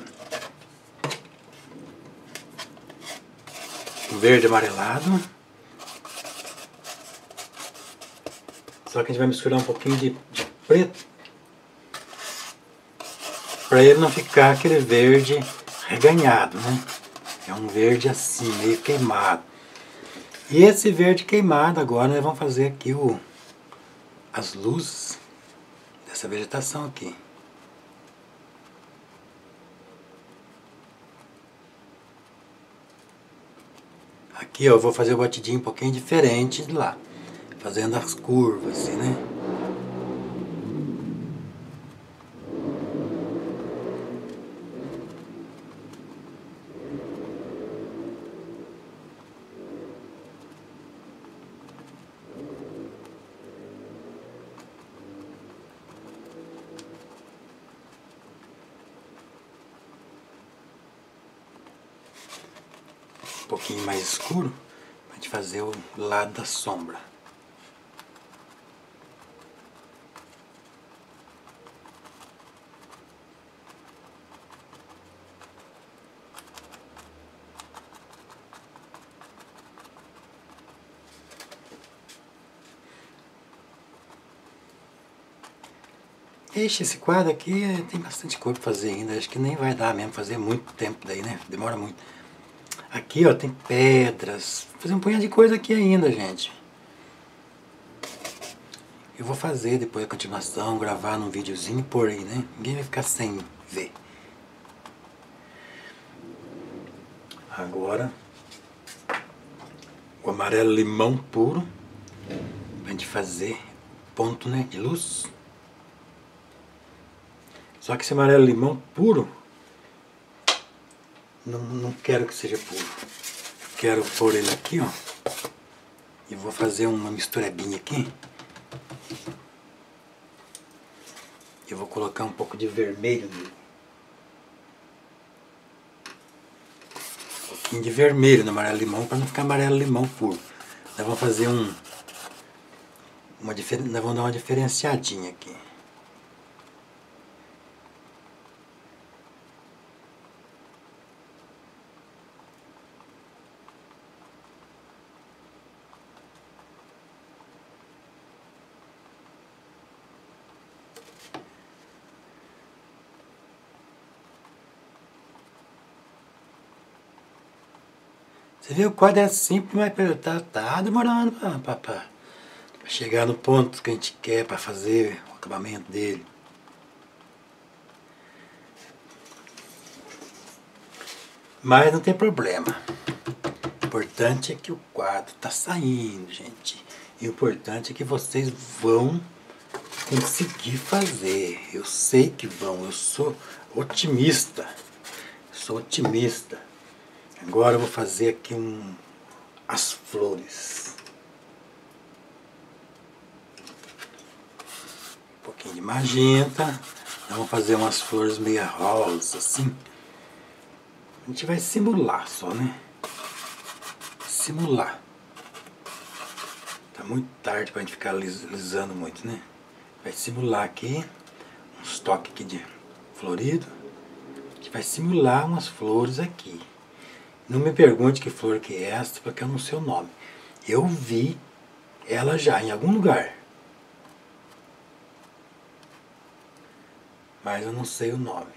Um verde amarelado. Só que a gente vai misturar um pouquinho de preto. Para ele não ficar aquele verde reganhado, né? É um verde assim, meio queimado. E esse verde queimado agora nós vamos fazer aqui as luzes dessa vegetação aqui. Aqui ó, eu vou fazer o batidinho um pouquinho diferente de lá. Fazendo as curvas assim, né? Um pouquinho mais escuro, gente fazer o lado da sombra. Ixi, esse quadro aqui tem bastante coisa para fazer ainda. Acho que nem vai dar mesmo fazer muito tempo daí, né? Demora muito. Aqui, ó, tem pedras. Vou fazer um punhado de coisa aqui ainda, gente. Eu vou fazer depois a continuação, gravar num videozinho e pôr aí, né? Ninguém vai ficar sem ver. Agora, o amarelo limão puro. Pra gente fazer ponto, né, de luz. Só que esse amarelo limão puro, não quero que seja puro. Quero pôr ele aqui, ó. E vou fazer uma misturebinha aqui. Eu vou colocar um pouco de vermelho nele. Um pouquinho de vermelho no amarelo limão para não ficar amarelo limão puro. Nós vamos fazer nós vamos dar uma diferenciadinha aqui. Você vê, o quadro é simples, mas tá demorando para chegar no ponto que a gente quer para fazer o acabamento dele. Mas não tem problema. O importante é que o quadro tá saindo, gente. E o importante é que vocês vão conseguir fazer. Eu sei que vão, eu sou otimista. Sou otimista. Agora eu vou fazer aqui as flores. Um pouquinho de magenta. Vamos fazer umas flores meio rosa, assim. A gente vai simular só, né? Simular. Tá muito tarde pra gente ficar lisando muito, né? Vai simular aqui. Uns toques aqui de florido. A gente vai simular umas flores aqui. Não me pergunte que flor que é essa, porque eu não sei o nome. Eu vi ela já em algum lugar. Mas eu não sei o nome.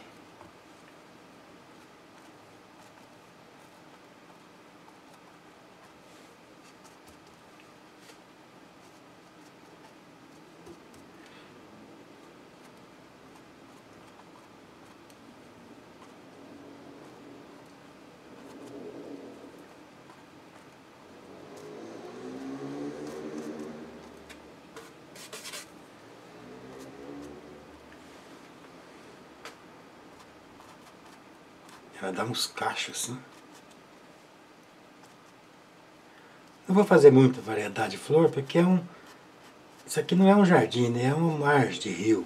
Ela dá uns cachos assim. Não vou fazer muita variedade de flor, porque isso aqui não é um jardim, né? É uma margem de rio.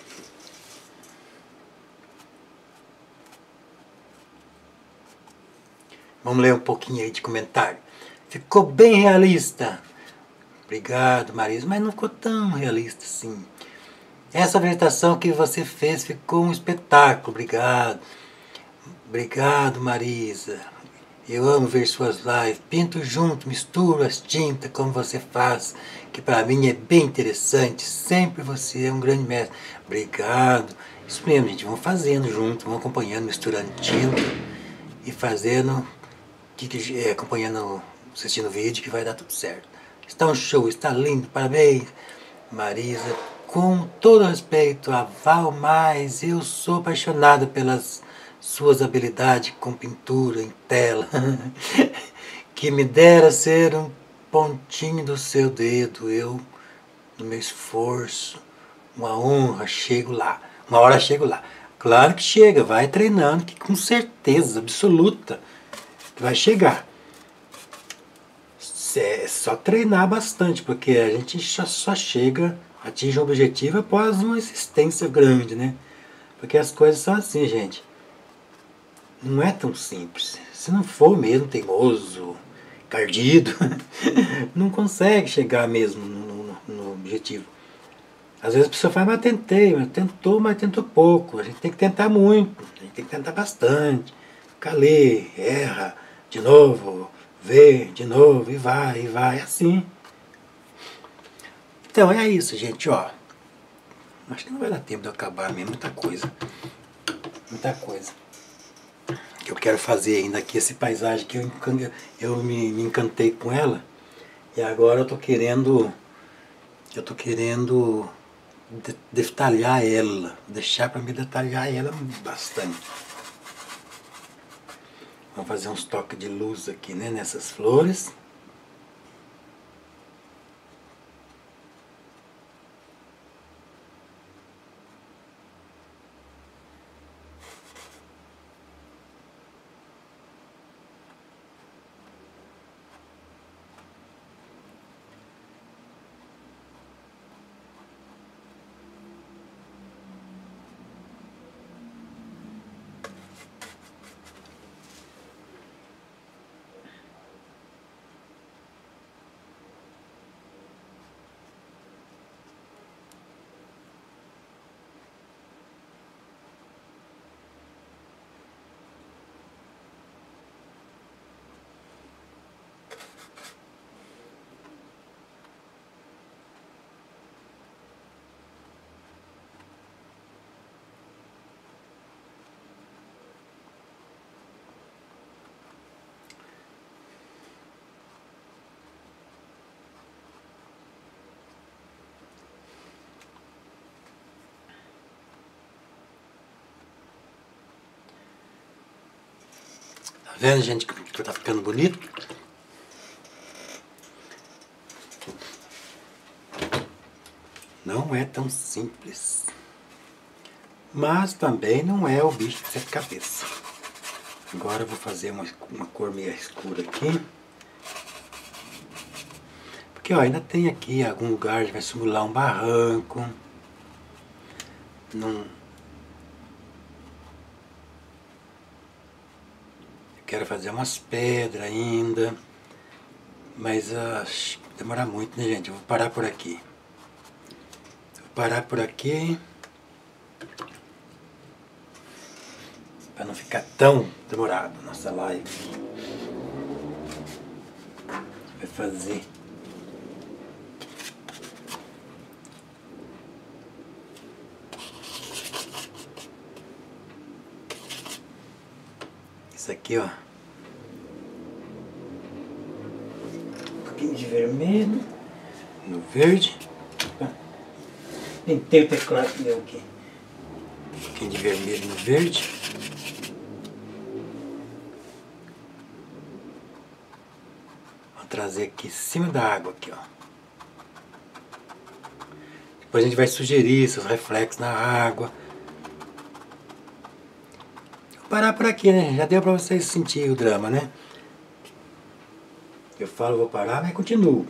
Vamos ler um pouquinho aí de comentário. Ficou bem realista. Obrigado, Marisa. Mas não ficou tão realista assim. Essa vegetação que você fez ficou um espetáculo. Obrigado. Obrigado, Marisa. Eu amo ver suas lives. Pinto junto, misturo as tintas como você faz, que para mim é bem interessante. Sempre você é um grande mestre. Obrigado. Isso mesmo, gente. Vamos fazendo junto, vamos acompanhando, misturando tinta e fazendo, acompanhando, assistindo o vídeo, que vai dar tudo certo. Está um show, está lindo, parabéns, Marisa. Com todo respeito a Val Mais, eu sou apaixonada pelas suas habilidades com pintura em tela. Que me dera ser um pontinho do seu dedo. Eu, no meu esforço, uma honra, chego lá. Uma hora chego lá. Claro que chega, vai treinando, que com certeza absoluta vai chegar. É só treinar bastante, porque a gente só chega, atinge o objetivo após uma existência grande, né? Porque as coisas são assim, gente. Não é tão simples. Se não for mesmo teimoso, encardido, não consegue chegar mesmo no objetivo. Às vezes a pessoa fala, mas tentei, mas tentou pouco. A gente tem que tentar muito, a gente tem que tentar bastante. Lê, erra, de novo, vê, de novo, e vai, assim. Então é isso, gente, ó. Acho que não vai dar tempo de eu acabar mesmo, muita coisa. Muita coisa. Que eu quero fazer ainda aqui, essa paisagem que eu me encantei com ela. E agora eu tô querendo detalhar ela, deixar para me detalhar ela bastante. Vamos fazer uns toques de luz aqui, né, nessas flores. Tá vendo, gente, que tá ficando bonito? Não é tão simples. Mas também não é o bicho de sete cabeças. Agora eu vou fazer uma cor meio escura aqui. Porque ó, ainda tem aqui algum lugar que vai simular um barranco. Não... Eu quero fazer umas pedras ainda. Mas vai demorar muito, né, gente? Eu vou parar por aqui. Vou parar por aqui. Para não ficar tão demorado nossa live. Vai fazer. Isso aqui, ó. Um pouquinho de vermelho. No verde. Pintei o teclado meu aqui. Um pouquinho de vermelho no verde. Vou trazer aqui em cima da água, aqui, ó. Depois a gente vai sugerir seus reflexos na água. Vou parar por aqui, né? Já deu pra vocês sentir o drama, né? Eu falo, vou parar, mas continuo.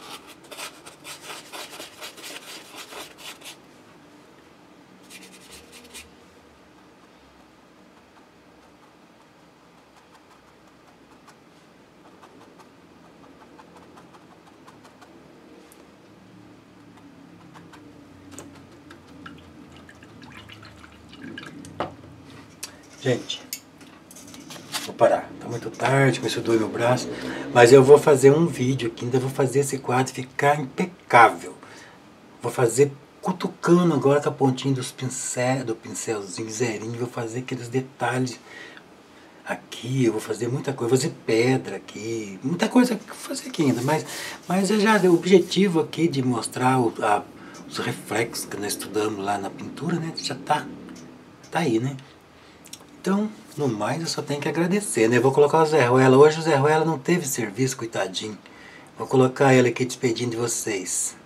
Gente, vou parar. Tá muito tarde, começou a doer meu braço. Mas eu vou fazer um vídeo aqui, ainda vou fazer esse quadro ficar impecável. Vou fazer cutucando agora com a pontinha dos do pincelzinho zerinho. Vou fazer aqueles detalhes aqui. Eu vou fazer muita coisa, vou fazer pedra aqui. Muita coisa que vou fazer aqui ainda. Mas o objetivo aqui de mostrar os reflexos que nós estudamos lá na pintura, né? Já tá aí, né? Então, no mais, eu só tenho que agradecer, né? Eu vou colocar o Zé Ruela. Hoje o Zé Ruela não teve serviço, coitadinho. Vou colocar ele aqui despedindo de vocês.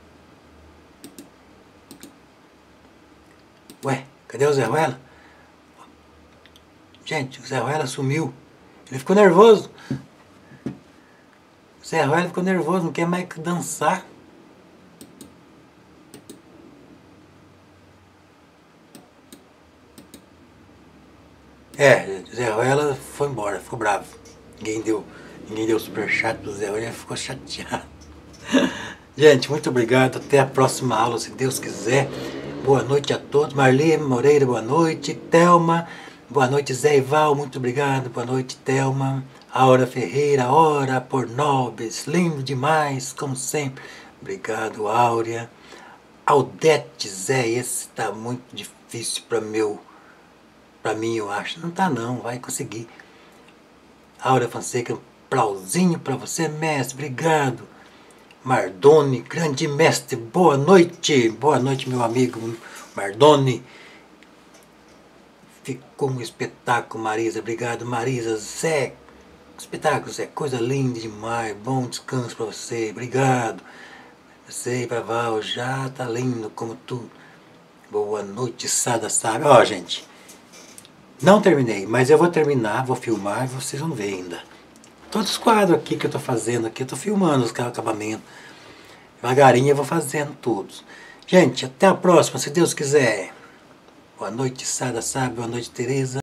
Ué, cadê o Zé Ruela? Gente, o Zé Ruela sumiu. Ele ficou nervoso. O Zé Ruela ficou nervoso, não quer mais dançar. Zé Ruela foi embora, ficou bravo. Ninguém deu superchat pro Zé, ele ficou chateado. Gente, muito obrigado. Até a próxima aula, se Deus quiser. Boa noite a todos. Marli Moreira, boa noite. Thelma, boa noite. Zé Ival, muito obrigado. Boa noite, Thelma. Aura Ferreira, Ora por Nobres, lindo demais, como sempre. Obrigado, Áurea. Aldete, Zé, esse tá muito difícil para mim, eu acho. Não tá não, vai conseguir. Áurea Fonseca, um aplausinho para você, mestre, obrigado. Mardoni, grande mestre, boa noite. Boa noite, meu amigo Mardoni. Ficou um espetáculo, Marisa, obrigado, Marisa. Zé, espetáculo, Zé, coisa linda demais, bom descanso para você, obrigado. Você, para Val, já tá lindo como tudo. Boa noite, Sada sabe. Ó, gente, não terminei, mas eu vou terminar, vou filmar e vocês vão ver ainda. Todos os quadros aqui que eu tô fazendo aqui, eu tô filmando os acabamentos. Devagarinho eu vou fazendo todos. Gente, até a próxima, se Deus quiser. Boa noite, Sada sabe. Boa noite, Tereza.